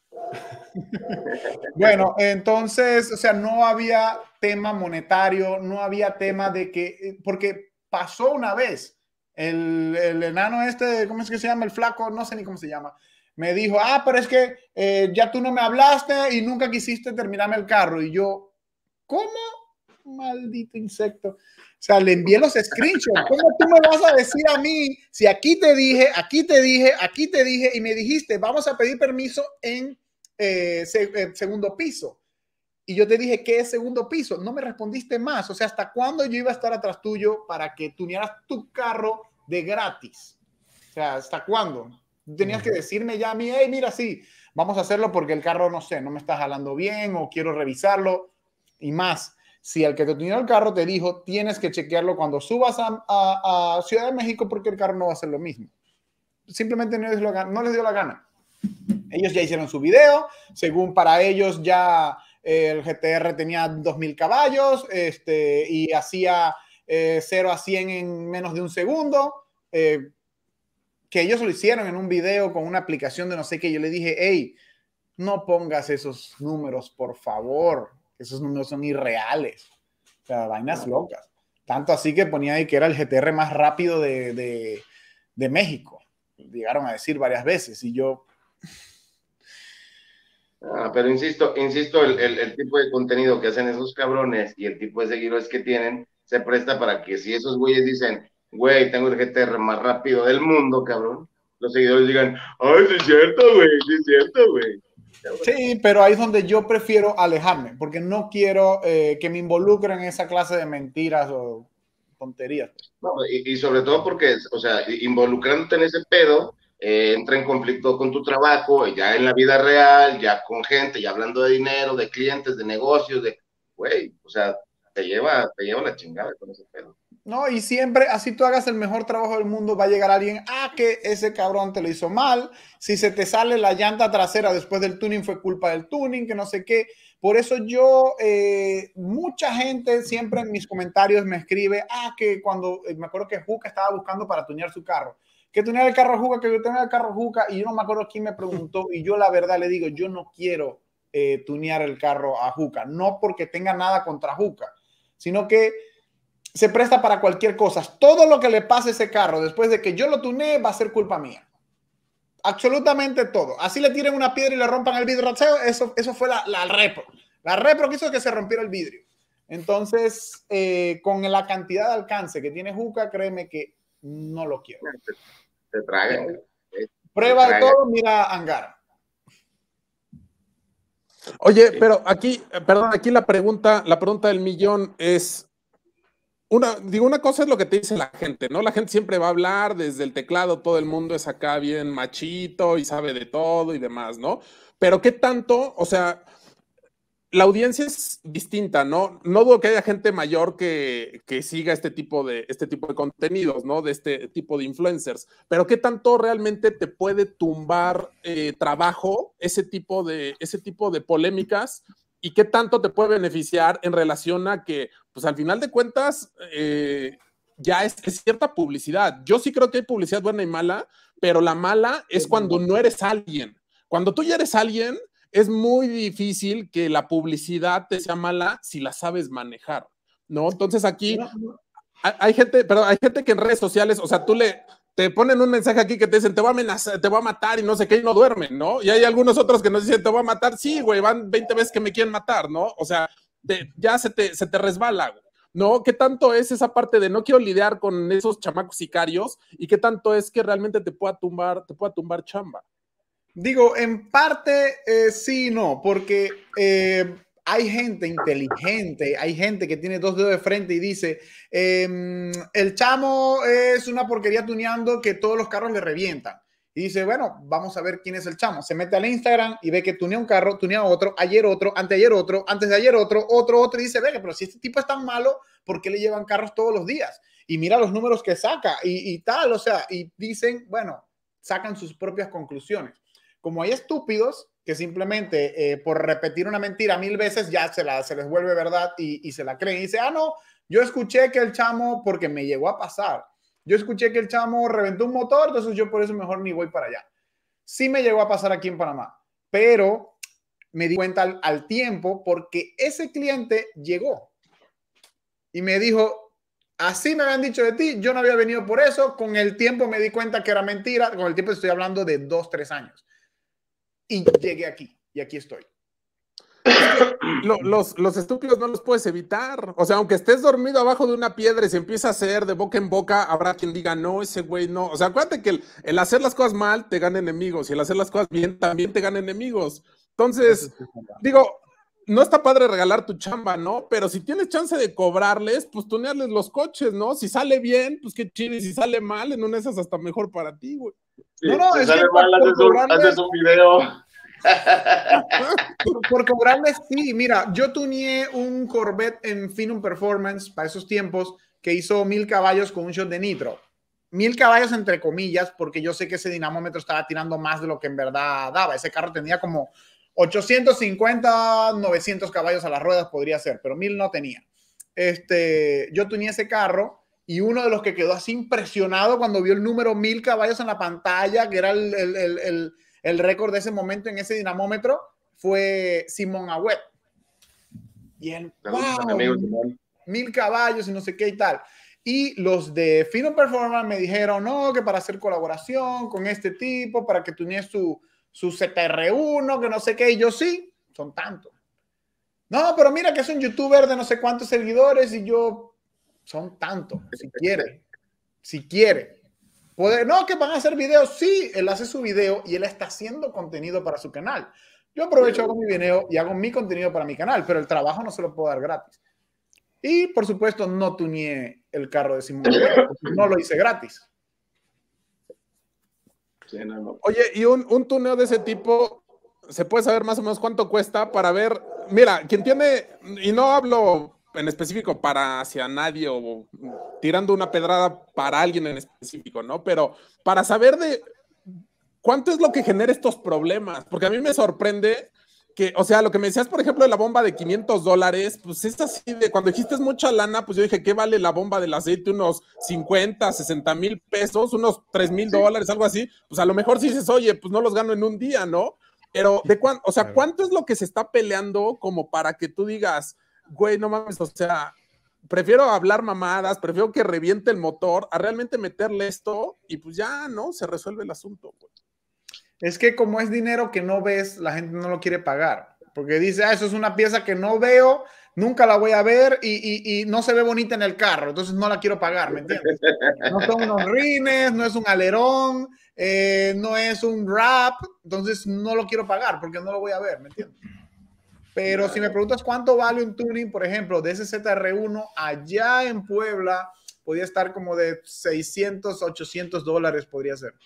Bueno, entonces, o sea, no había tema monetario, no había tema de que, porque pasó una vez. El, el enano este, ¿cómo es que se llama? El flaco, no sé ni cómo se llama. Me dijo, ah, pero es que eh, ya tú no me hablaste y nunca quisiste terminarme el carro. Y yo, ¿cómo? Maldito insecto. O sea, le envié los screenshots. ¿Cómo tú me vas a decir a mí si aquí te dije, aquí te dije, aquí te dije y me dijiste, vamos a pedir permiso en eh, se, eh, segundo piso? Y yo te dije, ¿qué es segundo piso? No me respondiste más. O sea, ¿hasta cuándo yo iba a estar atrás tuyo para que tunearas tu carro de gratis? O sea, ¿hasta cuándo? Tenías que decirme ya a mí, hey, mira, sí, vamos a hacerlo porque el carro, no sé, no me está jalando bien o quiero revisarlo. Y más, si el que te tuneó el carro te dijo, tienes que chequearlo cuando subas a, a, a Ciudad de México porque el carro no va a hacer lo mismo. Simplemente no les, dio la, no les dio la gana. Ellos ya hicieron su video, según para ellos ya... El G T R tenía dos mil caballos este, y hacía eh, cero a cien en menos de un segundo. Eh, que ellos lo hicieron en un video con una aplicación de no sé qué. Yo le dije, hey, no pongas esos números, por favor. Esos números son irreales. O sea, vainas locas. Tanto así que ponía ahí que era el G T R más rápido de, de, de México. Llegaron a decir varias veces y yo... Ah, pero insisto, insisto, el, el, el tipo de contenido que hacen esos cabrones y el tipo de seguidores que tienen se presta para que si esos güeyes dicen, güey, tengo el G T R más rápido del mundo, cabrón, los seguidores digan, ay, sí es cierto, güey, sí es cierto, güey. Sí, pero ahí es donde yo prefiero alejarme, porque no quiero eh, que me involucren en esa clase de mentiras o tonterías. No, y, y sobre todo porque, o sea, involucrándote en ese pedo, Eh, entra en conflicto con tu trabajo, ya en la vida real, ya con gente, ya hablando de dinero, de clientes, de negocios, de, güey, o sea, te lleva, te lleva la chingada con ese pedo. No, y siempre, así tú hagas el mejor trabajo del mundo, va a llegar alguien, ah, que ese cabrón te lo hizo mal, si se te sale la llanta trasera después del tuning fue culpa del tuning, que no sé qué. Por eso yo, eh, mucha gente siempre en mis comentarios me escribe, ah, que cuando, eh, me acuerdo que Juca estaba buscando para tunear su carro, que tunear el carro a Juca, que tunear el carro a Juca, y yo no me acuerdo quién me preguntó, y yo la verdad le digo, yo no quiero eh, tunear el carro a Juca, no porque tenga nada contra Juca, sino que se presta para cualquier cosa. Todo lo que le pase a ese carro después de que yo lo tunee va a ser culpa mía. Absolutamente todo. Así le tiren una piedra y le rompan el vidrio trasero, eso, eso fue la, la repro. La repro que hizo que se rompiera el vidrio. Entonces, eh, con la cantidad de alcance que tiene Juca, créeme que no lo quiero. Te, te tragan. Prueba de todo, mira Angara. Oye, pero aquí, perdón, aquí la pregunta, la pregunta del millón es, Una, digo, una cosa es lo que te dice la gente, ¿no? La gente siempre va a hablar desde el teclado, todo el mundo es acá bien machito y sabe de todo y demás, ¿no? Pero ¿qué tanto? O sea, la audiencia es distinta, ¿no? No dudo que haya gente mayor que, que siga este tipo, de, este tipo de contenidos, ¿no? De este tipo de influencers. Pero ¿qué tanto realmente te puede tumbar eh, trabajo ese tipo de, ese tipo de polémicas? ¿Y qué tanto te puede beneficiar en relación a que, pues al final de cuentas, eh, ya es, es cierta publicidad? Yo sí creo que hay publicidad buena y mala, pero la mala es cuando no eres alguien. Cuando tú ya eres alguien, es muy difícil que la publicidad te sea mala si la sabes manejar, ¿no? Entonces aquí hay, hay gente, pero hay gente que en redes sociales, o sea, tú le... te ponen un mensaje aquí que te dicen, te voy a amenazar, te voy a matar y no sé qué, y no duermen, ¿no? Y hay algunos otros que nos dicen, te voy a matar, sí, güey, van veinte veces que me quieren matar, ¿no? O sea, te, ya se te, se te resbala, güey, ¿no? ¿Qué tanto es esa parte de no quiero lidiar con esos chamacos sicarios y qué tanto es que realmente te pueda tumbar, te pueda tumbar chamba? Digo, en parte eh, sí, no, porque eh, hay gente inteligente, hay gente que tiene dos dedos de frente y dice, eh, el chamo es una porquería tuneando que todos los carros le revientan. Y dice, bueno, vamos a ver quién es el chamo. Se mete al Instagram y ve que tunea un carro, tunea otro, ayer otro, anteayer otro, antes de ayer otro, otro, otro, y dice, venga, pero si este tipo es tan malo, ¿por qué le llevan carros todos los días? Y mira los números que saca y, y tal, o sea, y dicen, bueno, sacan sus propias conclusiones. Como hay estúpidos que simplemente eh, por repetir una mentira mil veces ya se, la, se les vuelve verdad y, y se la creen. Y dice, ah, no, yo escuché que el chamo, porque me llegó a pasar, yo escuché que el chamo reventó un motor, entonces yo por eso mejor ni voy para allá. Sí me llegó a pasar aquí en Panamá, pero me di cuenta al, al tiempo porque ese cliente llegó y me dijo, así me habían dicho de ti, yo no había venido por eso, con el tiempo me di cuenta que era mentira, con el tiempo estoy hablando de dos, tres años. Y llegué aquí, y aquí estoy. Lo, los, los estúpidos no los puedes evitar. O sea, aunque estés dormido abajo de una piedra y se empieza a hacer de boca en boca, habrá quien diga, no, ese güey no. O sea, acuérdate que el, el hacer las cosas mal te gana enemigos y el hacer las cosas bien también te gana enemigos. Entonces, digo, no está padre regalar tu chamba, ¿no? Pero si tienes chance de cobrarles, pues tunearles los coches, ¿no? Si sale bien, pues qué chido. Y si sale mal, en una de esas hasta mejor para ti, güey. Sí, no, no, si es sale mal, haces, cobrarle... un, haces un video. por, por cobrarles, sí, mira, yo tuneé un Corvette en Finum Performance para esos tiempos que hizo mil caballos con un shot de nitro. Mil caballos entre comillas, porque yo sé que ese dinamómetro estaba tirando más de lo que en verdad daba. Ese carro tenía como ochocientos cincuenta, novecientos caballos a las ruedas, podría ser, pero mil no tenía. Este, yo tuneé ese carro. Y uno de los que quedó así impresionado cuando vio el número mil caballos en la pantalla, que era el, el, el, el, el récord de ese momento en ese dinamómetro, fue Simón Agüet. Y él, wow, mil caballos y no sé qué y tal. Y los de Finum Performance me dijeron, no, que para hacer colaboración con este tipo, para que tunees su, su Z R uno, que no sé qué. Y yo, sí, son tantos. No, pero mira que es un youtuber de no sé cuántos seguidores y yo... son tantos, si quiere, si quiere. Puede, no, que van a hacer videos, sí, él hace su video y él está haciendo contenido para su canal. Yo aprovecho, hago mi video y hago mi contenido para mi canal, pero el trabajo no se lo puedo dar gratis. Y, por supuesto, no tuneé el carro de Simón, no lo hice gratis. Sí, no, no. Oye, y un, un tuneo de ese tipo, ¿se puede saber más o menos cuánto cuesta para ver? Mira, quien tiene, y no hablo en específico para hacia nadie o tirando una pedrada para alguien en específico, ¿no? Pero para saber de cuánto es lo que genera estos problemas, porque a mí me sorprende que, o sea, lo que me decías, por ejemplo, de la bomba de quinientos dólares, pues es así de, cuando dijiste es mucha lana, pues yo dije, ¿qué vale la bomba del aceite? Unos cincuenta, sesenta mil pesos, unos tres mil dólares, algo así. Pues a lo mejor si dices, oye, pues no los gano en un día, ¿no? Pero, ¿de cuánto, o sea, cuánto es lo que se está peleando como para que tú digas, güey, no mames, o sea, prefiero hablar mamadas, prefiero que reviente el motor a realmente meterle esto y pues ya, ¿no? Se resuelve el asunto, güey. Es que como es dinero que no ves, la gente no lo quiere pagar. Porque dice, ah, eso es una pieza que no veo, nunca la voy a ver y, y, y no se ve bonita en el carro, entonces no la quiero pagar, ¿me entiendes? No son unos rines, no es un alerón, eh, no es un wrap, entonces no lo quiero pagar porque no lo voy a ver, ¿me entiendes? Pero claro, si me preguntas cuánto vale un tuning, por ejemplo, de ese Z R uno allá en Puebla, podría estar como de seiscientos, ochocientos dólares, podría ser.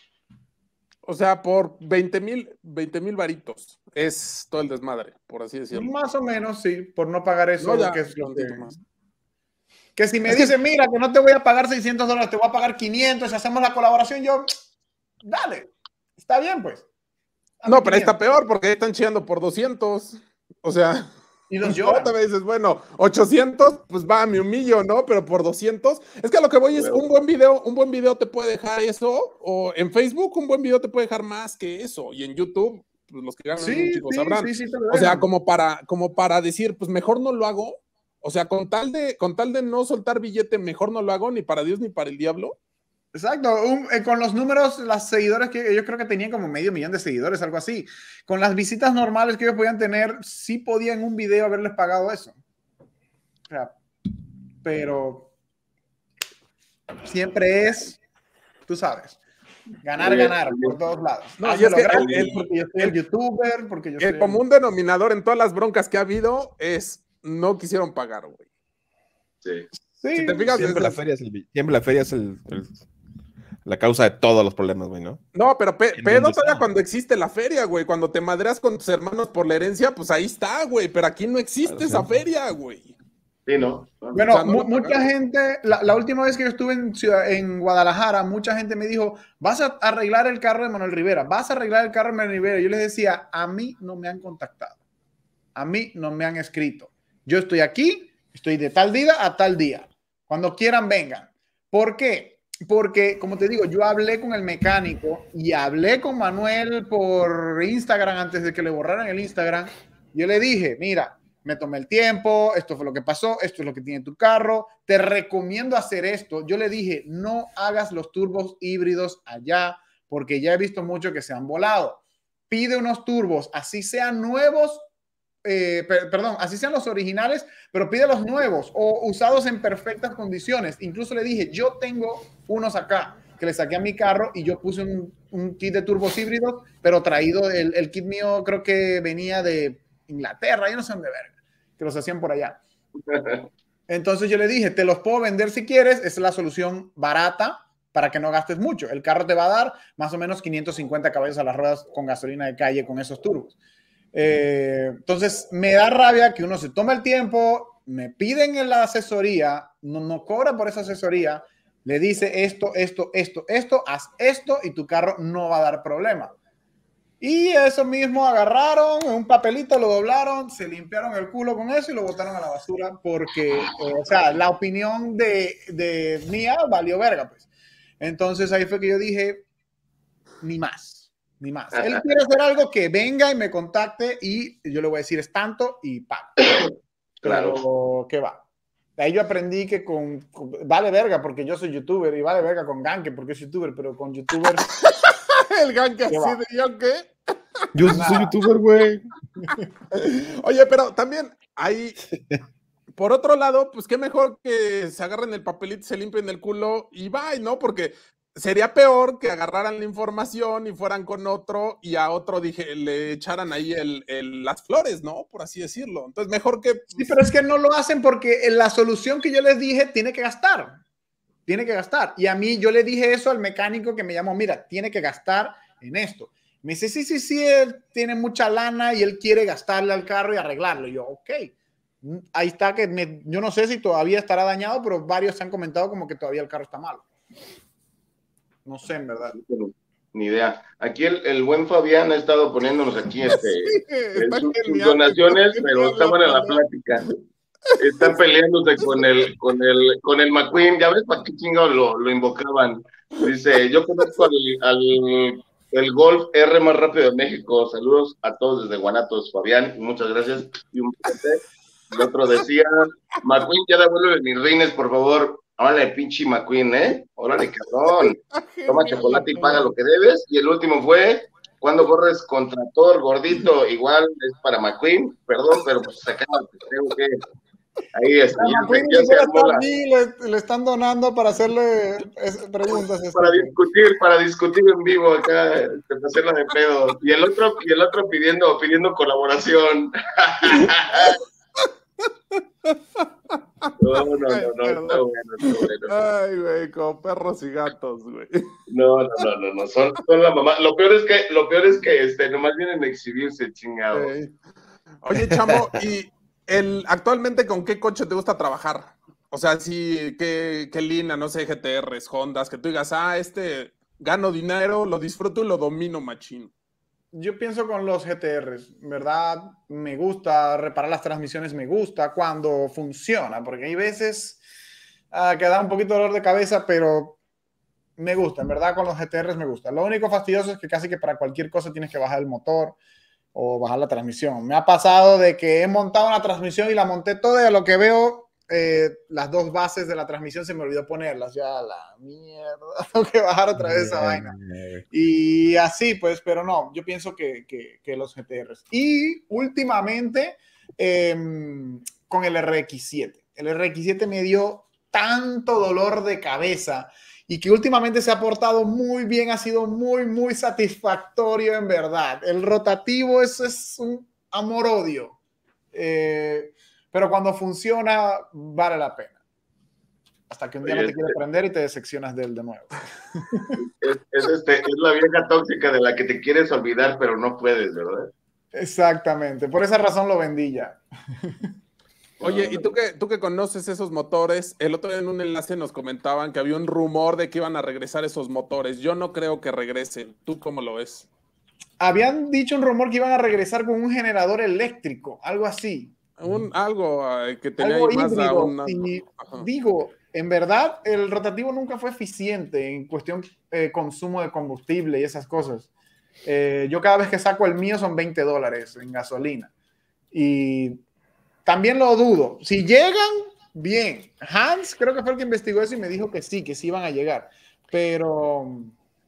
O sea, por veinte mil varitos es todo el desmadre, por así decirlo. Más o menos, sí, por no pagar eso. No, ya, que, es lo que, más. que si me dice, mira, que no te voy a pagar seiscientos dólares, te voy a pagar quinientos, si hacemos la colaboración, yo, dale, está bien, pues. Dame no, pero ahí está peor, porque ahí están chillando por doscientos, o sea... Y los lloran. No, te dices, bueno, ochocientos, pues va, me humillo, ¿no? Pero por doscientos, es que a lo que voy es un buen video, un buen video te puede dejar eso, o en Facebook un buen video te puede dejar más que eso, y en YouTube, pues los que ganan sí, un chico sí, sabrán. Sí, sí, o sea, como para, como para decir, pues mejor no lo hago, o sea, con tal de, con tal de no soltar billete, mejor no lo hago, ni para Dios ni para el diablo. Exacto, un, eh, con los números, las seguidores que yo creo que tenían como medio millón de seguidores, algo así. Con las visitas normales que ellos podían tener, sí podían en un video haberles pagado eso. O sea, pero siempre es, tú sabes, ganar, ganar por todos lados. No, y es que el, el, porque yo soy el, el youtuber, porque yo soy el común el... denominador en todas las broncas que ha habido es no quisieron pagar, güey. Sí. Sí, si te fijas, siempre, la feria es el, siempre la feria es el, el, la causa de todos los problemas, güey, ¿no? No, pero pe pedo todavía cuando existe la feria, güey. Cuando te madreas con tus hermanos por la herencia, pues ahí está, güey. Pero aquí no existe claro, esa sí. feria, güey. Sí, ¿no? Bueno, o sea, no mucha pagaron. gente, la, la última vez que yo estuve en, ciudad, en Guadalajara, mucha gente me dijo, vas a arreglar el carro de Manuel Rivera, vas a arreglar el carro de Manuel Rivera. Yo les decía, a mí no me han contactado, a mí no me han escrito. Yo estoy aquí, estoy de tal día a tal día. Cuando quieran, vengan. ¿Por qué? Porque, como te digo, yo hablé con el mecánico y hablé con Manuel por Instagram antes de que le borraran el Instagram. Yo le dije, mira, me tomé el tiempo, esto fue lo que pasó, esto es lo que tiene tu carro, te recomiendo hacer esto. Yo le dije, no hagas los turbos híbridos allá, porque ya he visto mucho que se han volado. Pide unos turbos, así sean nuevos, Eh, per, perdón, así sean los originales, pero pide los nuevos o usados en perfectas condiciones. Incluso le dije, yo tengo unos acá que le saqué a mi carro y yo puse un, un kit de turbos híbridos, pero traído, el, el kit mío creo que venía de Inglaterra, yo no sé dónde verga, que los hacían por allá. Entonces yo le dije, te los puedo vender si quieres, esa es la solución barata para que no gastes mucho. El carro te va a dar más o menos quinientos cincuenta caballos a las ruedas con gasolina de calle con esos turbos. Eh, entonces me da rabia que uno se toma el tiempo, me piden en la asesoría, no, no cobra por esa asesoría, le dice esto, esto, esto, esto, haz esto y tu carro no va a dar problema. Y eso mismo agarraron un papelito, lo doblaron, se limpiaron el culo con eso y lo botaron a la basura porque, eh, o sea, la opinión de, de mía valió verga, pues. Entonces ahí fue que yo dije, ni más. Ni más. Él quiere hacer algo que venga y me contacte y yo le voy a decir es tanto y paga. Claro. Pero, ¿qué va? De ahí yo aprendí que con, con... Vale verga porque yo soy youtuber y vale verga con Ganke porque es youtuber, pero con youtubers... El Ganke así de yo, ¿qué? Yo nah. soy youtuber, güey. Oye, pero también hay... Por otro lado, pues qué mejor que se agarren el papelito, se limpien el culo y bye, ¿no? Porque... sería peor que agarraran la información y fueran con otro y a otro dije, le echaran ahí el, el, las flores, ¿no? Por así decirlo. Entonces, mejor que... Sí, pero es que no lo hacen porque la solución que yo les dije tiene que gastar. Tiene que gastar. Y a mí yo le dije eso al mecánico que me llamó, mira, tiene que gastar en esto. Me dice, sí, sí, sí, él tiene mucha lana y él quiere gastarle al carro y arreglarlo. Y yo, ok. ahí está que me, yo no sé si todavía estará dañado, pero varios se han comentado como que todavía el carro está malo. No sé, en verdad. Ni idea. Aquí el, el buen Fabián ha estado poniéndonos aquí este, Sí, está sus, sus genial, donaciones, está pero genial está buena la la pelea. plática. Está peleándose con el, con el, con el McQueen. Ya ves para qué chingados lo, lo invocaban. Dice, yo conozco al, al el Golf R más rápido de México. Saludos a todos desde Guanatos, Fabián. Muchas gracias. Y un placer. El otro decía, McQueen, ya devuelve mis rines, por favor. Órale, pinche McQueen, ¿eh? Órale, cabrón. Toma chocolate y paga lo que debes. Y el último fue, cuando corres contra Thor, gordito, igual es para McQueen. Perdón, pero pues se acaba, tengo que... Ahí está. Ya, McQueen ni siquiera está aquí, le, le están donando para hacerle preguntas. Para discutir, para discutir en vivo acá, para hacerla de pedo. Y el otro, y el otro pidiendo, pidiendo colaboración. No, no, no, Ay, no, está bueno, está bueno. Ay, güey, como perros y gatos, güey. No, no, no, no, no, son, son la mamá. Lo peor es que, lo peor es que este, nomás vienen a exhibirse, chingados. Hey. Oye, chamo, y el, actualmente, ¿con qué coche te gusta trabajar? O sea, sí, ¿qué, qué línea? No sé, G T Rs, Hondas, que tú digas, ah, este, gano dinero, lo disfruto y lo domino machín. Yo pienso con los G T Rs, ¿verdad? Me gusta reparar las transmisiones, me gusta cuando funciona, porque hay veces uh, que da un poquito de dolor de cabeza, pero me gusta, en verdad con los G T Rs me gusta. Lo único fastidioso es que casi que para cualquier cosa tienes que bajar el motor o bajar la transmisión. Me ha pasado de que he montado una transmisión y la monté toda y a lo que veo eh, las dos bases de la transmisión se me olvidó ponerlas. Ya la mierda, tengo que bajar otra vez esa vaina. Y así pues, pero no, yo pienso que, que, que los G T Rs. Y últimamente eh, con el R X siete. El R X siete me dio tanto dolor de cabeza y que últimamente se ha portado muy bien, ha sido muy, muy satisfactorio en verdad. El rotativo es, es un amor-odio, eh, pero cuando funciona vale la pena. Hasta que un día Oye, no te quieres prender y te decepcionas de él de nuevo. Es, es, este, es la vieja tóxica de la que te quieres olvidar, pero no puedes, ¿verdad? Exactamente, por esa razón lo vendí ya. Oye, ¿y tú que, tú que conoces esos motores? El otro día en un enlace nos comentaban que había un rumor de que iban a regresar esos motores. Yo no creo que regresen. ¿Tú cómo lo ves? Habían dicho un rumor que iban a regresar con un generador eléctrico, algo así. Un, algo uh, que tenía algo ahí más híbrido. Una... Y digo, en verdad, el rotativo nunca fue eficiente en cuestión de eh, consumo de combustible y esas cosas. Eh, yo cada vez que saco el mío son veinte dólares en gasolina. Y también lo dudo. Si llegan, bien. Hans creo que fue el que investigó eso y me dijo que sí, que sí iban a llegar. Pero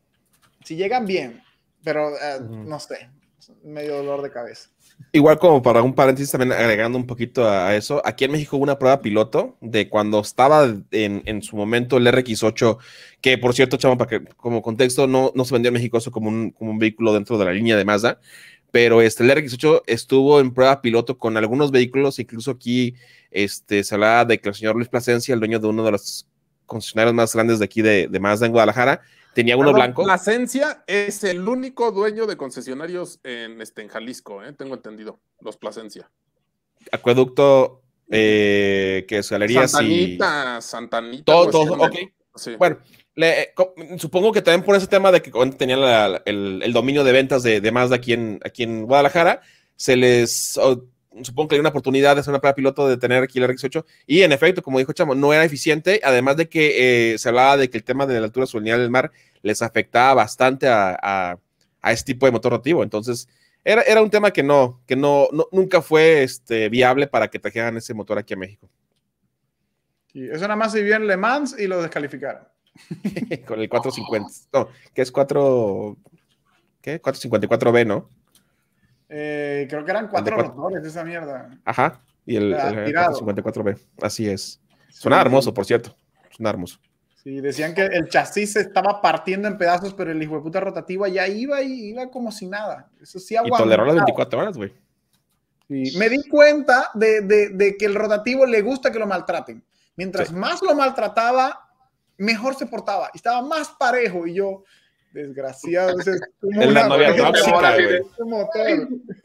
si llegan, bien. Pero uh, uh-huh. no sé, medio dolor de cabeza. Igual como para un paréntesis también agregando un poquito a eso, aquí en México hubo una prueba piloto de cuando estaba en, en su momento el R X ocho, que por cierto, chamo, para que como contexto, no, no se vendió en México eso como un, como un vehículo dentro de la línea de Mazda, pero este, el R X ocho estuvo en prueba piloto con algunos vehículos, incluso aquí este, se hablaba de que el señor Luis Plasencia, el dueño de uno de los concesionarios más grandes de aquí de, de Mazda en Guadalajara, tenía uno Perdón, blanco. Plasencia es el único dueño de concesionarios en, este, en Jalisco, ¿eh? Tengo entendido, los Plasencia. Acueducto, eh, que es galerías Santanita, y... Santanita. Todo, todo, ok. Sí. Bueno, le, supongo que también por ese tema de que tenían la, el, el dominio de ventas de, de Mazda aquí en, aquí en Guadalajara, se les... Oh, supongo que hay una oportunidad de hacer una prueba piloto de tener aquí el R X ocho y en efecto, como dijo Chamo, no era eficiente, además de que eh, se hablaba de que el tema de la altura sobre el nivel del mar les afectaba bastante a, a, a este tipo de motor rotativo, entonces era, era un tema que no, que no, no nunca fue este, viable para que trajeran ese motor aquí a México. Y eso nada más se vio en Le Mans y lo descalificaron. Con el cuatrocientos cincuenta, no, que es cuatro, ¿qué? cuatrocientos cincuenta y cuatro B, ¿no? Eh, creo que eran cuatro rotores de esa mierda. Ajá, y el, el, el cuatrocientos cincuenta y cuatro B, así es. Suena sí, hermoso, por cierto. Suena hermoso. Sí, decían que el chasis se estaba partiendo en pedazos, pero el hijo de puta rotativo ya iba y iba como si nada. Eso sí aguantaba. Y toleró las veinticuatro horas, güey. Sí. Me di cuenta de, de, de que el rotativo le gusta que lo maltraten. Mientras sí. más lo maltrataba, mejor se portaba. Y estaba más parejo. Y yo... Desgraciado, ese es como es una la novia tóxica, güey. motor.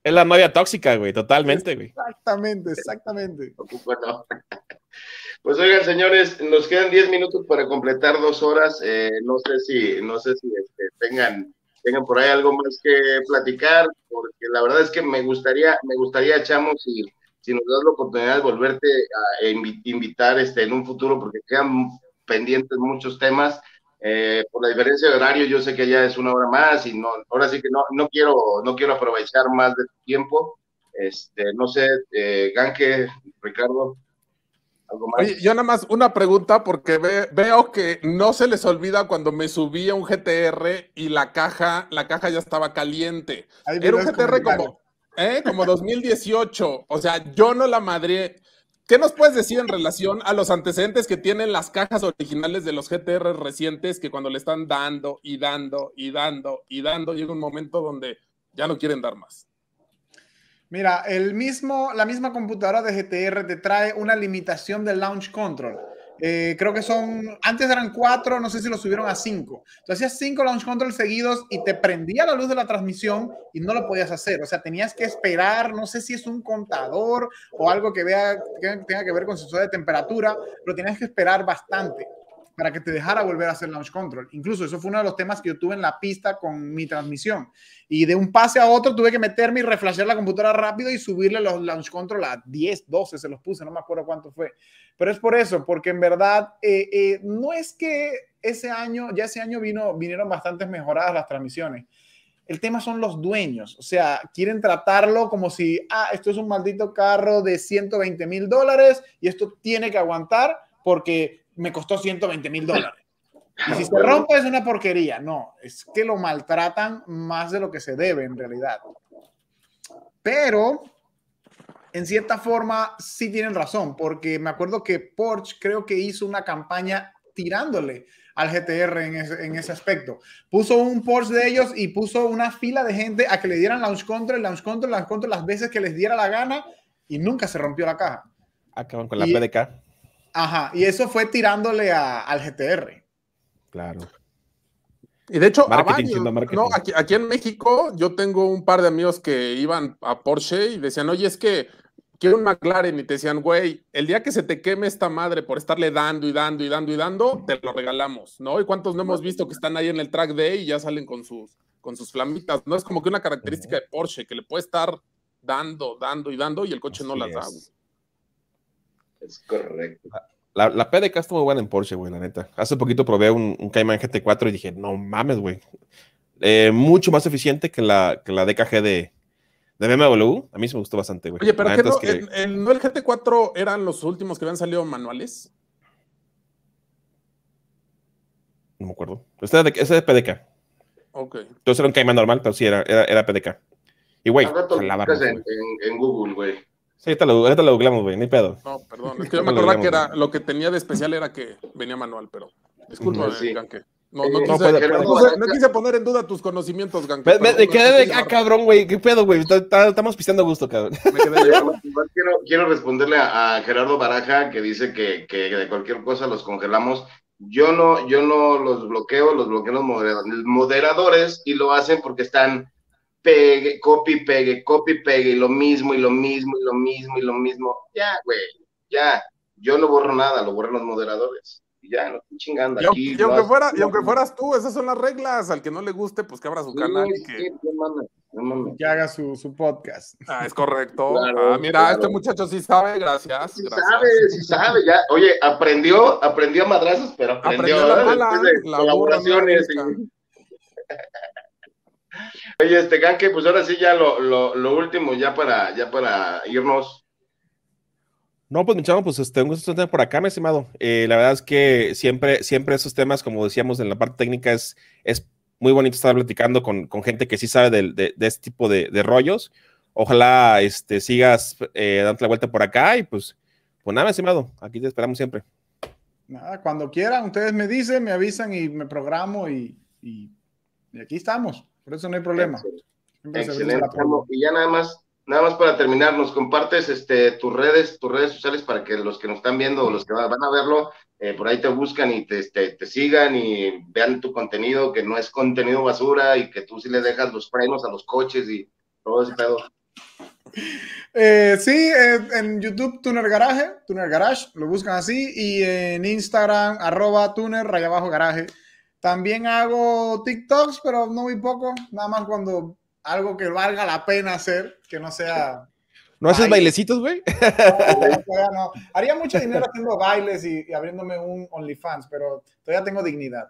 Es la novia tóxica, güey, totalmente, güey. Exactamente, exactamente. Bueno. Pues oigan, señores, nos quedan diez minutos para completar dos horas. Eh, no sé si, no sé si este, tengan, tengan por ahí algo más que platicar, porque la verdad es que me gustaría, me gustaría, Chamo, si, si nos das la oportunidad de volverte a invi- invitar este, en un futuro, porque quedan pendientes muchos temas. Eh, por la diferencia de horario, yo sé que ya es una hora más y no, ahora sí que no, no quiero, no quiero aprovechar más de tu tiempo. Este, no sé, eh, Ganke, Ricardo. ¿Algo más? Oye, yo nada más una pregunta porque ve, veo que no se les olvida cuando me subí a un G T R y la caja, la caja ya estaba caliente. Ahí vi Era un los G T R comentarios. como, ¿eh? Como dos mil dieciocho. O sea, yo no la madré. ¿Qué nos puedes decir en relación a los antecedentes que tienen las cajas originales de los G T R recientes que cuando le están dando y dando y dando y dando llega un momento donde ya no quieren dar más? Mira, el mismo, la misma computadora de G T R te trae una limitación del launch control. Eh, creo que son, antes eran cuatro, no sé si lo subieron a cinco. Tú hacías cinco launch control seguidos y te prendía la luz de la transmisión y no lo podías hacer. O sea, tenías que esperar, no sé si es un contador o algo que vea, que tenga que ver con sensor de temperatura, pero tenías que esperar bastante para que te dejara volver a hacer launch control. Incluso eso fue uno de los temas que yo tuve en la pista con mi transmisión. Y de un pase a otro tuve que meterme y reflashear la computadora rápido y subirle los launch control a diez, doce, se los puse, no me acuerdo cuánto fue. Pero es por eso, porque en verdad eh, eh, no es que ese año, ya ese año vino, vinieron bastantes mejoradas las transmisiones. El tema son los dueños, o sea, quieren tratarlo como si, ah, esto es un maldito carro de ciento veinte mil dólares y esto tiene que aguantar porque me costó ciento veinte mil dólares. Y si se rompe es una porquería. No, es que lo maltratan más de lo que se debe en realidad. Pero, en cierta forma, sí tienen razón, porque me acuerdo que Porsche creo que hizo una campaña tirándole al G T R en ese, en ese aspecto. Puso un Porsche de ellos y puso una fila de gente a que le dieran launch control, launch control, launch control las veces que les diera la gana y nunca se rompió la caja. Acaban con la y, P D K. Ajá, y eso fue tirándole a, al G T R. Claro. Y de hecho, Marketing, a varios, marketing. no, aquí, aquí en México yo tengo un par de amigos que iban a Porsche y decían, oye, es que quiero un McLaren, y te decían, güey, el día que se te queme esta madre por estarle dando y dando y dando y dando, te lo regalamos, ¿no? ¿Y cuántos no hemos visto que están ahí en el track day y ya salen con sus, con sus flamitas? No es como que una característica de Porsche, que le puede estar dando, dando y dando y el coche Así no las es. da, güey. Es correcto. La, la P D K está muy buena en Porsche, güey, la neta. Hace poquito probé un, un Cayman G T cuatro y dije, no mames, güey. Eh, mucho más eficiente que la, que la D K G de, de B M W. A mí se me gustó bastante, güey. Oye, pero la ¿qué neta no, es que... el, el, ¿no el G T cuatro eran los últimos que habían salido manuales? No me acuerdo. Ese es de, ese es de P D K. Ok. Entonces era un Cayman normal, pero sí, era, era, era P D K. Y, güey, Al rato lo jalaba buscas mucho, en, güey. en, en Google, güey. Sí, ahorita lo, ahorita lo googleamos, güey, ni pedo. No, perdón, es que yo me Ahorita lo acordaba que googleamos, era, güey. lo que tenía de especial era que venía manual, pero disculpa, Pues sí. Ganke. No, no, Eh, quise, puede- no, puede- quise, no quise poner en duda tus conocimientos, Ganke. Me, me, pero me no, quedé de no, acá, cabrón, güey. ¿Qué pedo, güey? Está- está- Estamos pisteando a gusto, cabrón. Me quedé Oye, llevado. igual quiero, quiero responderle a, a Gerardo Baraja, que dice que, que de cualquier cosa los congelamos. Yo no, yo no los bloqueo, los bloquean los modera- moderadores y lo hacen porque están pegue, copy, pegue, copy, pegue, y lo mismo, y lo mismo, y lo mismo, y lo mismo. Ya, güey, ya. Yo no borro nada, lo borran los moderadores. Y ya, no estoy chingando Y aquí. aunque, y aunque no, fuera, y no, aunque fueras tú, esas son las reglas. Al que no le guste, pues que abra su sí, canal y que. sí, no mames, no mames. Que haga su, su podcast. Ah, es correcto. Claro, ah, mira, claro. este muchacho sí sabe, gracias. Sí gracias. sabe, sí sabe, ya. Oye, aprendió, aprendió a madrazos, pero aprendió, Aprendió la ¿verdad? mala, Después de la burra no colaboraciones. era y- Oye, este Ganke, pues ahora sí ya lo, lo, lo último, ya para, ya para irnos. No, pues mi chavo, pues este, un gusto estar por acá, mi estimado. Eh, la verdad es que siempre, siempre esos temas, como decíamos en la parte técnica, es, es muy bonito estar platicando con, con gente que sí sabe de, de, de este tipo de, de rollos. Ojalá este, sigas eh, dando la vuelta por acá y pues, pues nada, mi estimado, aquí te esperamos siempre. Nada, cuando quieran, ustedes me dicen, me avisan y me programo y, y, y aquí estamos. Por eso no hay problema. Siempre se brinda el Excelente, apoyo. Chamo. Y ya nada más, nada más para terminar, nos compartes este, tus redes, tus redes sociales para que los que nos están viendo o los que van a verlo, eh, por ahí te buscan y te, te, te sigan y vean tu contenido, que no es contenido basura y que tú sí le dejas los frenos a los coches y todo ese pedo. Eh, sí, eh, en YouTube Tuner Garage, Tuner Garage, lo buscan así, y en Instagram arroba Tuner raya abajo Garage. También hago TikToks, pero no muy poco, nada más cuando algo que valga la pena hacer, que no sea... ¿No haces bailecitos, güey? No, todavía no. Haría mucho dinero haciendo bailes y, y abriéndome un OnlyFans, pero todavía tengo dignidad.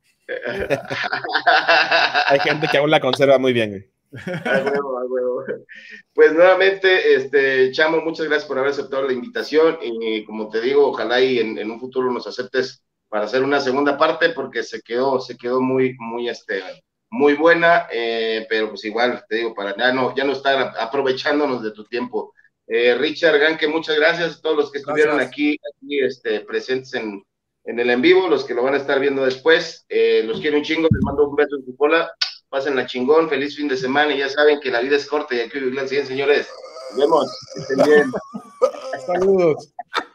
Hay gente que aún la conserva muy bien, güey. A huevo, a huevo. Pues nuevamente, este, Chamo, muchas gracias por haber aceptado la invitación y como te digo, ojalá y en, en un futuro nos aceptes para hacer una segunda parte porque se quedó, se quedó muy, muy, este, muy buena, eh, pero pues igual, te digo, para ya no, ya no estar aprovechándonos de tu tiempo. Eh, Richard Ganke, muchas gracias a todos los que estuvieron gracias. aquí, aquí este, presentes en, en el en vivo, los que lo van a estar viendo después. Eh, los quiero un chingo, les mando un beso en su cola. Pásenla chingón, feliz fin de semana y ya saben que la vida es corta y hay que vivirla al cien, señores. Nos vemos, estén bien. Saludos.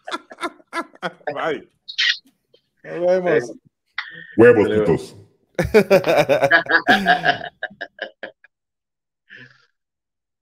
Bye. Nos vemos. Huevos, putos.